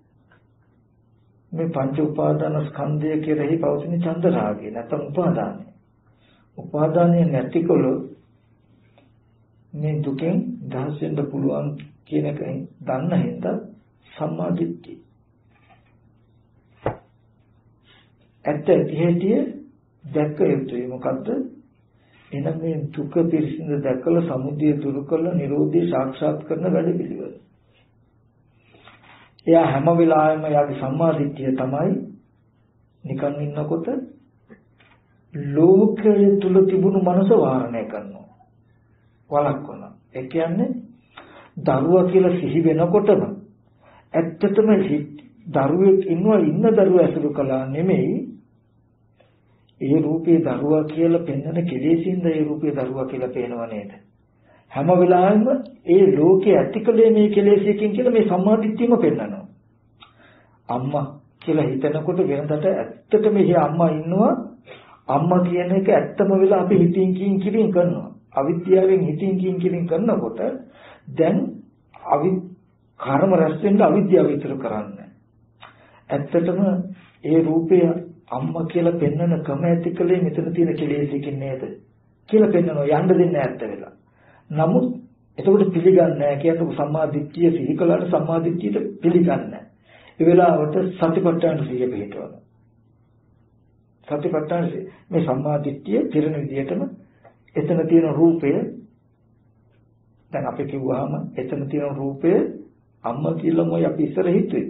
මේ පංච උපාදාන ස්කන්ධය කෙරෙහි පවතින චන්ද රාගය නැත්නම් උපාදානය. උපාදානය නැතිකොළොත් මේ දුකෙන් දහස් වෙන්න පුළුවන් කියන එක දන්න හින්දා සම්මා දිට්ඨිය. ඇත්ත ඇහිටිය දැක්ක යුතුයි. මොකද්ද? එහෙනම් මේ දුක පිරිසිදු දැකලා සමුදය දුරු කරලා නිරෝධය සාක්ෂාත් කරන වැඩ පිළිවෙල. එයා හැම වෙලාවෙම යාගේ සම්මා දිට්ඨිය තමයි නිකන් ඉන්නකොට ලෝකයේ තුල තිබුණු මනස වාරණය කරනවා. වළක්වනවා. ඒ කියන්නේ දරුවා කියලා සිහි වෙනකොටම ඇත්තටම දරුවෙක් ඉන්න දරුවා ඇසුරු කළා නෙමෙයි ඒ රූපේ දරුවා කියලා පෙන්වන කෙලෙසින්ද ඒ රූපේ දරුවා කියලා පේනව නේද? හැම වෙලාවෙම ඒ ලෝකයේ ඇතිකලේ මේ කෙලෙසකින් කියලා මේ සම්මාදිට්ඨියම පෙන්වනවා. අම්මා කියලා හිතනකොට වෙනදට ඇත්තටම මෙහි අම්මා ඉන්නවා. අම්මා කියන එක ඇත්තම වෙලා අපි හිතින් කියින් කරනවා. අවිද්‍යාවෙන් හිතින් කියින් කරනකොට දැන් කර්ම රැස් වෙන්න අවිද්‍යාව විතර කරන්නේ. ඇත්තටම ඒ රූපය අම්මා කියලා පෙන්වන ක්‍රම ඇතිකලේ මෙතන තියෙන කෙලෙසකින් නේද කියලා පෙන්වනවා. යන්න දෙන්නේ නැත්ත වෙලා. නමුත් එතකොට පිළිගන්නේ නැහැ කියන්නේ සම්මා දිට්ඨිය සිහි කළාට සම්මා දිට්ඨියට පිළිගන්නේ නැහැ. ඒ වෙලාවට සතිපට්ඨාන සිහිය පිටවනවා. සතිපට්ඨාන මේ සම්මා දිට්ඨිය පිරෙන විදිහටම එතන තියෙන රූපය දැන් අපි කිව්වහම එතන තියෙන රූපය අම්මා කියලාමයි අපි ඉස්සර හිතුවේ.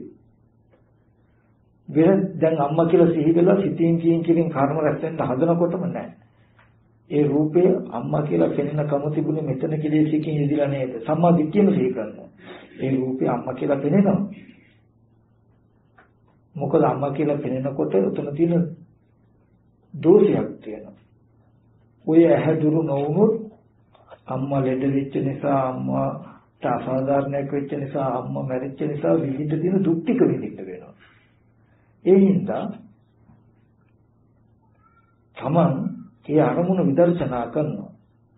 දැන් අම්මා කියලා සිහි වෙලා සිතින් කියින් කර්ම රැස් වෙන්න හදනකොටම නැහැ. ඒ රූපය අම්මා කියලා පෙනෙන කම තිබුණේ මෙතන කෙලෙසකින් යෙදිලා නේද? සම්මා දිට්ඨියම සිහි කරනවා. ඒ රූපය අම්මා කියලා පෙනෙනවා. මොකද අම්මා කියලා පෙනෙනකොට උතන තියෙන දෝෂයක් තියෙනවා. ඔය ඇහැදුරු නොවුනොත් අම්මා ලෙඩ වෙච්ච නිසා අම්මාට අසාධාරණයක් වෙච්ච නිසා අම්මා මැරිච්ච නිසා විවිධ තියෙන දුක් ටික විඳින්න වෙනවා. ඒ හින්දා තමන් ඒ අරමුණ විදර්ශනා කරනවා.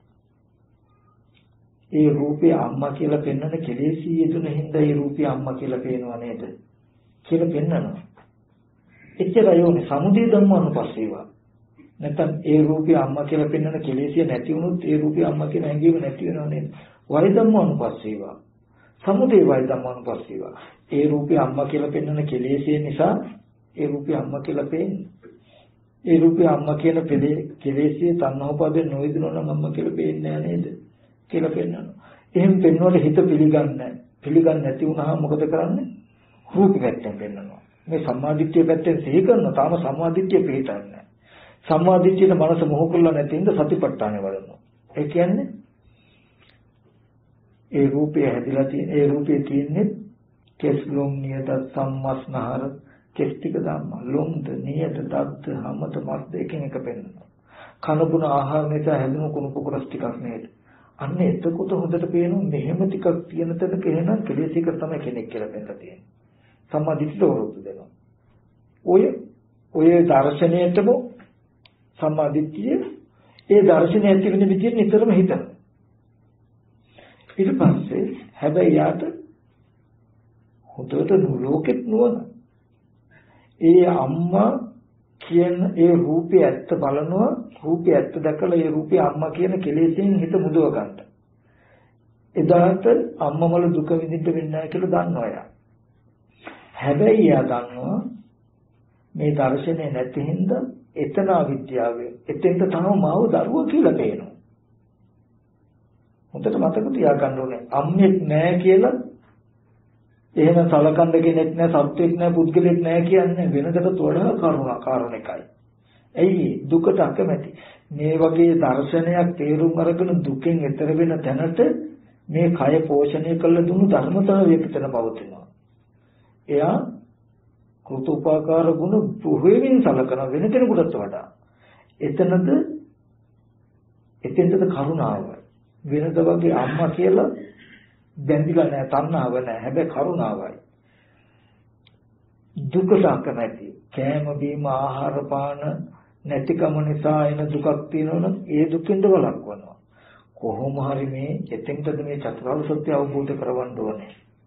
ඒ රූපේ අම්මා කියලා පෙන්වන කෙලෙසී යෙදුන හින්දා ඒ රූපේ අම්මා කියලා පේනව නේද? කියලා පෙන්වනවා. එච්චරයි ඕනේ සමුදය ධම්මානුපස්සීවා. නැත්නම් ඒ රූපේ අම්මා කියලා පෙන්වන කෙලෙසිය නැති වුණොත් ඒ රූපේ අම්මා කියන හැඟීම නැති වෙනව නේද? වය ධම්මානුපස්සීවා. සමුදය වය ධම්මානුපස්සීවා. ඒ රූපේ අම්මා කියලා පෙන්වන කෙලෙසිය නිසා ඒ රූපේ අම්මා කියලා පේන්නේ. ඒ රූපේ අම්මා කියන කෙලෙසිය තණ්හෝපදේ නොවිදිනවා නම් අම්මා කියලා පේන්නේ නැහැ නේද? කියලා පෙන්වනවා. එහෙම පෙන්වනකොට හිත පිළිගන්නේ නැති වුණාම මොකද කරන්නේ? රූපෙ පැත්තෙන් පෙන්වනවා. මේ සම්මාදිට්ඨිය පැත්තෙන් සිහි කරනවා. තාම සම්මාදිට්ඨිය පිළිතන්නේ නැහැ. සම්මාදිට්ඨියට මනස මොහ කරලා නැති හින්දා සතිපට්ඨානෙ වඩනවා. ඒ කියන්නේ ඒ රූපය හැදිලා තියෙන ඒ රූපේ තියෙන්නේ කෙස් ලොම් නියත සම්මස්නහර කෙස් ටික ධම්ම ලොම්ද නියත දත් හැමත මස් දෙකෙන් එක පෙන්වනවා. කනබුන ආහාර නිසා හැදුණු කුණු පොකොරස් ටිකක් නේද? අන්න එතකොට හොඳට පේනවා මෙහෙම ටිකක් තියෙන තැනක එහෙනම් කෙලෙසික තමයි කෙනෙක් කියලා පෙන්නලා තියෙන්නේ. සම්මා දිට්ඨිය වරුද්ද දෙනවා. ඔය දර්ශනයටම සම්මා දිට්ඨිය ඒ දර්ශනය ඇති වෙන විදිහට නිතරම හිතනවා. ඊට පස්සේ හැබැයි යාට හොඳට ලෝකෙත් නුවණ. ඒ අම්මා කියන ඒ රූපේ ඇත්ත බලනවා, රූපේ ඇත්ත දැකලා ඒ රූපේ අම්මා කියන කෙලෙසෙන් හිත මුදව ගන්න. එදාට අම්මමල දුක විඳින්න වෙන්නේ නැහැ කියලා දන්නවා යා. හැබැයි යා දන්නවා මේ දර්ශනේ නැති හින්දා එතන අවිද්‍යාවේ එතෙන්ට තමයි මාව දරුවා කියලා පේනවා. හොඳට මතක තියාගන්න ඕනේ අම්මෙක් නැහැ කියලා එහෙම සලකන්න කෙනෙක් නැහැ, සත්වෙක් නැහැ, පුද්ගලෙක් නැහැ කියන්නේ වෙනකට වඩා කාරුණිකයි. ඇයි දුකට අකමැති. මේ වගේ දර්ශනයක් තේරුම් අරගෙන දුකෙන් එතර වෙන තැනට මේ කය පෝෂණය කළ දුණු ධර්මතාවය පිටන පවතිනවා. එයා කෘතෝපකාර ගුණ පුහුවෙන් සලකන වෙන කෙනෙකුටත් වඩා. එතෙන්ද කරුණාව. වෙනද වගේ අම්මා කියලා බැඳිලා නැහැ, තණ්හාව නැහැ. හැබැයි කරුණාවයි. දුකට අකමැති. කෑම බීම ආහාර පාන නැතිකම නිසා එන දුකක් තියෙනවනම් ඒ දුකින්ද වළක්වනවා. කොහොම හරි මේ එතෙන්ටද මේ චතුරාර්ය සත්‍ය අවබෝධ කරවන්න ඕනේ.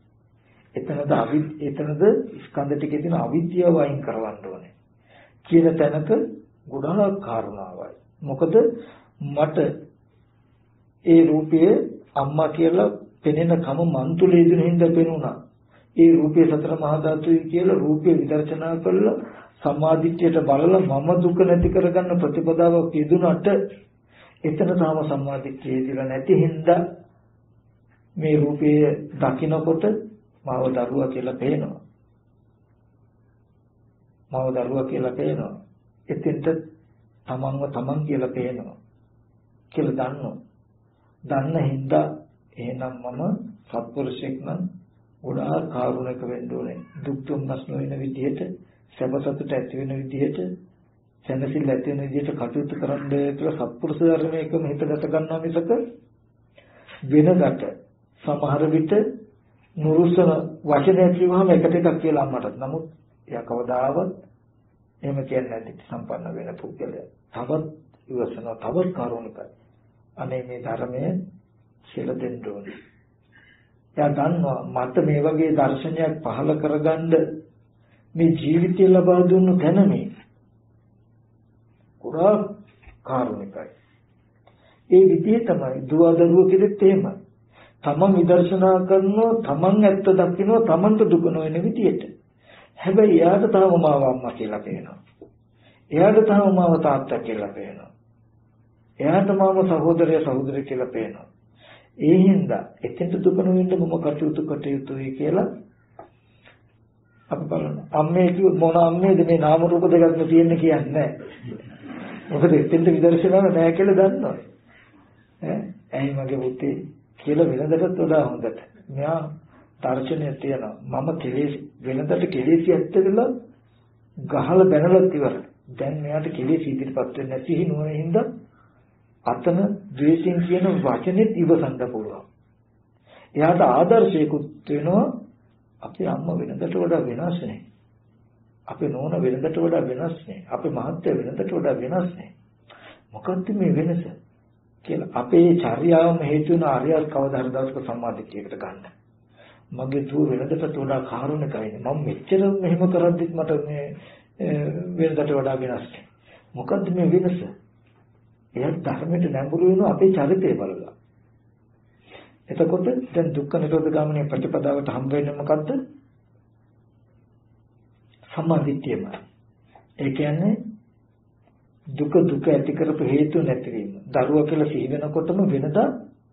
එතනද ස්කන්ධ ටිකේ තියෙන අවිද්‍යාව වයින් කරවන්න ඕනේ. කියන තැනක ගොඩාක් කාරණාවයි. මොකද මට ඒ රූපය අම්මා කියලා පෙනෙන කම මන් තුල ඉදින හින්දා පෙනුණා. ඒ රූපය සතර මහා ධාතුයි කියලා රූපය විදර්ශනා කළා සම්මාදිට්ඨියට බලලා මම දුක නැති කරගන්න ප්‍රතිපදාවක් යෙදුනට එතන තාම සම්මාදිට්ඨිය ඉදිරිය නැති හින්දා මේ රූපය දකින්නකොට මාව දරුවා කියලා පේනවා. මාව දරුවා කියලා පේනවා. එතෙන්ට තමන්ව තමන් කියලා පේනවා. කියලා දන්නවා. දන්න හින්දා එහෙනම් මම සත්පුරුෂයෙක් නම් ගොඩාක් කාරුණික වෙන්න ඕනේ. දුක් දුම්නස් නොවන විදිහට, සැපසතුට ඇති වෙන විදිහට, සැනසෙල්ල ඇති වෙන විදිහට කටයුතු කරන්න කියලා සත්පුරුෂ ධර්මයකම හිත ගත ගන්නවා මිසක වෙනකට සමහර විට නුරුස්සන වචනයක් කියවහම එකට එකක් කියලා අම්මටත්. නමුත් එයා කවදාවත් එහෙම කියන්නේ නැති සම්පන්න වෙන පුද්ගලයා. තවත් ඉවසනවා, තවත් කාරුණිකයි. අනේ මේ ධර්මයේ කියලා දෙන්න ඕනේ. එයා දන්නවා මට මේ වගේ දර්ශනයක් පහළ කරගන්න මේ ජීවිතය ලබා දුන්නු තැන මේ පුරා කාරුණිකයි. ඒ විදිහ තමයි දුවදරුව කෙරෙත් එහෙමයි. තමන් විදර්ශනා කරනවා, තමන් ඇත්ත දකිනවා, තමන්ට දුක නොවන විදියට. හැබැයි එයාට තාම මාව අම්මා කියලා පේනවා. එයාට තාම මාව තාත්තා කියලා පේනවා. එයාට මාව සහෝදරය කියලා පේනවා. ඒ හින්දා එතෙන්ට දුක නොවෙන්න මම කටයුතුයි කියලා අපි බලන්න. අම්මේ කිව්ව මොන අම්මේද මේ නාම රූප දෙකක්ම තියෙන්නේ කියන්නේ නැහැ. මොකද එතෙන්ට විදර්ශනාව නැහැ කියලා දන්නවා. ඇයි මගේ පුතේ කියලා වෙනදටත් වඩා හොඳට. මෙයා දර්ශනය තියෙනවා. මම වෙනදට කෙලෙසි ඇත්ත කියලා ගහලා බැනලත් ඉවරයි. දැන් මෙයාට කෙලෙසි ඉදිරිපත් වෙන්නේ නැති හිනුවෙන් හින්දා අතන ද්වේෂයෙන් කියන වචනේත් ඉවසන්න පුළුවන්. එයාට ආදර්ශයකුත් වෙනවා. අපේ අම්මා වෙනදට වඩා වෙනස් නේ. අපේ නෝනා වෙනදට වඩා වෙනස් නේ. අපේ මහත්තයා වෙනදට වඩා වෙනස් නේ. මොකක්ද මේ වෙනස කියලා අපේ චර්යාවම හේතු වෙන ආර්යයන් කවදා හරි දවසක සම්මාදිට්ඨියකට ගන්න. මගේ දූ වෙනදට වඩා කාරුණිකයි. මම මෙච්චර මෙහෙම කරද්දිත් මට මේ වෙනදට වඩා වෙනස් නේ. මොකද්ද මේ වෙනස? එයා ධර්මයට නැඹුරු වෙනවා අපේ චරිතය බලලා. එතකොට දැන් දුක්ඛ නිරෝධ ගාමිනී ප්‍රතිපදාවට හම්බ වෙන්නේ මොකද්ද? සම්මාදිට්ඨියම. ඒ කියන්නේ දුක ඇති කරපු හේතු නැතිවීම. දරුවා කියලා සිහි වෙනකොටම වෙනදා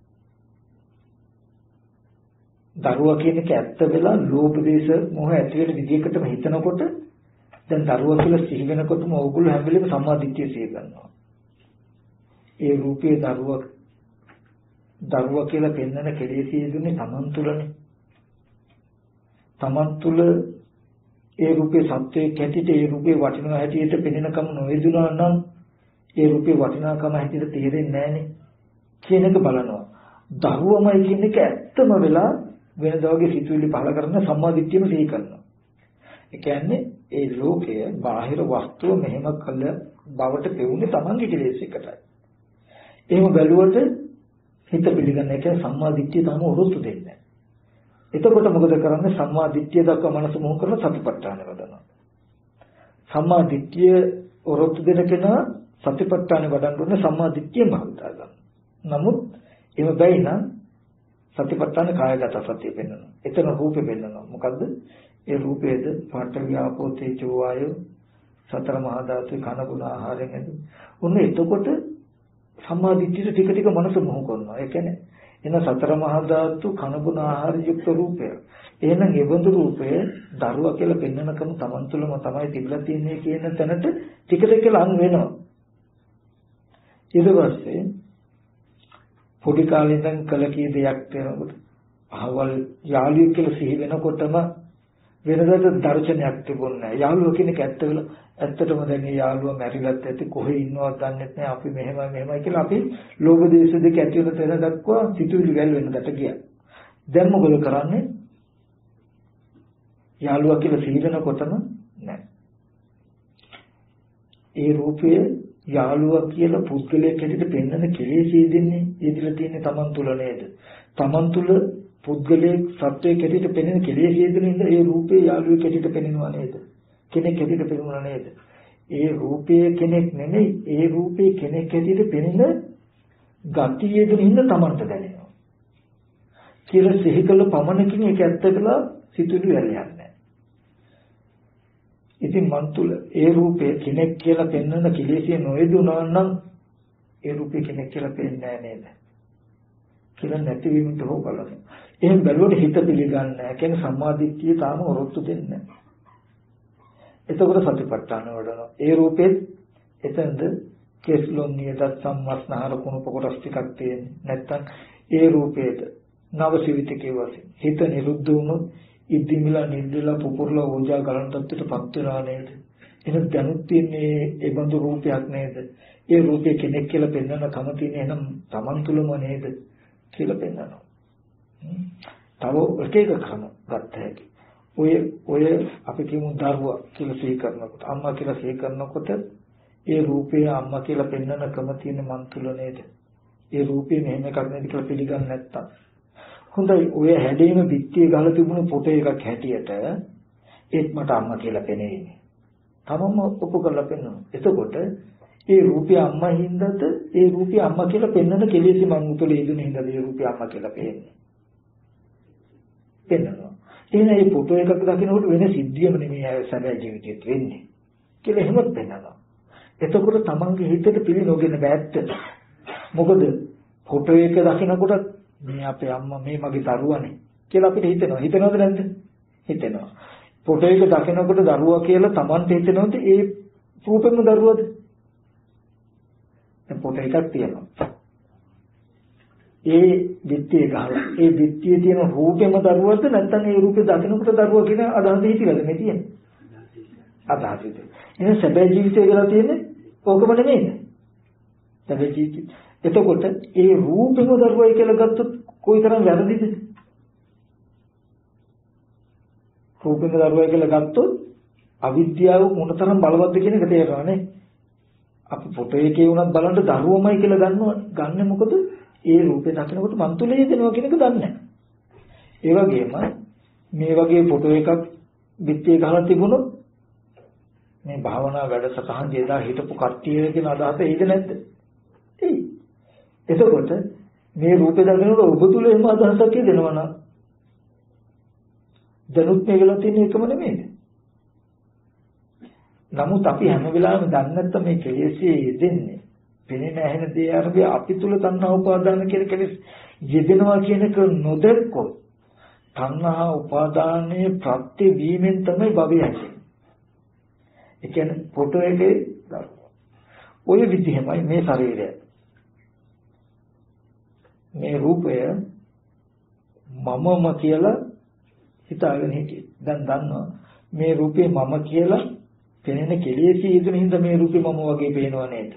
දරුවා කියන එක ඇත්ත වෙලා ලෝභ දේශ මොහ ඇති වෙන විදිහකටම හිතනකොට දැන් දරුවා කියලා සිහි වෙනකොටම ඕගොල්ලෝ හැම වෙලේම සම්මාදිට්ඨිය සිහි කරනවා. ඒ රූපයේ දරුවා දරුවා කියලා පෙන්වන කෙලෙස් යෙදුනේ තමන් තුළනේ. තමන් තුළ ඒ රූපේ සත්‍යයේ කැටිට ඒ රූපේ වටිනා හැටියට පෙනෙනකම නොවේදුනා නම් ඒ රූපේ වටිනාකම හැටියට තේරෙන්නේ නැහනේ කියන එක බලනවා. දරුවමයි කියන එක ඇත්තම වෙලා වෙනදා වගේ සිතුවිලි පහල කරන සම්මාදිට්ඨියම සිහි කරනවා. ඒ කියන්නේ ඒ ලෝකය බාහිර වස්තුව මෙහෙම කළ බවට පෙවුනේ තමන්ගේ කෙලෙස් එකටයි. එහෙම බැලුවට හිත පිළිගන්න එක සම්මාදිට්ඨිය තමයි උරුත්තු දෙන්නේ. එතකොට මොකද කරන්නේ? සම්මාදිට්ඨිය දක්වා මනස මොහොත කරලා සතිපට්ඨාන වඩනවා. සම්මාදිට්ඨිය උරුත්තු දෙන කෙනා සතිපට්ඨාන වඩන්න ඕනේ සම්මාදිට්ඨිය භාවිතා ගන්න. නමුත් එහෙම බැයි නම් සතිපට්ඨාන කායගත සතිය පෙන්වනවා. එතන රූපේ පෙන්වනවා. මොකද්ද? ඒ රූපයේද පඨවි ආපෝ තේජෝ වායෝ සතර මහා ධාතු කන ගුණ ආහාරයෙන් ඇති. ඔන්න එතකොට සම්මාදිට්ඨියට ටික ටික මනස මොහො කරනවා. ඒ කියන්නේ එන සතර මහා ධාතු කන ගුණ ආහාර යුක්ත රූපය. එහෙනම් ඒ බඳු රූපය දරුවා කියලා පෙන්වනකම Taman තුලම තමයි තිබිලා තියෙන්නේ කියන තැනට ටික ටික ලං වෙනවා. ඊට පස්සේ පොඩි කාලේ ඉඳන් කළ කී දෙයක් වෙනකොට අහවල් යාළුවෙක් කියලා සිහි වෙනකොටම වෙනදාට දර්ශනයක් තිබුණේ නැහැ. යාළුවා කෙනෙක් ඇත්තටම දැන් මේ යාළුවා මැරිලත් ඇති කොහේ ඉන්නවද දන්නෙත් නැහැ. අපි මෙහෙමයි කියලා අපි ලෝභ දේශ දෙක ඇති වෙන තැන දක්වා සිතුවිලි වැල් වෙනකට ගියා. දැන් මොකද කරන්නේ? යාළුවා කියලා සිහි වෙනකොටම නැහැ. ඒ රූපය යාළුවා කියලා පුද්ගලයෙක් හැටියට පෙන්වන කෙලෙස් දෙන්නේ යෙදিলা තියෙන්නේ Taman තුල නේද? Taman තුල පුද්ගලයෙක් සත්‍යයක් හැටියට පෙනෙන කෙලෙස් යෙදෙනින්ද ඒ රූපේ යාළුවෙක් හැටියට පෙනෙනවා නේද? කෙනෙක් හැටියට පෙනෙනවා නේද? ඒ රූපේ කෙනෙක් නෙමෙයි, ඒ රූපේ කෙනෙක් හැටියට පෙනෙන ගති යෙදෙනින්ද Tamanට දැනෙනවා. කියලා සිහි කළ පමණකින් ඒක ඇත්ත කියලා සිතුවිලි වැළයක් නැහැ. ඉතින් මන් තුල ඒ රූපේ කෙනෙක් කියලා පෙන්වන කෙලෙසිය නොයදුනා නම් ඒ රූපේ කෙනෙක් කියලා පෙන්නේ නැහැ නේද? කියලා නැතිවීමට හෝ බලන්න. එහෙන් බැලුවට හිත පිළිගන්නේ නැහැ. කියන්නේ සම්මාදිට්ඨිය තාම ඔරොත්තු දෙන්නේ නැහැ. එතකොට සතිපට්ඨාන වඩනවා. ඒ රූපෙත් එතනද කෙස්ලොන් නියදත් සම්මස්නහර කුණප කොටස් ටිකක් තියෙන්නේ. නැත්තම් ඒ රූපේද නවසිවිතකේ වශයෙන් හිත නිරුද්ධ වුණොත් ඉදිමිලා නිද්දලා පුපුරලා ඕජා ගලන තත්ත්වයටපත් වෙනා නේද? එහෙනම් දැනුත් තියෙන්නේ ඒ බඳු රූපයක් නේද? ඒ රූපේ කෙනෙක් කියලා පෙන්වන කම තියෙන එහෙනම් Taman තුලම නේද කියලා පෙන්වනවා. තව එක ක්‍රම ගත්ත හැකි. ඔය අපි කියමු දරුවා කියලා සිහි කරනකොට අම්මා කියලා සිහි කරනකොට ඒ රූපේ අම්මා කියලා පෙන්වන ක්‍රම තියෙන මන් තුල නේද? ඒ රූපේ මෙහෙම එකක් නේද කියලා පිළිගන්නේ නැත්තම් හොඳයි. ඔය හැඩේම පිටියේ ගහලා තිබුණු ෆොටෝ එකක් හැටියට ඒත් මට අම්මා කියලා පෙනෙන්නේ. තමම ඔප්පු කරලා පෙන්වනවා. එතකොට ඒ රූපය අම්මා හින්දාද ඒ රූපය අම්මා කියලා පෙන්වන කෙලෙසි මන් උතුලේ ඉදුන හින්දාද ඒ රූපය අම්මා කියලා පෙන්නේ. පෙන්වනවා. එහෙනම් මේ ෆොටෝ එකක් දකිනකොට වෙන සිද්ධියම නෙමෙයි සැබෑ ජීවිතේත් වෙන්නේ. කියලා එහෙමත් පෙන්වනවා. එතකොට තමන්ගේ හිතට පිළි නොගෙන බෑත්ත. මොකද ෆොටෝ එක දකිනකොට මේ අපේ අම්මා මේ මගේ දරුවානේ කියලා අපිට හිතෙනවා. හිතනවද නැද්ද? හිතෙනවා. ෆොටෝ එක දකිනකොට දරුවා කියලා Tamanට හිතෙනවද ඒ රූපෙම දරුවාද? දැන් ෆොටෝ එකක් තියෙනවා. ඒ බිත්තිය ගහලා ඒ බිත්තියේ තියෙන රූපෙම දරුවාද නැත්නම් ඒ රූපේ දකිනකොට දරුවා කියන අදහස හිතිලාද මේ තියෙන්නේ? අදහස හිතේ. එහෙනම් සැබෑ ජීවිතය කියලා තියෙන්නේ ඕකම නෙමෙයිද? සැබෑ ජීවිතය. එතකොට ඒ රූපෙම දරුවයි කියලා ගත්තොත් කොයිතරම් වැරදිද? රූපෙම දරුවයි කියලා ගත්තොත් අවිද්‍යාව මොනතරම් බලවත්ද කියන එක තේරෙනවා නේ. අපි ෆොටෝ එකේ වුණත් බලන්න දරුවමයි කියලා ගන්න මොකද? ඒ රූපේ දකිනකොට මන් තුලේ දෙනවා කියන එක දන්නේ නැහැ. ඒ වගේම මේ වගේ ෆොටෝ එකක් පිටියේ ගහලා තිබුණොත් මේ භාවනා වැඩසටහන් දෙදා හිටපු කට්ටිය කියන අදහස එයිද නැද්ද? එයි. එතකොට මේ රූපේ දකිනකොට ඔබ තුල එහෙම අදහසක් දෙනවා නම් දැනුත් මේ වෙලා තියෙන එකම නෙමෙයිද? නමුත් අපි හැම වෙලාවෙම දන්නේ නැත්නම් මේ කෙලෙස්යේ යෙදෙන්නේ පෙනෙන ඇහෙන දේ අරබේ අපි තුල තණ්හා උපාදාන කියන කෙලෙස් යෙදෙනවා කියන එක නොදැක්කොත් තණ්හා උපාදානයේ ප්‍රත්‍ය වීමෙන් තමයි භවය හැදෙන්නේ. ඒ කියන්නේ ෆොටෝ එකේ ඔය විදිහමයි මේ ශරීරය. මේ රූපය මමම කියලා හිතාගෙන හිටියේ. දැන් දන්නවා මේ රූපේ මම කියලා පෙනෙන කෙලෙසි යෙදෙන හින්දා මේ රූපේ මම වගේ පේනව නේද?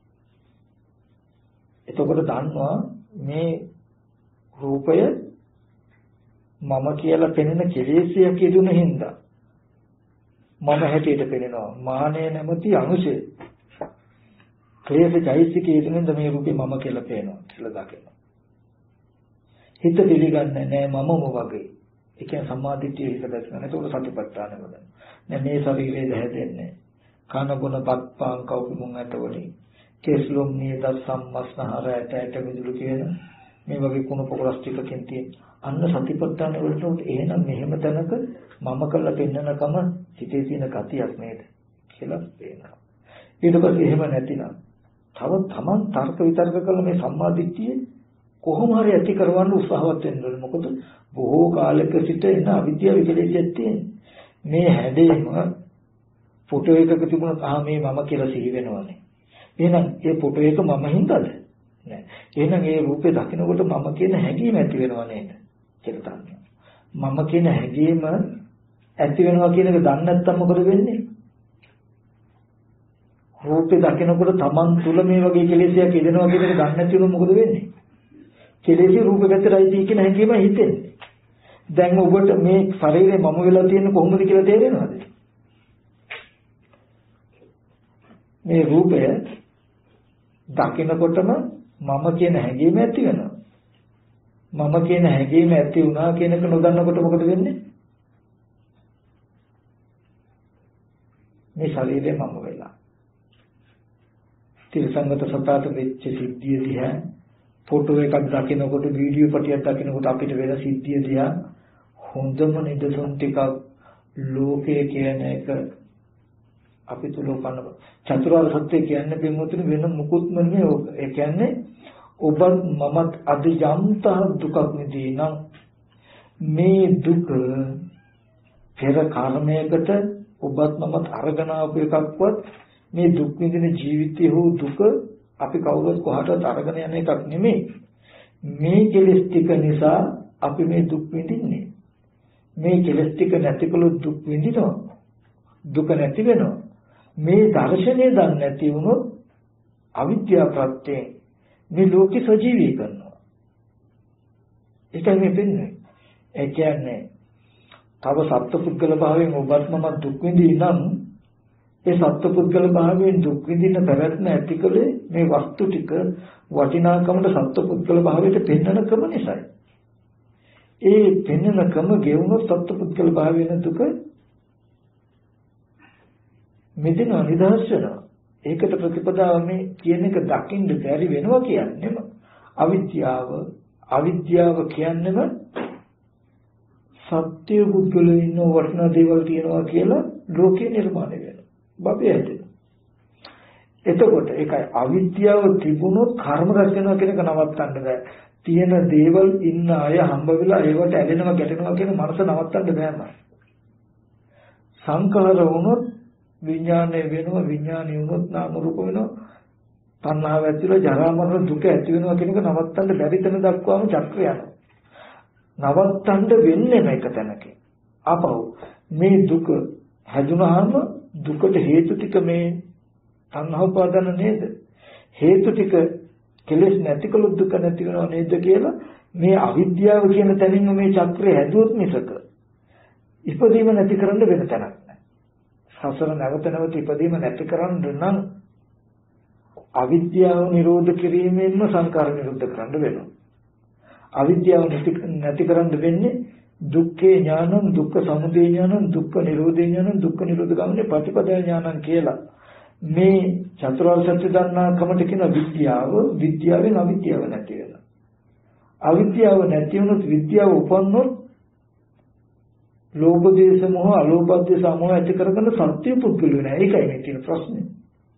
එතකොට දන්නවා මේ රූපය මම කියලා පෙනෙන කෙලෙසියක් යෙදුන හින්දා මම හැටියට පෙනෙනවා. මානය නැමැති අනුශය ක්ලේශයිසික යෙදුන හින්දා මේ රූපේ මම කියලා පේනවා කියලා දකිනවා. හිත පිළිගන්නේ නැහැ මමම වගේ. ඒ කියන්නේ සම්මාදිට්ඨිය හිත දැක්කම. එතකොට සතිපට්ඨාන වදන. නෑ මේ ශරීරය දැහැදෙන්නේ. කන බොන බත්පාන් කවුරු මුං ඇටවලින් කේස්ලොම් නියද සම්මස්නහර ඇට විදුලු කියන මේ වගේ කුණ පොකොරස් ටිකකින් තියෙන අන්න සතිපට්ඨාන වලට එහෙනම් මෙහෙම තැනක මම කළා පෙන්නනකම හිතේ තියෙන ගතියක් නේද කියලා පේනවා. ඊට පස්සේ එහෙම නැතිනම් තව තමන් තර්ක විතර්ක කළ මේ සම්මාදිට්ඨිය කොහොම හරි ඇති කරවන්න උත්සාහවත් වෙන්න ඕනේ. මොකද බොහෝ කාලයක සිට එන අවිද්‍යාව විකලෙසියක් තියෙන. මේ හැඩේම ෆොටෝ එකක තිබුණත් මේ මම කියලා සිහි වෙනවනේ. එහෙනම් ඒ ෆොටෝ එක මම හින්දාද? නෑ. එහෙනම් ඒ රූපේ දකිනකොට මම කියන හැඟීම ඇති වෙනව නේද? කියලා තමයි. මම කියන හැඟීම ඇති වෙනවා කියන එක දන්නේ නැත්නම් මොකද වෙන්නේ? රූපේ දකිනකොට Taman තුල මේ වගේ කෙලෙසියක් ඉදෙනවා කියන එක දන්නේ නැති වුණොත් මොකද වෙන්නේ? කෙලෙසිය රූපේ පැත්තටයි කියන හැඟීම හිතෙන්නේ. දැන් ඔබට මේ ශරීරේ මම වෙලා තියෙන කොහොමද කියලා තේරෙනවද? මේ රූපය දකිනකොටම මම කියන හැඟීම ඇති වෙනවා. මම කියන හැඟීම ඇති වුණා කියන එක නොදන්නකොට මොකද වෙන්නේ? මේ ශරීරය මම වෙලා. තිරසංගත සතාට වෙච්ච සිද්ධිය දිහා ෆොටෝ එකක් දකිනකොට වීඩියෝ පටියක් දකිනකොට අපිට වෙන සිද්ධිය දිහා හොඳම නිදසුන් ටිකක් ලෝකයේ කියන එක අපි තුල උපන්න චතුරාර්ය සත්‍ය කියන්නේ බින්වතුනි වෙන මුකුත්ම නෙවෙයි. ඒ කියන්නේ ඔබ මමත් අද යම්ත දුකක් නිදීනම් මේ දුක පෙර කර්මයකට ඔබත් මමත් අරගෙන ආපු එකක්වත් මේ දුක් විඳින ජීවිතයේ හෝ දුක අපි කවුරුත් කොහටවත් අරගෙන යන එකක් නෙමෙයි. මේ කෙලෙස් ටික නිසා අපි මේ දුක් විඳින්නේ. මේ කෙලෙස් ටික නැතිකොලොත් දුක් විඳිනවා. දුක නැති වෙනවා. මේ දර්ශනය දන්නේ නැති වුණොත් අවිද්‍යාව ප්‍රත්‍යයෙන් මේ ලෝකෙ සජීවී කරනවා. ඒකයි මේ වෙන්නේ. ඒ කියන්නේ තව සත්පුද්ගල භාවයෙන් ඔබත් මම දුක් විඳිනම් ඒ සත්පුද්ගල භාවයෙන් දුක් විඳින පැවැත්ම ඇතිකලේ මේ වස්තු ටික වටිනාකමට සත්පුද්ගල භාවයට පෙන්වන ක්‍රම නිසායි. ඒ පෙන්වන ක්‍රම ගෙවුනොත් සත්පුද්ගල භාවයෙන් දුක මෙදින නිදහස් වෙනවා. ඒකට ප්‍රතිපදාව මේ කියන එක දකින්න බැරි වෙනවා කියන්නේම අවිද්‍යාව කියන්නේම සත්‍ය පුද්ගලයන් ඉන්න වටිනා දේවල් තියෙනවා කියලා ලෝකේ නිර්මාණය වෙනවා. බබේ හැදෙනවා. එතකොට ඒකයි අවිද්‍යාව තිබුණොත් කර්ම රැස් වෙනවා කියන එක නවත්තන්න බෑ. තියෙන දේවල් ඉන්න අය හම්බ වෙලා ඒවට ඇලෙනවා ගැටෙනවා කියන මනස නවත්තන්න බෑම. සංකල්ප වුණොත් විඥානය වෙනවා, විඥානය වුණොත් නාම රූප වෙනවා, තණ්හාව ඇතිවෙලා ජරා මරණ දුක ඇති වෙනවා කියන එක නවත්තන්න බැරි තැන දක්වාම චක්‍රය යනවා. නවත්තන්න වෙන්නේ නැක තැනක. අපව මේ දුක හැදුනහම දුකට හේතු ටික මේ තණ්හා උපාදාන නේද? හේතු ටික කෙලෙස් නැතිකලොත් දුක නැති වෙනව නේද කියලා මේ අවිද්‍යාව කියන තැනින්ම මේ චක්‍රය හැදුවොත් මිසක ඉපදීම නැති කරන්න වෙන තැනක් නැහැ. සසර නැවත නැවත ඉපදීම නැති කරන්න නම් අවිද්‍යාව නිරෝධ කිරීමෙන්ම සංකාර නිරුද්ධ කරන්න වෙනවා. අවිද්‍යාව නැති කරන්න වෙන්නේ දුක්ඛේ ඥානං, දුක්ඛ සමුදය ඥානං, දුක්ඛ නිරෝධේ ඥානං, දුක්ඛ නිරෝධ ගාමිනී ප්‍රතිපදා ඥානං කියලා. මේ චතුරාර්ය සත්‍ය දන්නා කමට කියන විද්‍යාවෙන් අවිද්‍යාව නැති වෙනවා. අවිද්‍යාව නැති වුණොත් විද්‍යාව උපන්නොත් ලෝභ දේශ මොහ අලෝභ දේශ මොහ ඇති කරගන්න සත්‍ය පුද්ගලයෝ නෑ. ඒකයි මේ තියෙන ප්‍රශ්නේ.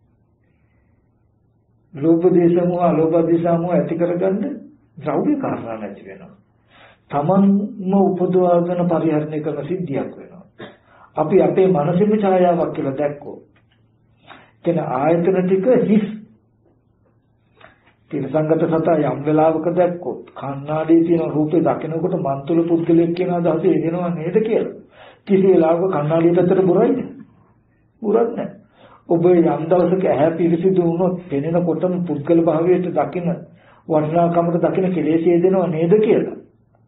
ලෝභ දේශ මොහ අලෝභ දේශ මොහ ඇති කරගන්න ද්‍රව්‍ය කාරණා නැති වෙනවා. තමන්ම උපදවාගෙන පරිහරණය කරන සිද්ධියක් වෙනවා. අපි අපේ මනසෙම ඡායාවක් කියලා දැක්කෝ. කියන ආයතන ටික හිස්. තිරසංගත සතා යම් වෙලාවක දැක්කොත් කණ්ණාඩියේ තියෙන රූපේ දකිනකොට මන් තුල පුද්ගලයෙක් කියන අදහස එදෙනවා නේද කියලා. කිසි වෙලාවක කණ්ණාඩිය පැත්තට බුරයිද? බුරක් නැහැ. ඔබ යම් දවසක ඇහැ පිරිසිදු වුණොත් පෙනෙනකොටම පුද්ගල භාවයට දකින වටිනාකමට දකින කෙලෙස් එදෙනවා නේද කියලා.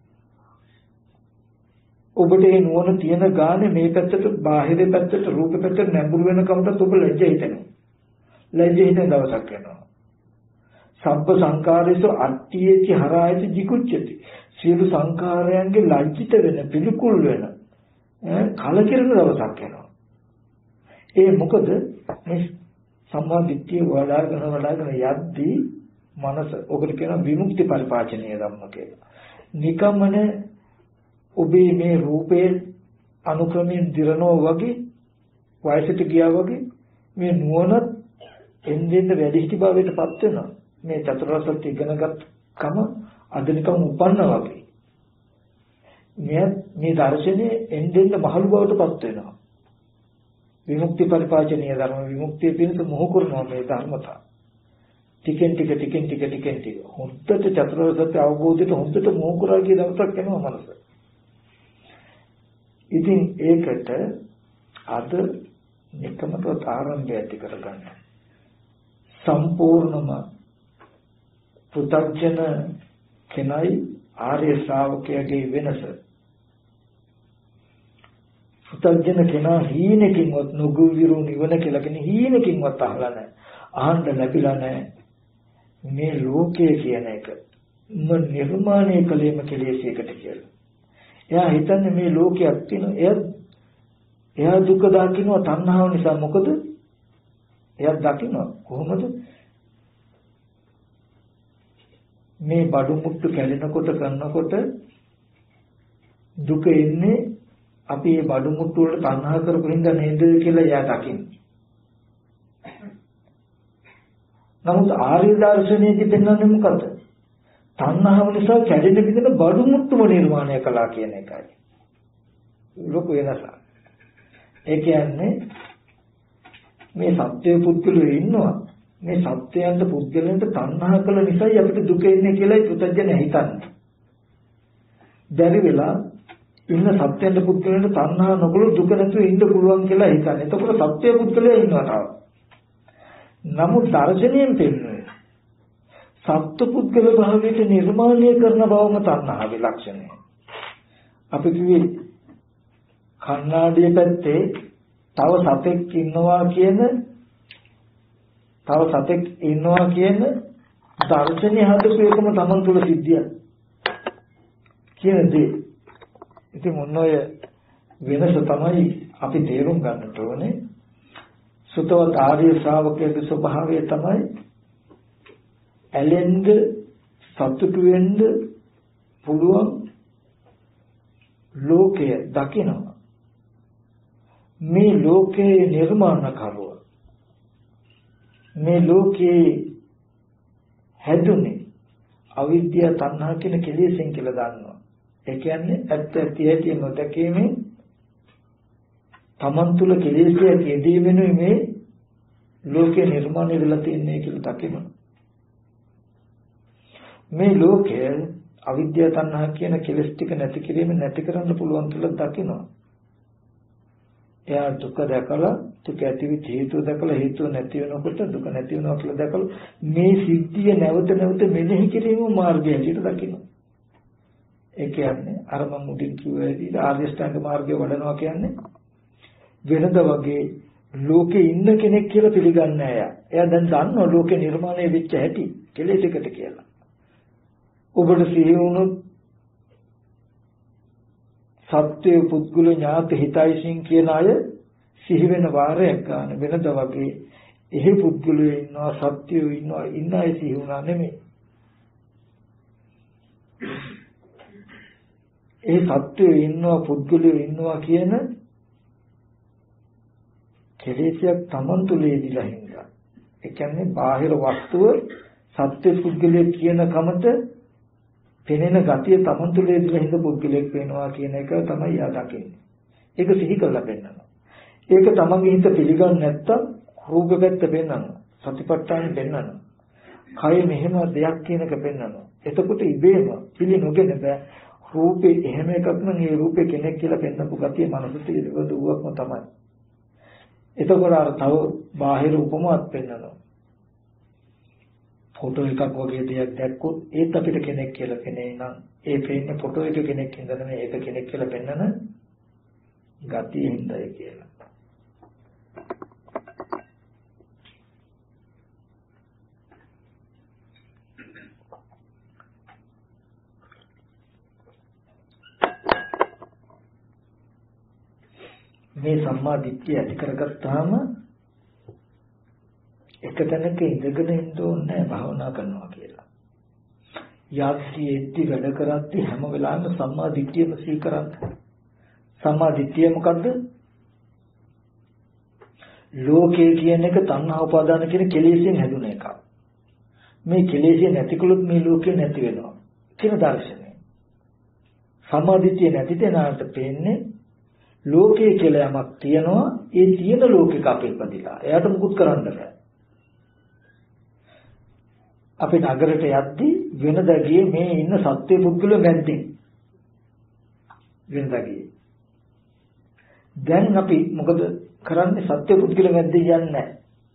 ඔබට ඒ නුවණ තියෙන ගානේ මේ පැත්තට බාහිර පැත්තට රූප පැත්තට නැඹුරු වෙනකමට ඔබ ලැජ්ජ හිතෙනවා. ලැජ්ජ හිතෙන දවසක් එනවා. සබ්බ සංකාරේසු අට්ඨියේච හරායති jigucchati. සියලු සංකාරයන්ගේ ලැජ්ජිත වෙන පිළිකුල් වෙන කලකිරෙන දවසක් එනවා. ඒ මොකද මේ සම්මා දිට්ඨිය වඩාගෙන යද්දී මනස ඔකට කියනවා විමුක්ති පරිපාචනීය ධම්ම කියලා. නිකම්මන ඔබේ මේ රූපේ අනුක්‍රමයෙන් දිරනෝ වගේ වයසට ගියා වගේ මේ නුවණ එන්නෙන් වැඩි හිටි භාවයටපත් වෙනවා. මේ චතුරාර්ය සත්‍ය ඉගෙනගත් කම අද නිකම් උපන්නා වගේ. මේ දර්ශනේ එන්නෙන් මහලු බවටපත් වෙනවා. විමුක්ති පරිපාචනීය ධර්ම විමුක්තිය පිණිස මොහ කරනවා මේ ධර්මතා. ටිකෙන් ටික හොඳට චතුරාර්ය සත්‍ය අවබෝධයට හොඳට මොහ කරා කිය දවසක් එනවා මනස. ඉතින් ඒකට අද නිකමට ආරම්භය ඇති කරගන්න. සම්පූර්ණම පුතග්ජන කෙනයි ආර්ය ශ්‍රාවකයාගේ වෙනස. පුතග්ජන කෙනා හීනකින්වත් නුගුවිරු නිවන කියලා කියන හීනකින්වත් අහලා නැහැ. අහන්න ලැබිලා නැහැ. මේ ලෝකය කියන එක නිර්මාණය කළේම කෙලෙසයකට කියලා. එයා හිතන්නේ මේ ලෝකයක් තියෙනවා. එයා දුක දකින්නවා තණ්හාව නිසා. මොකද එයා දකින්නවා කොහොමද මේ බඩු මුට්ටු කැඩෙනකොට කරනකොට දුක එන්නේ අපි මේ බඩු මුට්ටු වලට තණ්හා කරපු හින්දා නේද කියලා එයා දකින්නේ. නමුත් ආර්ය දර්ශනයේදී පෙන්වන්නේ මොකද? තණ්හාව නිසා කැඩෙන විදිහට බඩු මුට්ටුම නිර්මාණය කළා කියන එකයි. ලොකු වෙනසක්. ඒ කියන්නේ මේ සත්‍ය පුද්ගලයෝ ඉන්නවා. මේ සත්‍යයන්ට පුද්ගලයන්ට තණ්හා කළ නිසායි අපිට දුක එන්නේ කියලායි පුතඥය හිතන්නේ. බැරි වෙලා ඉන්න සත්‍යයන්ට පුද්ගලයන්ට තණ්හා නොකළොත් දුක නැතුව ඉන්න පුළුවන් කියලා හිතන්නේ. එතකොට සත්‍ය පුද්ගලයා ඉන්නවා තාම. නමුත් දර්ශනයෙන් පෙන්වන්නේ සත්පුද්ගල භාවයට නිර්මාණය කරන බවම තණ්හාවේ ලක්ෂණය. අපි කිව්වේ කන්නාඩිය පැත්තේ තව සතෙක් ඉන්නවා කියන දර්ශනය හදපු එකම Taman තුල සිද්ධියක් කියන දේ. ඉතින් මොන ඔය වෙනස තමයි අපි තේරුම් ගන්නට ඕනේ. සුතවත් ආර්ය ශ්‍රාවකයේ ස්වභාවය තමයි ඇලෙන්ද සතුටු වෙන්න පුළුවන් ලෝකය දකිනවා. මේ ලෝකයේ නිර්මාණකරුව මේ ලෝකයේ හැදුනේ අවිද්‍යාව තණ්හා කියන කෙලෙසෙන් කියලා දන්නවා. ඒ කියන්නේ ඇත්ත ඇති නොදැකීමෙන් තමන් තුළ කෙලෙසයක් යෙදී වෙනුයි මේ ලෝකේ නිර්මාණය වෙලා තියන්නේ කියලා දකිනවා. මේ ලෝකය අවිද්‍යාව තණ්හා කියන කෙලෙස් ටික නැති කිරීම නැති කරන්න පුළුවන් කියලා දකිනවා. එයා දුක දැකලා දුක ඇතිවෙච්ච හේතුව දැකලා හේතුව නැති වෙනකොට දුක නැති වෙනවා කියලා දැකලා මේ සිද්ධිය නැවත නැවත මෙනෙහි කිරීම මාර්ගය හැටියට දකිනවා. ඒ කියන්නේ අර මම මුලින් කිව්වා විදිහට ආර්ය ශ්‍රැංග මාර්ගය වඩනවා කියන්නේ වෙනද වගේ ලෝකේ ඉන්න කෙනෙක් කියලා පිළිගන්නේ අය. එයා දැන් දන්නවා ලෝකේ නිර්මාණය වෙච්ච හැටි කෙලෙසකට කියලා. ඔබට සිහි වුණොත් සත්‍ය පුද්ගල ඥාත හිතයිසින් කියන අය සිහි වෙන වාරයක් ගන්න වෙනද වගේ එහි පුද්ගලයෝ ඉන්නවා සත්‍යයෝ ඉන්නවා ඉන්න අය සිහි වුණා නෙමෙයි. ඒ සත්‍යයෝ ඉන්නවා පුද්ගලයෝ ඉන්නවා කියන කෙලෙසයක් Taman තුලේදීලා හින්දා. ඒ කියන්නේ බාහිර වස්තුව සත්‍ය පුද්ගලය කියන කමට පෙනෙන ගතිය Taman තුලේදීලා හින්දා පුද්ගලයක් වෙනවා කියන එක තමයි යා දකින්නේ. ඒක සිහි කරලා පෙන්නනවා. ඒක තමන්ගේ හිත පිළිගන්නේ නැත්තම් රූප පැත්ත පෙන්නනවා. සතිපට්ඨාන පෙන්නනවා. කය මෙහෙම දෙයක් කියන එක පෙන්වනවා. එතකොට ඉබේම පිළි නොගෙන බෑ. රූපේ එහෙම එකක් නම් ඒ රූපේ කෙනෙක් කියලා පෙන්වපු ගතිය මනසට ඉදවදුවක්ම තමයි. එතකොට අර තව බාහිර උපමාවක් පෙන්වනවා. ෆොටෝ එකක් වගේ දෙයක් දැක්කොත් ඒත් අපිට කෙනෙක් කියලා පෙනේ නම් ඒ පෙන්නේ ෆොටෝ එක කෙනෙක් හින්දා නෙමෙයි ඒක කෙනෙක් කියලා පෙන්වන ගතිය හින්දායි කියලා. මේ සම්මා දිට්ඨිය ඇති කරගත්තාම එක තැනක ඉඳගෙන ඉන්න ඕනේ භාවනා කරනවා කියලා. යක්තියෙද්දි වැඩ කරද්දි හැම වෙලාවෙම සම්මා දිට්ඨියම සිහි කරන්න. සම්මා දිට්ඨිය මොකද්ද? ලෝකේ කියන එක තණ්හා උපාදාන කියන කෙලෙසෙන් හැදුන එකක්. මේ කෙලෙසෙ නැතිකොලොත් මේ ලෝකේ නැති වෙනවා කියන දර්ශනය. සම්මා දිට්ඨිය නැති දෙනාට පේන්නේ ලෝකයේ කියලා යමක් තියෙනවා. ඒ තියෙන ලෝකෙක අපේ ඉපදිලා. එයාට මුකුත් කරන්න බෑ. අපි නගරයට යද්දී වෙනදා ගියේ මේ ඉන්න සත්‍ය පුද්ගලයෝ මැද්දෙන්. වෙනදා ගියේ. දැන් අපි මොකද කරන්නේ? සත්‍ය පුද්ගලයෝ මැද්දේ යන්නේ නැහැ.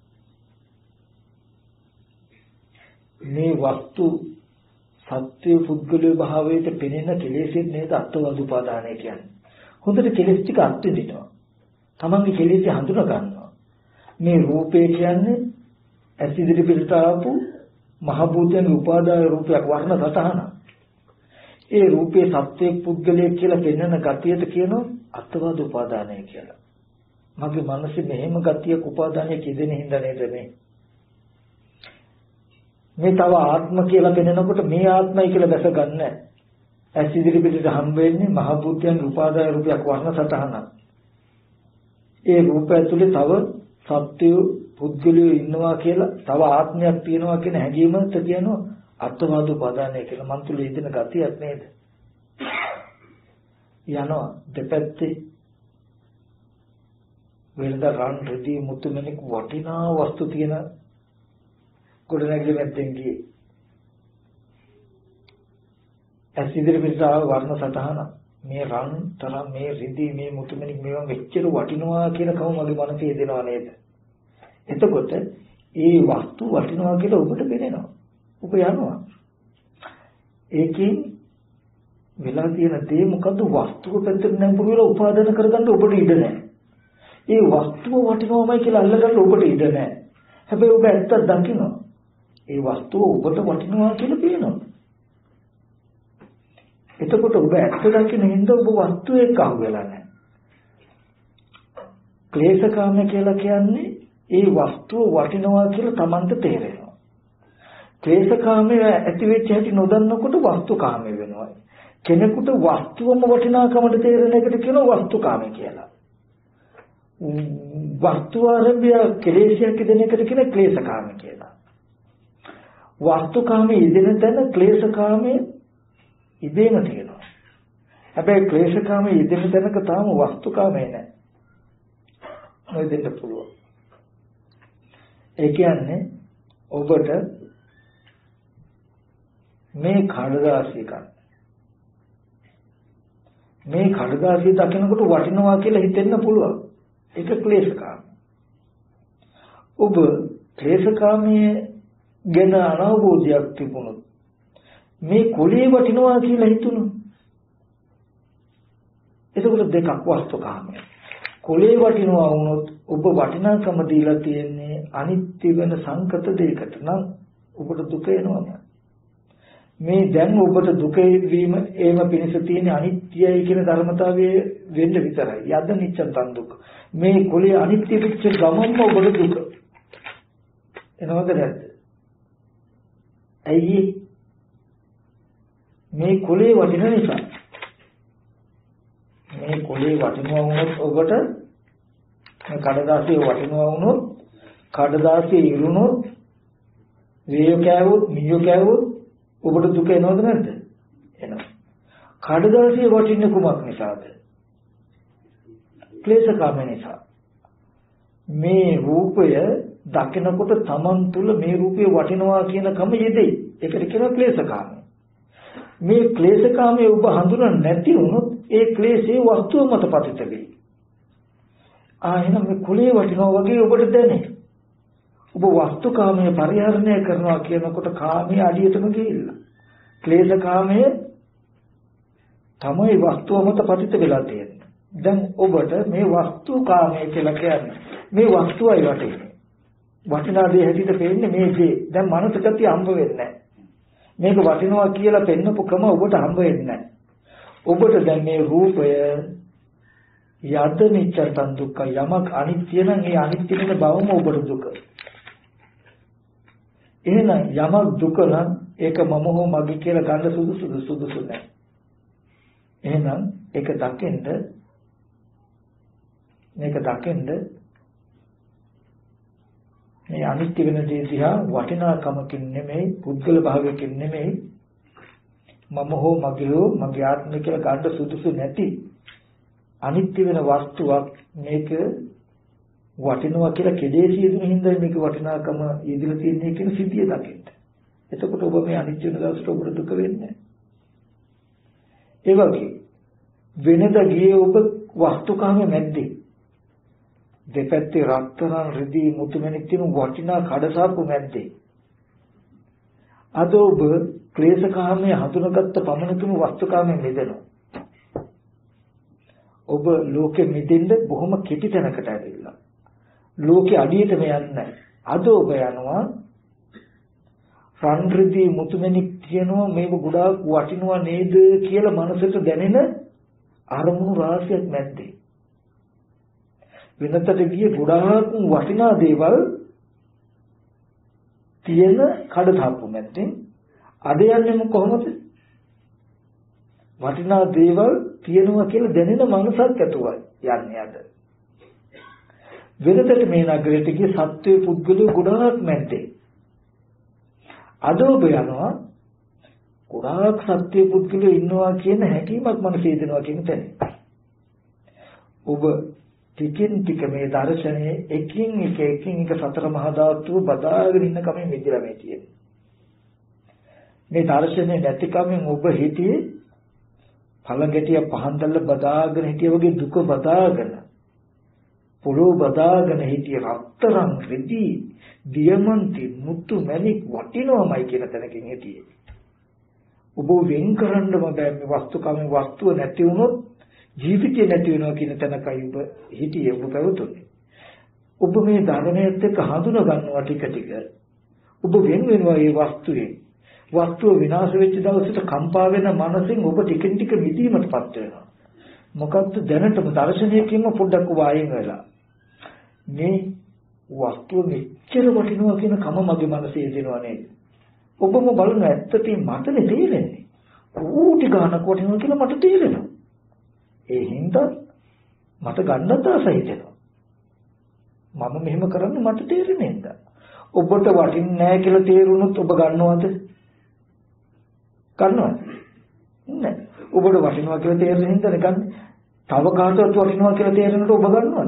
මේ වස්තු සත්‍ය පුද්ගලයෝ භාවයට පෙනෙන කෙලෙසෙත් නේද අත්වාද උපාදානය කියන්නේ. හොඳට කෙලෙස් ටික අත්විඳිනවා. තමන්ගේ කෙලෙස් හඳුනා ගන්නවා. මේ රූපේ කියන්නේ ඇස් ඉදිරි පිටට ආපු මහ භූතයන් උපාදාය රූපයක් වර්ණ සතහන. ඒ රූපේ සත්‍ය පුද්ගලයෙක් කියලා පෙන්වන ගතියට කියනවා අත්වාද උපාදානය කියලා. මගේ මනසේ මෙහෙම ගතියක් උපාදානයක් යෙදෙන හින්දා නේද මේ තව ආත්ම කියලා පෙන්වනකොට මේ ආත්මයි කියලා දැස ගන්න. ඇස් ඉදිරි පිටට හම් වෙන්නේ මහ භූතයන් උපාදාය රූපයක් වර්ණ සතහන. ඒ රූපය ඇතුලේ තව සත්‍ය පුද්ගලයෝ ඉන්නවා කියලා තව ආත්මයක් තියෙනවා කියන හැඟීමත් කියනවා අත්වාද උපාදානය කියලා. මන් තුල ඉදින ගතියක් නේද? යනවා දෙපැත්තේ වෙනද රන් රෙදි මුතු මැණික් වටිනා වස්තු තියෙන ගොඩනැගිලි මැද්දෙන් ගියේ. ඇස් ඉදිරි පිටට ආව වර්ණ සතහන මේ රන් තරම් මේ රෙදි මේ මුතු මැණික් මේවා මෙච්චර වටිනවා කියන කම මගේ මනසේ එදෙනවා නේද? එතකොට ඒ වස්තු වටිනවා කියලා ඔබට පේනවා. ඔබ යනවා. ඒකෙන් වෙලා තියෙන දේ මොකද්ද? වස්තුව පැත්තට නැඹුරු වෙලා උපාදාන කරගන්න ඔබට ඉඩ නැහැ. ඒ වස්තුව වටිනවමයි කියලා අල්ලගන්න ඔබට ඉඩ නැහැ. හැබැයි ඔබ ඇත්ත දකිනවා. ඒ වස්තුව ඔබට වටිනවා කියලා පේනවා. එතකොට ඔබ ඇත්ත දකින්න හින්දා ඔබ වස්තුව එක්ක අහු වෙලා නැහැ. ක්ලේශකාම කියලා කියන්නේ ඒ වස්තුව වටිනවා කියලා Tamanට තේරෙනවා. ක්ලේශකාමයේ ඇති වෙච්ච හැටි නොදන්නකොට වස්තුකාමය වෙනවා. කෙනෙකුට වස්තුවම වටිනාකමට තේරෙන එකට කියනවා වස්තුකාමය කියලා. වස්තු ආරම්භය ක්ලේශයක් දෙන එකට කියන ක්ලේශකාමය කියලා. වස්තුකාමයේ ඉදෙන තැන ක්ලේශකාමයේ ඉබේම තියෙනවා. හැබැයි ක්ලේශකාමයේ ඉදෙන තැනක තාම වස්තුකාමය නැහැ. ඔය දෙන්න පුළුවන්. ඒ කියන්නේ ඔබට මේ කඩදාසිය ගන්න. මේ කඩදාසිය දකිනකොට වටිනවා කියලා හිතෙන්න පුළුවන්. ඒක ක්ලේශකාම. ඔබ ක්ලේශකාමයේ ගැන අනවබෝධයක් තිබුණොත් මේ කොළේ වටිනවා කියලා හිතුණොත් එතකොට දෙකක් වස්තුකාමයි. කොළේ වටිනවා වුණොත් ඔබ වටිනාකම දීලා තියෙන්නේ අනිත්‍ය වෙන සංකත දෙයකට නම් ඔබට දුක එනවා. මේ දැන් ඔබට දුක වීම ඒම පිණිස තියෙන අනිත්‍යයි කියන ධර්මතාවය වෙන්න විතරයි. යද නිච්ඡන් දුක. මේ කොළේ අනිත්‍ය වෙච්ච ගමන්ම ඔබට දුක එනවද නැද්ද? ඇයි මේ කොළේ වටින නිසා. මේ කොළේ වටිනවා වුණොත් ඔබට කඩදාසිය වටිනවා වුණොත් කඩදාසිය ඉරුණොත් වේය කෑවොත් මියෝ කෑවොත් ඔබට දුක එනවද නැද්ද? එනවා. කඩදාසිය වටින්නේ කුමක් නිසාද? ක්ලේශකාම නිසා. මේ රූපය දකිනකොට තමන් තුල මේ රූපේ වටිනවා කියන කම යෙදෙයි. ඒකට කියනවා ක්ලේශකාමී. මේ ක්ලේශකාමී ඔබ හඳුනන්නේ නැති වුණොත් ඒ ක්ලේශේ වස්තුව මත පතිත වෙයි. එහෙනම් මේ කුලේ වටිනවා වගේ ඔබට දැනේ. ඔබ වස්තුකාමයේ පරිහරණය කරනවා කියනකොට කාමයේ අඩියටම ගිහිල්ලා. ක්ලේශකාමයේ තමයි වස්තුව මත පතිත වෙලා තියෙන්නේ. දැන් ඔබට මේ වස්තුකාමයේ කියලා කියන්නේ මේ වස්තුවයි වටින්නේ. වටිනා දේ හැටියට පේන්නේ මේ දේ. දැන් මනස ගතිය හම්බ වෙන්නේ නැහැ. මේක වටිනවා කියලා පෙන්නපු ක්‍රම ඔබට හම්බ වෙන්නේ නැහැ. ඔබට දැන් මේ රූපය යද නිච්චතන් දුක්ඛ යමක් අනිත්‍ය නම් ඒ අනිත්‍ය වෙන බවම ඔබට දුක. එහෙනම් යමක් දුක නම් ඒක මම හෝ මගේ කියලා ගන්න සුදුසු නැහැ. එහෙනම් මේක දකින්න මේ අනිත්‍ය වෙන දේ දිහා වටිනාකමකින් නෙමෙයි පුද්ගල භාවයකින් නෙමෙයි මම හෝ මගේ ආත්මය කියලා ගන්න සුදුසු නැති අනිත්‍ය වෙන වස්තුවක් මේක වටිනවා කියලා කෙලෙස් යෙදුන හින්දා මේක වටිනාකම යෙදලා තියෙන්නේ කියන සිද්ධිය දකින්න. එතකොට ඔබ මේ අනිත්‍ය වෙන දවසට ඔබට දුක වෙන්නේ නැහැ. ඒ වගේ වෙනද ගියේ ඔබ වස්තුකාමයේ මැද්දේ දෙපැත්තේ රත්තරන් රිදී මුතුමැණික් තියෙන වටිනා කඩසාප්පු මැද්දේ අද ඔබ ක්ලේශකාමයේ හඳුනාගත්ත පමණකින් වස්තුකාමයේ මිදෙනවා. ඔබ ලෝකෙ මිදෙන්න බොහොම කෙටි තැනකට ඇවිල්ලා. ලෝකෙ අඩියටම යන්නේ. අද ඔබ යනවා රන් රිදී මුතුමැණික් කියනවා මේක ගොඩාක් වටිනවා නේද කියලා මනසට දැනෙන අරමුණු රාශියක් මැද්දේ. වෙනතට ගියේ ගොඩාක් වටිනා දේවල් තියෙන කඩදාප්පු මැද්දෙන් අද යන්නේ කොහොමද? වටිනා දේවල් තියෙනවා කියලා දැනෙන මනසක් ඇතුවයි යන්නේ අද. වෙනතට මේ නගරයට ගිය සත්වයේ පුද්ගලයෝ ගොඩාක් මැද්දේ. අද ඔබ යනවා ගොඩාක් සත්වයේ පුද්ගලයෝ ඉන්නවා කියන හැඟීමක් මනසේ දෙනවා කියන තැන. ඔබ ටිකින් ටික මේ දර්ශනයේ එකින් එක සතර මහා ධාතුව බදාගෙන ඉන්න කමෙන් මිදලා මේ තියෙන්නේ. මේ දර්ශනේ නැති කමෙන් ඔබ හිටියේ පළඟැටිය පහන් දැල්ල බදාගෙන හිටිය වගේ දුක බදාගෙන පොළොව බදාගෙන හිටිය රත්තරන් රිදී දියමන්ති මුතු මැණික් වටිනවමයි කියන තැනකින් හිටියේ. ඔබ වෙන් කරන්නම බෑ මේ වස්තුකමේ වස්තුව නැති වුණොත් ජීවිතය නැති වෙනවා කියන තැනකයි ඔබ හිටියේ ඔබ පැවතුනේ. ඔබ මේ ධර්මයේත් එක්ක හඳුනා ගන්නවා ටික ටික. ඔබ වෙන වෙනවා මේ වස්තුවේ. වස්තුව විනාශ වෙච්ච දවසට කම්පා වෙන මනසෙන් ඔබ ටිකින් ටික මිදීමටපත් වෙනවා. මොකද්ද දැනටම දර්ශනයකින්ම පොඩ්ඩක් ඔබ ආයෙන් වෙලා. මේ වස්තුව මෙච්චර වටිනවා කියන කම මගේ මනසේ දෙනවා නේද? ඔබම බලන ඇත්තටම මටනේ තේරෙන්නේ. ඌටි ගන්නක් වටිනවා කියලා මට තේරෙනවා. ඒ හින්දා මට ගන්නත් ආසයි හිතෙනවා. මම මෙහෙම කරන්න මට තේරෙන්නේ නැහැ. ඔබට වටින්නේ නැහැ කියලා තේරුණොත් ඔබ ගන්නවද? ගන්නවද? නැහැ. ඔබට වටිනවා කියලා තේරෙන හින්දානේ ගන්න. තව කාටවත් වටිනවා කියලා තේරෙනකොට ඔබ ගන්නවද?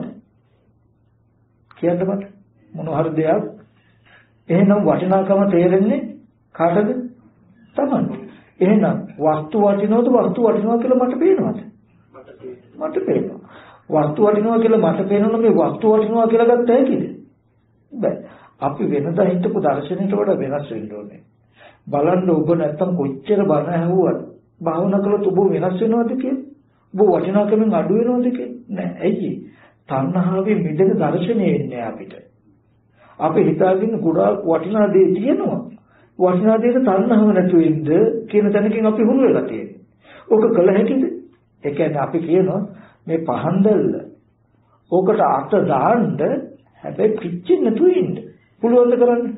කියන්න මට මොන හරි දෙයක්. එහෙනම් වටිනාකම තේරෙන්නේ කාටද? Tamanට. එහෙනම් වස්තු වටිනවද වස්තු වටිනවා කියලා මට පේනවද? මට පේනවා. වස්තු වටිනවා කියලා මට පේනොත් මේ වස්තු වටිනවා කියලා ගත්ත හැකිද? බෑ. අපි වෙනදා හිතපු දර්ශනයට වඩා වෙනස් වෙන්න ඕනේ. බලන්න ඔබ නැත්තම් කොච්චර බණ ඇහුවත් භාවනා කළොත් ඔබ වෙනස් වෙනවද කියලා? ඔබ වටිනාකමෙන් අඩු වෙනවද කියලා? නෑ. ඇයි? තණ්හාවේ මිදෙන දර්ශනේ එන්නේ අපිට. අපි හිතාගෙන ගොඩාක් වටිනා දේ තියෙනවා. වටිනා දේට තණ්හාව නැතු වෙන්න කියන තැනකින් අපි හුරු වෙලා තියෙන්නේ. ඔක කළ හැකිද? ඒ කියන්නේ අපි කියනවා මේ පහන් දැල්ල ඕකට අත දාන්න හැබැයි පිච්චෙන්නේ නැතුව ඉන්න. පුළුවන් ද කරන්න?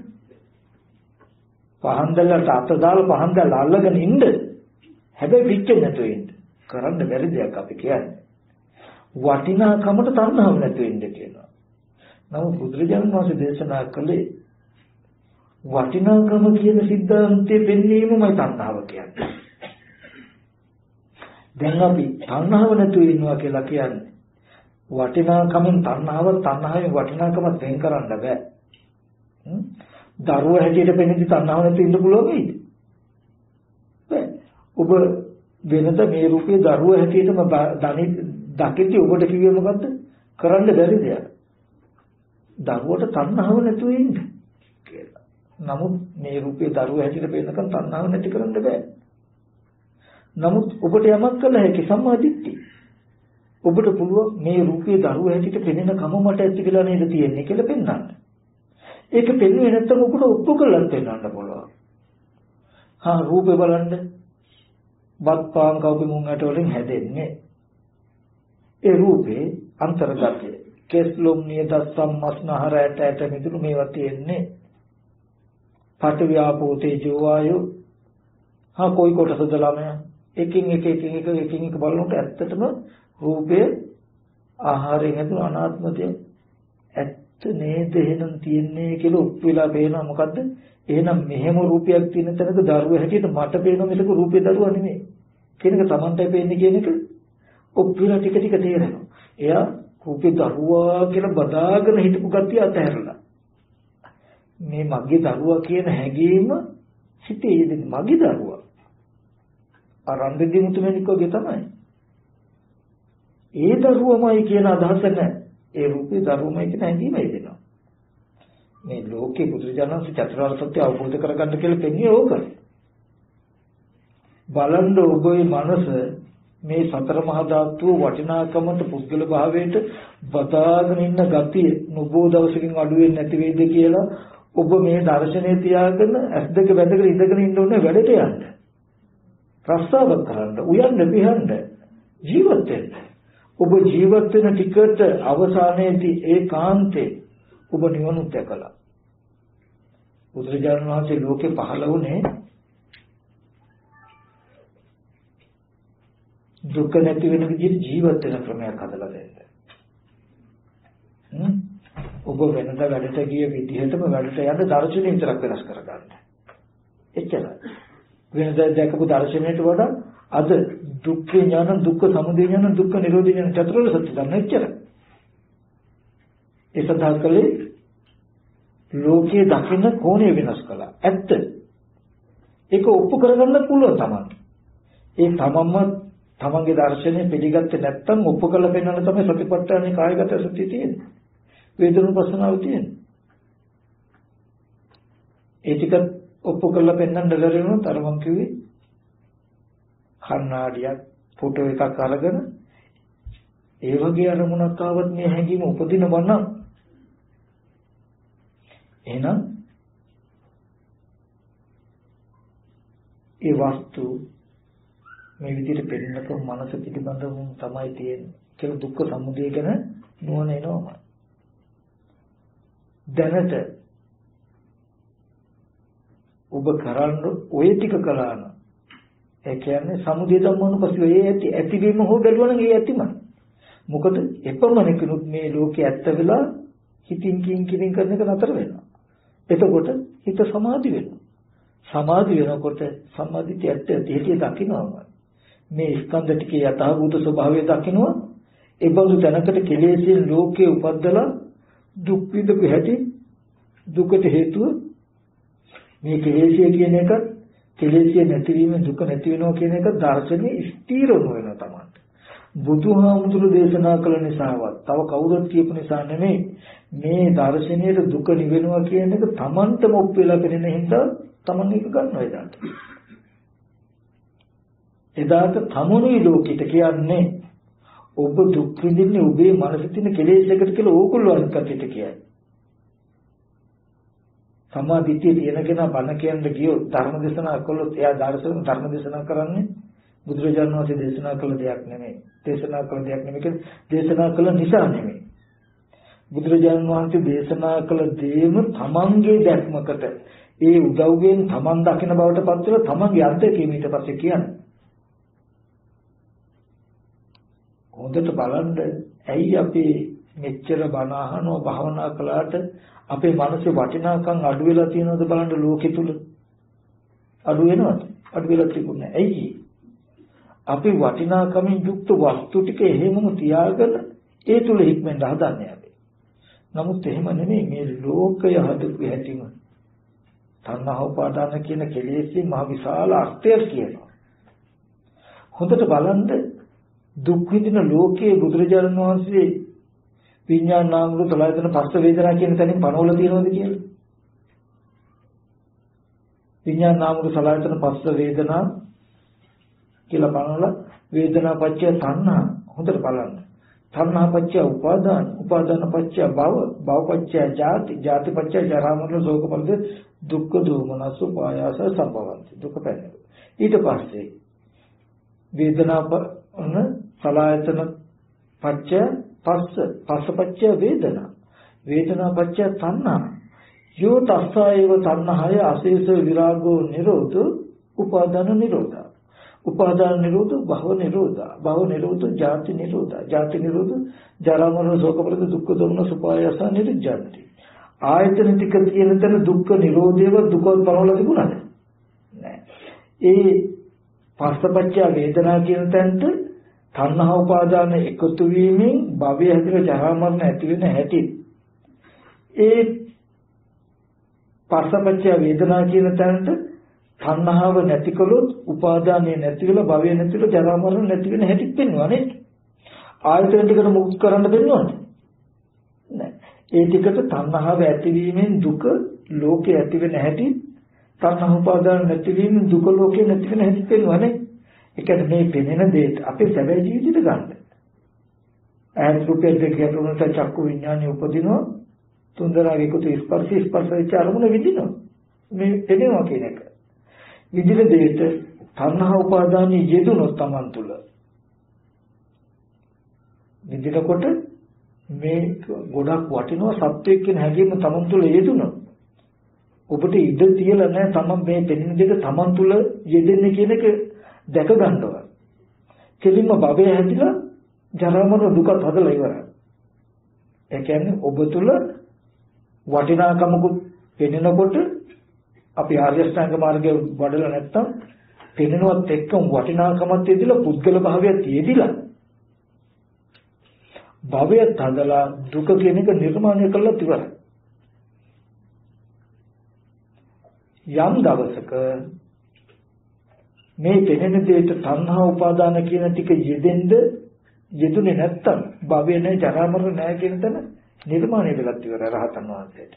පහන් දැල්ලට අත දාලා පහන් දැල්ල අල්ලගෙන ඉන්න. හැබැයි පිච්චෙන්නේ නැතුව ඉන්න. කරන්න බැරි දෙයක් අපි කියන්නේ. වටිනාකමට තණ්හාව නැතුව ඉන්න කියනවා. නමුත් බුදුරජාණන් වහන්සේ දේශනා කළේ වටිනාකම කියන સિદ્ધාන්තයේ පෙන්වීමමයි තණ්හාව කියන්නේ. දැන් අපි තණ්හාව නැතුව ඉන්නවා කියලා කියන්නේ වටිනාකමෙන් තණ්හාවෙන් වටිනාකම වෙන් කරන්න බෑ. දරුවා හැටියට පෙනෙද්දි තණ්හාව නැතුව ඉන්න පුළුවන් වෙයිද? බෑ. ඔබ වෙනද මේ රූපේ දරුවා හැටියටම දකිද්දී ඔබට කිව්වේ මොකද්ද? කරන්න බැරි දෙයක්. දරුවට තණ්හාව නැතුව ඉන්න කියලා. නමුත් මේ රූපේ දරුවා හැටියට පෙන්නකම් තණ්හාව නැති කරන්න බෑ. නමුත් ඔබට යමක් කළ හැකි සම්මාදිට්ඨිය. ඔබට පුළුවන් මේ රූපේ දරුවා හැටියට පෙනෙන කම මට ඇති කියලා නේද තියෙන්නේ කියලා පෙන්වන්න. ඒක පෙන්වුවේ නැත්නම් ඔබට ඔප්පු කළත් පෙන්වන්න පුළුවන්. හා රූපේ බලන්න බත්පාන් කවුරු මුංගට වලින් හැදෙන්නේ. ඒ රූපේ අන්තර්ගතය. කෙස්ලොම් නියද සම්මස්නහර ඇට මිදුණු මේවා තියෙන්නේ. පඨවි ආපෝ තේජෝ වායෝ. හා කොයි කොටසද ළමයා? එකින් එක බලනකොට ඇත්තටම රූපය ආහාරයෙන් ඇතුළු අනාත්මය ඇත්ත නේද එහෙනම් තියන්නේ කියලා ඔප්පුලා පේනවා. මොකද්ද? එහෙනම් මෙහෙම රූපයක් තියෙන තැනක දරුවා හැටියට මට පේනවා මිසක රූපේ දරුවා නෙමෙයි කියන එක Tamanටයි පේන්නේ කියන එක ඔප්පුලා ටික ටික තේරෙනවා. එයා රූපේ දරුවා කියලා බදාගෙන හිටපු ගතිය අතහැරලා මේ මගේ දරුවා කියන හැඟීම හිතේ යෙදෙන මගේ දරුවා අරන්දෙදි මුතුමැණික් වගේ තමයි. ඒ දරුවමයි කියන අදහස නැහැ. ඒ රූපේ දරුවමයි කියන හැඟීමයි දෙනවා. මේ ලෝකේ බුදුරජාණන් චතුරාර්ය සත්‍ය අවබෝධ කරගන්න කියලා පෙන්වන්නේ ඕකයි. බලන්න ඔබේ මනස මේ සතර මහා ධාතු වටිනාකමට පුද්ගල භාවයට බදාගෙන ඉන්න ගතිය නොබෝ දවසකින් අඩු වෙන්නේ නැති වෙයිද කියලා ඔබ මේ දර්ශනය තියාගෙන ඇස් දෙක වැදගෙන ඉඳගෙන ඉන්න ඕනේ වැඩට යන්න. ප්‍රස්තාව කරන්න, උයන්න පිහන්න, ජීවත් වෙන්න. ඔබ ජීවත් වෙන ටිකට අවසානයේදී ඒකාන්තේ ඔබ නිවනුත් දැකලා. බුදුරජාණන් වහන්සේ ලෝකේ පහළ වුණේ දුක නැති වෙන විදිහට ජීවත් වෙන ක්‍රමයක් හදලා දෙන්න. ඔබ වෙනද වැඩට ගිය විදිහටම වැඩට යන්න දර්ශනය විතරක් වෙනස් කරගන්න. එච්චරයි. වෙනද දැකපු දර්ශනයට වඩා අද දුක්ඛ ඥාන, දුක්ඛ සමුදය ඥාන, දුක්ඛ නිරෝධ ඥාන චතුරාර්ය සත්‍ය දන්න එච්චරයි. ඒ සඳහා කලේ ලෝකයේ දකින්න කෝණය වෙනස් කළා. ඇත්ත. ඒක ඔප්පු කරගන්න පුළුවන් තමයි. ඒ තමන්ගේ දර්ශනය පිළිගත්තේ නැත්නම් ඔප්පු කරලා පෙන්වන්න තමයි සතිපට්ඨානේ කායගත සතිය තියෙන්නේ. වේදනුපස්සනාව තියෙන්නේ. ඒ ටික ඔප්පු කරලා පෙන්වන්න දරනවා තරමං කිව්වේ කන්නාඩියක් ෆොටෝ එකක් අරගෙන ඒ වගේ අරමුණක් ආවත් මේ හැඟීම උපදිනවා නම් එහෙනම් ඒ වස්තු මේ විදිහට පෙන්නක මනස පිටිබඳව තමයි තියෙන්නේ කියලා දුක්ඛ සමුදය ගැන නුවණ එනවා. දැනට ඔබ කරන්න ඔය ටික කළා නම් ඒ කියන්නේ සමුදය ධම්මනුපස්සීව ඒ ඇතිවීම හෝ බැලුවා නම් ඒ ඇතිමයි. මොකද එපමණකිනුත් මේ ලෝකේ ඇත්ත වෙලා හිතින් කින් කරන එක නතර වෙනවා. එතකොට හිත සමාධි වෙනවා. සමාධි වෙනකොට සමාධිය ඇත්ත ඇටි දකින්නවා. මේ ස්කන්ධ ටිකේ යථාභූත ස්වභාවය දකින්නවා. ඒ බඳු දැනකට කෙලෙසින් ලෝකේ උපද්දලා දුක් විඳපු හැටි දුකට හේතුව මේ කෙලෙසිය කියන එක කෙලෙසිය නැතිවීම දුක නැති වෙනවා කියන එක දර්ශනේ ස්ථීර වෙනවා තමයි. බුදුහාමුදුරු දේශනා කළ නිසාවත් තව කවුරුත් කියපු නිසා නෙමෙයි මේ දර්ශනයේ දුක නිවෙනවා කියන එක Tamanටම ඔප්පෙලා පෙනෙන හින්දා Taman එක ගන්නවා එදාට. එදාට තමනුයි ලෝකෙට කියන්නේ ඔබ දුක් විඳින්නේ ඔබේ මනසේ තියෙන කෙලෙසයකට කියලා ඕගොල්ලෝ අනිත් කටට කියයි. සමාධිත්‍ය තියෙන කෙනා බණ කියන්න ගියොත් ධර්ම දේශනා කළොත් එයා ධර්ම දේශනා කරන්නේ බුදුරජාණන් වහන්සේ දේශනා කළ දෙයක් නෙමෙයි. දේශනා කළ දෙයක් නෙමෙයි දේශනා කළ නිසා නෙමෙයි. බුදුරජාණන් වහන්සේ දේශනා කළ දේම තමන්ගේ දැක්මකට ඒ උදව්වෙන් තමන් දකින බවට පත් වෙලා තමන්ගේ අත්දැකීම ඊට පස්සේ කියන්නේ. හොඳට බලන්න ඇයි අපි මෙච්චර බණ අහනවා භාවනා කළාට අපේ මනසේ වටිනාකම් අඩු වෙලා තියෙනවද බලන්න ලෝකෙ තුල අඩු වෙනවද? අඩු වෙලා තිබුණේ ඇයි? අපි වටිනාකමින් යුක්ත වස්තු ටික එහෙමම තියාගෙන ඒ තුල හික්මෙන් හදන්නේ අපි. නමුත් එහෙම නෙමෙයි මේ ලෝකය හදපු හැටිම තණ්හා උපාදාන කියන කෙලෙස්ෙන් මහ විශාල අර්ථයක් කියනවා. හොඳට බලන්න දුක් විඳින ලෝකයේ බුදුරජාණන් වහන්සේ විඥාන නාම රූප සලආයතන පස්ස වේදනා කියන තැනින් පනවල තියනවද කියලා? විඥාන නාම රූප සලආයතන පස්ස වේදනා කියලා පනවල වේදනා පත්‍ය තණ්හා හොඳට බලන්න. තණ්හා පත්‍ය උපාදාන උපාදාන පත්‍ය භව භව පත්‍ය ජාති ජාති පත්‍ය ජරා මරණ ශෝක පරිද දුක්ඛ දෝමනස උපායාස සම්භවಂತಿ දුක පැනන. ඊට පස්සේ වේදනා සලආයතන පත්‍ය පස්ස පස්ස පත්‍ය වේදනා වේදනා පත්‍ය තණ්හා යෝ තස්සායව තණ්හාය අශේෂ විරාගෝ නිරෝධ උපාදාන නිරෝධ උපාදාන නිරෝධ භව නිරෝධ භව නිරෝධ ජාති නිරෝධ ජාති නිරෝධ ජරා මරණ ශෝක පරිද දුක්ඛ දෝමන සුපායස නිරුද්ධಂತಿ ආයතන ටික කියන තැන දුක්ඛ නිරෝධයව දුකවත් බලවලා තිබුණාද නෑ ඒ පස්සපච්චය වේදනා කියන තැනට තණ්හා උපාදාන එකතු වීමෙන් භවය හැදෙන ජරා මරණ ඇති වෙන හැටි ඒ පස්සපච්චය වේදනා කියන තැනට තණ්හාව නැතිකොලොත් උපාදානය නැති වෙලා භවය නැති වෙලා ජරා මරණ නැති වෙන හැටිත් පෙන්වනවා නේද? ආයතන ටිකට මුක්ත කරන්න දෙන්නවද? නෑ. ඒ ටිකට තණ්හාව ඇතිවීමෙන් දුක ලෝකේ ඇති වෙන හැටි තණ්හා උපාදාන නැතිවීමෙන් දුක ලෝකේ නැති වෙන හැටි පෙන්වනවා නේ. ඒ කියන්නේ මේ පෙනෙන දේට අපේ සැබෑ ජීවිතයට ගන්න. ඇස් රූපයෙන් දෙකේ තුනට චක්කු විඥානය උපදිනවා. තුන්දරාගේ එකතු ස්පර්ශ අරමුණ විඳිනවා. මේ පෙනෙනවා කියන එක. විදින දෙයට තණ්හා උපාදානයේ යෙදුනොත් Taman තුල විදිනකොට මේ ගොඩක් වටිනවා සත්‍යයක් කියන හැඟීම Taman තුල යෙදුනොත් ඔබට ඉඩ තියලා නැහැ Taman මේ පෙනෙන දෙක Taman තුල යෙදෙන්නේ කියන එක දැක ගන්නවා. කෙලින්ම භවය හැදිලා ජරා මරණ දුකත් හදලා ඉවරයි. ඒ කියන්නේ ඔබ තුල වටිනාකමකුත් පෙනෙනකොට අපි ආර්ය ශ්‍රාංග මාර්ගය වඩලා නැත්තම් පෙනෙනවත් එක්කම වටිනාකමත් යෙදিলা පුද්ගල භාවයත් යෙදিলা භවයත් හදලා දුක කියන එක නිර්මාණය කළා ඉවරයි. යම් දවසක මේ පෙනෙන දෙයට තණ්හා උපාදාන කියන ටික යෙදුනේ නැත්තම් භවය නැහැ ජරා මරණ නැහැ කියන තැන නිර්මාණය වෙලත් ඉවරයි රහතන් වහන්සේට.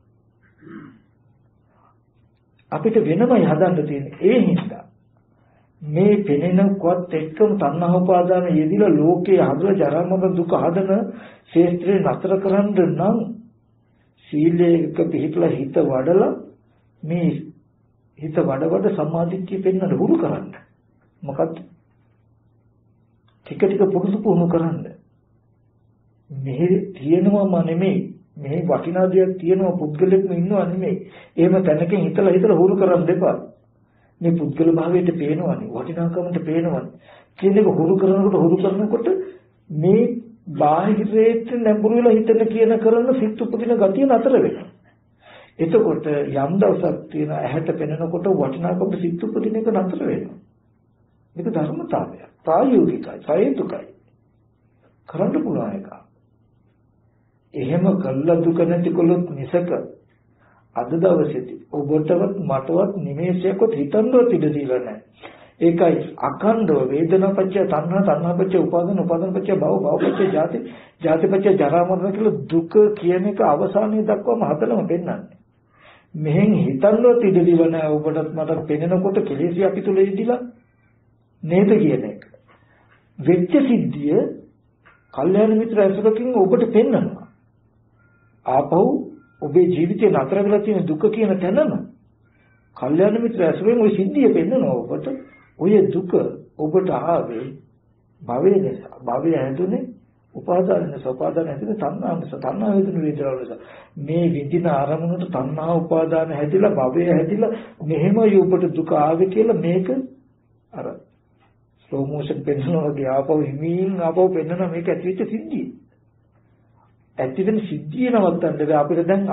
අපිට වෙනමයි හදන්න තියෙන්නේ ඒ හින්දා මේ පෙනෙනකොත් එක්කම තණ්හා උපාදාන යෙදිලා ලෝකයේ හදලා ජරා මරණ දුක හදන ශේත්‍රේ නතර කරන්න නම් සීලයක පිළිපලා හිත වඩලා මේ හිත වඩ සම්මාදිට්ඨිය පෙන්වන්න හුරු කරන්න. මොකක්ද? ටික ටික පුරුදු කරන්න. මෙහි තියෙනවම නෙමෙයි මේ වටිනා දෙයක් තියෙනවා පුද්ගලෙක්ම ඉන්නවා නෙමෙයි. එහෙම තැනකින් හිතලා හුරු කරන් දෙපා. මේ පුද්ගල භාවයට පේනවනේ වටිනාකමට පේනවනේ. කියන එක හුරු කරනකොට මේ බාහිරයට නැඹුරු වෙලා හිතන කියන කරන සිත් උපදින ගතිය නතර වෙනවා. එතකොට යම් දවසක් තියෙන ඇහැට පෙනෙනකොට වටිනාකමට සිත් උපදින එක නතර වෙනවා. මේක ධර්මතාවය. ප්‍රායෝගිකයි, සායතුකයි. කරන්න පුළුවන් එකක්. එහෙම කළා දුක නැතිකොලොත් මිසක අද දවසේදී ඔබටවත් මටවත් නිමේෂයක්වත් හිතන්නවත් ඉඩ දීලා නැහැ. ඒකයි අඛණ්ඩව වේදනාපච්චය තණ්හා තණ්හාපච්චය උපාදාන උපාදානපච්චය භව භවපච්චය ජාති ජාතිපච්චය ජරා මරණ කියලා දුක කියන එක අවසානයේ දක්වාම හදලම පෙන්නන්නේ. මෙහෙන් හිතන්නවත් ඉඩ දීලා නැහැ ඔබටත් මටත් පෙනෙනකොට කෙලෙසි අපි තුල ඉදිලා නේද කියන එක. වෙච්ච සිද්ධිය කල්යාණ මිත්‍ර ඇසුරකින් ඔබට පෙන්නනවා. ආපහු ඔබේ ජීවිතේ නතර වෙලා තියෙන දුක කියන තැනම කල්යාණ මිත්‍ර ඇසුරෙන් ওই සිද්ධිය පෙන්නනවා ඔබට. ඔය දුක ඔබට ආවේ භවයේ නිසා. භවය හැදුනේ උපාදාන නිසා. උපාදාන හැදුනේ තණ්හා නිසා. තණ්හා වේදන වේදනාව නිසා. මේ විඳින අරමුණට තණ්හා උපාදාන හැදිලා භවය හැදිලා මෙහෙමයි ඔබට දුක ආවේ කියලා මේක අර ස්ලෝ මෝෂන් පෙන්නනවා වගේ ආපහු හිමින් ආපහු පෙන්නනවා මේක ඇතිවෙච්ච සිද්ධිය. ඇතිවෙන සිද්ධිය නවත්තන්න බෑ අපිට දැන්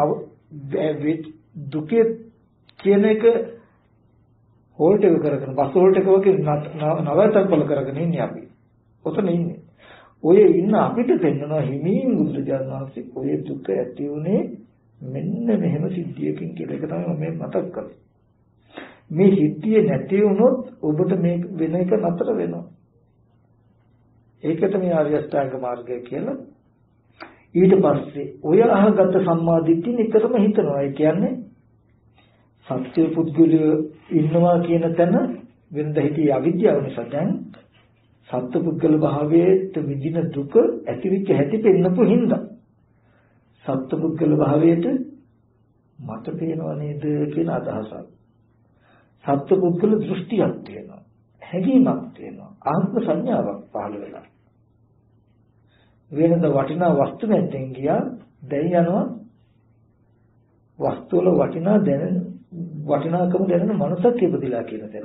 දුකේ කියන එක හෝල්ට් එක කරගෙන බස් හෝල්ට් එක වගේ නවත්තන්න බල කරගෙන ඉන්නේ අපි. ඔතන ඉන්නේ. ඔය ඉන්න අපිට පෙන්වනවා හිමින් බුදුරජාණන් වහන්සේ ඔය දුක ඇති උනේ මෙන්න මෙහෙම සිද්ධියකින් කියලා. ඒක තමයි මම මතක් කරන්නේ. මේ සිද්ධිය නැති වුණොත් ඔබට මේ වෙන එක නතර වෙනවා. ඒකට මේ ආර්ය අෂ්ටාංග මාර්ගය කියලා. ඊට පස්සේ ඔය අහගත සම්මාදිට්ඨිය නිතරම හිතනවා. ඒ කියන්නේ සත්‍ය පුද්ගලයෝ ඉන්නවා කියන තැන වෙනද හිතේ අවිද්‍යාව නිසා දැන් සත්‍ය පුද්ගල භාවයට විඳින දුක ඇතිවිච්ච හැටි පෙන්නපු හින්දා සත්‍ය පුද්ගල භාවයට මත පේනව නේද කියන අදහසක්. සත්‍ය පුද්ගල දෘෂ්ටියක් තියෙනවා. හැඟීමක් තියෙනවා. ආත්ම සංඥාවක් පහළ වෙනවා. වෙනද වටිනා වස්තු නැත්නම් ගියා දැන් යනවා වස්තු වල වටිනාකම දැනෙන මනසක් ඉපදිලා කියන තැන.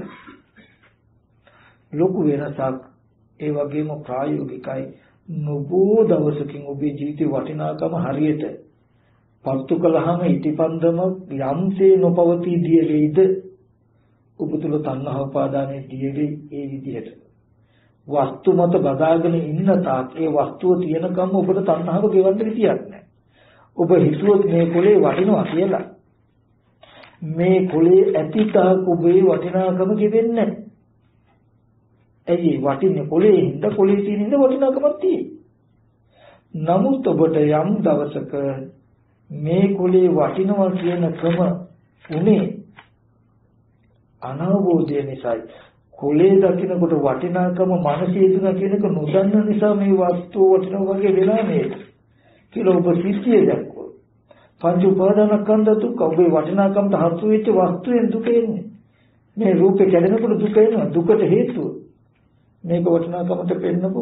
ලොකු වෙනසක්. ඒ වගේම ප්‍රායෝගිකයි. නොබෝ දවසකින් ඔබේ ජීවිතේ වටිනාකම හරියට පත්තු කළාම ඉටිපන්දම යම්සේ නොපවතී දිය වේද ඔබ තුල තණ්හා උපාදානයේ දිය වේ ඒ විදිහට වස්තු මත බදාගෙන ඉන්න තාක් ඒ වස්තුව තියෙනකම් ඔබට තණ්හාව ගෙවන්න විදියක් නැහැ. ඔබ හිතුවොත් මේ කොලේ වටිනවා කියලා මේ කොලේ ඇති තාක් ඔබේ වටිනාකම ගෙවෙන්නේ නැහැ. ඇයි වටින්නේ කොලේ හින්දා කොලේ තියෙන ඉඳ වටිනාකමක් තියෙයි. නමුත් ඔබට යම් දවසක මේ කොලේ වටිනවා කියන ක්‍රම උනේ අනවබෝධය නිසායි. කොලේ දකින්නකොට වටිනාකම මානසික දුන කියන එක නොදන්න නිසා මේ වස්තුව වටිනවා වගේ වෙලා නේද කියලා ඔබ සිද්ධිය දැක්කොත් පංච උපාදානස්කන්ධ දුක ඔබේ වටිනාකමට හසු වෙච්ච වස්තුවෙන් දුක එන්නේ. මේ රූපේ කැඩෙනකොට දුක එනවා. දුකට හේතුව මේක වටිනාකමට පෙන්නපු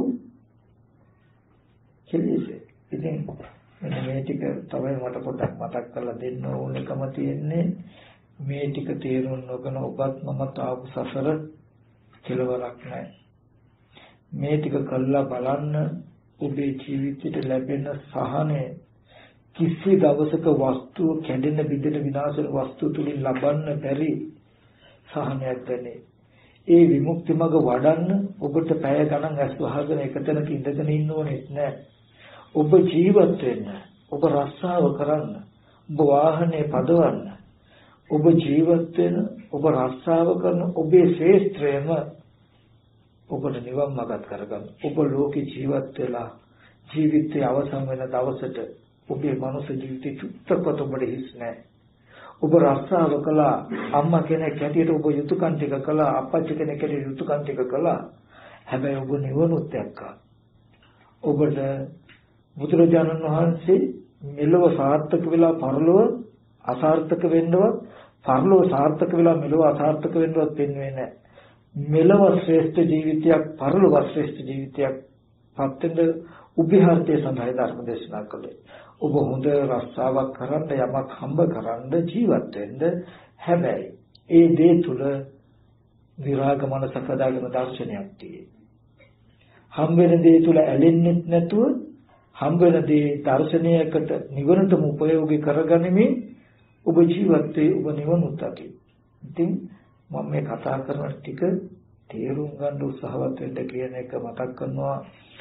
කෙලෙසේ. ඉතින් මෙන්න මේ ටික තමයි මට පොඩ්ඩක් මතක් කරලා දෙන්න ඕනකම තියෙන්නේ. මේ ටික තේරුම් නොගෙන ඔබත් මමත් ආපු සසර කෙලවරක් නැහැ. මේ ටික කළා බලන්න ඔබේ ජීවිතයට ලැබෙන සහනය කිසි දවසක වස්තුව කැඩෙන බිඳෙන විනාශ වෙන වස්තුව තුලින් ලබන්න බැරි සහනයක් ගන්නේ. ඒ විමුක්ති මඟ වඩන්න ඔබට පැය ගණන් ඇස් වහගෙන එකතැනක ඉඳගෙන ඉන්න ඕනෙත් නෑ. ඔබ ජීවත් වෙන්න, ඔබ රස්සාව කරන්න, ඔබ වාහනේ පදවන්න, ඔබ ජීවත් වෙන, ඔබ රස්සාව කරන ඔබේ ශ්‍රේෂ්ඨයම ඔබට නිවන් මාර්ගත් කරගන්න. ඔබ ලෝකේ ජීවත් වෙලා ජීවිතයේ අවසන් වෙන දවසට ඔබේ මනුෂ්‍ය ජීවිතේ චුට්ටක්වත් ඔබට හිස් නෑ. ඔබ රස්සාව කළා, අම්මා කෙනෙක් හැටියට ඔබ යුතුයකම් ටික කළා, අප්පච්චි කෙනෙක් හැටියට යුතුයකම් ටික කළා. හැබැයි ඔබ නිවනුත් දැක්කා. ඔබට බුදුරජාණන් වහන්සේ මෙලොව සාර්ථක වෙලා පරලොව අසාර්ථක වෙන්නවත්, පරලොව සාර්ථක වෙලා මෙලොව අසාර්ථක වෙන්නවත් වෙන්නේ නැහැ. මෙලොව ශ්‍රේෂ්ඨ ජීවිතයක්, පරලොව ශ්‍රේෂ්ඨ ජීවිතයක් පත්වෙන්න උභයාර්ථය සඳහා ධර්ම දේශනා කළේ. ඔබ හොඳ රස්සාවක් කරන්න, යමක් හම්බ කරන්න, ජීවත් වෙන්න. හැබැයි ඒ දේ තුල විරාග මනස සදාගෙන දර්ශනයක් තියෙයි. හම්බ වෙන දේ තුල ඇලෙන්නෙත් නැතුව හම්බ වෙන දේ දර්ශනයකට නිවනටම උපයෝගී කරගනිමින් ඔබ ජීවත් වේ, ඔබ නිවනුත් ඇති. ඉතින් මම මේ කතා කරන ටික තේරුම් ගන්න උත්සාහවත් වෙන්න කියන එක මතක් කරනවා.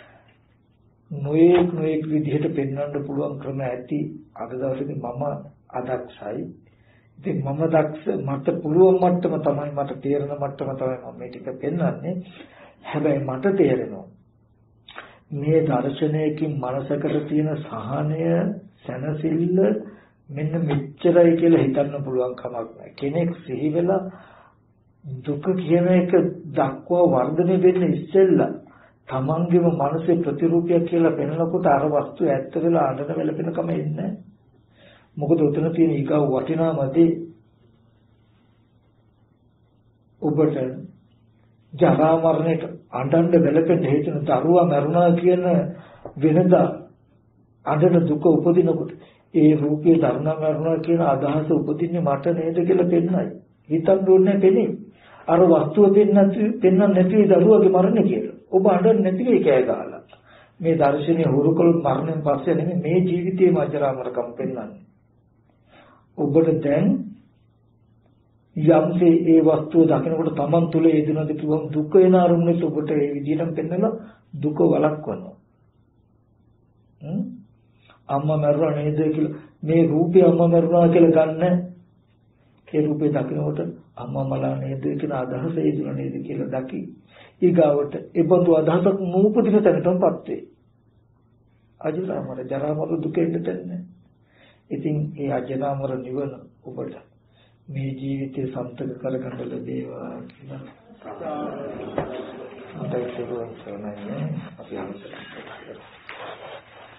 නොඑක් විදිහට පෙන්වන්න පුළුවන් ක්‍රම ඇති. අද දවසේ මම අදක්ෂයි. ඉතින් මම දක්ෂ, මට පුළුවන් මට්ටම තමයි, මට තේරෙන මට්ටම තමයි මම මේ ටික පෙන්වන්නේ. හැබැයි මට තේරෙනවා මේ දර්ශනයකින් මනසකට තියෙන සහනය, සැනසෙල්ල මෙන්න මෙච්චරයි කියලා හිතන්න පුළුවන් කමක් නැහැ. කෙනෙක් සිහි වෙලා දුක කියන එක දක්වා වර්ධනය වෙන්න ඉස්සෙල්ලා තමන්ගේම මනසේ ප්‍රතිරූපයක් කියලා පෙනෙනකොට අර වස්තුව ඇත්ත වෙලා අඬන වෙලපෙනකම එන්නේ. මොකද උතන තියෙන ඊගා වටිනාමදී ඔබට ජරා මරණයට අඬන්න වෙලපෙන්න හේතුන දරුවා මරුණා කියන වෙනදා අඬන දුක උපදිනකොට ඒ රූපේ දරුණා මරුණා කියන අදහස උපදින්නේ මට නේද කියලා පෙන්නයි. හිතන්න ඕනේ පෙනේ. අර වස්තුව පෙන්නන්න නැති දරුවාගේ මරණය කියලා. ඔබ අඬන්නේ නැති වෙයි කෑ ගහලා. මේ දර්ශනීය හුරුකල් මරණයෙන් පස්සේ නෙමෙයි මේ ජීවිතයේ මජරාමරකම් පෙන්වන්නේ. ඔබට දැන් යම්සේ ඒ වස්තුව දකිනකොට Taman තුල යෙදුනද කිව්වම දුක වෙන අරුමුණෙත් ඔබට ඒ විදිහටම පෙන්නලා දුක වළක්වනවා. අම්මා මරුණා නේද කියලා මේ රූපේ අම්මා මරුණා කියලා ගන්න. ඒ රූපේ දකිනකොට අම්මා මලා නේද කියන අදහස එදුණා නේද කියලා දකි. ඊගාවට ඒ බඳු අදහසක් නූපදින තැනටමපත් වේ. අජරාමර ජරාමර දුකෙන් දෙන්නේ. ඉතින් ඒ අජරාමර නිවන ඔබට මේ ජීවිතේ සම්පූර්ණ කරගන්න ලැබේවා කියලා. අපේ සිරුරන් සෝනන්නේ අපි අනුසරණය කරමු.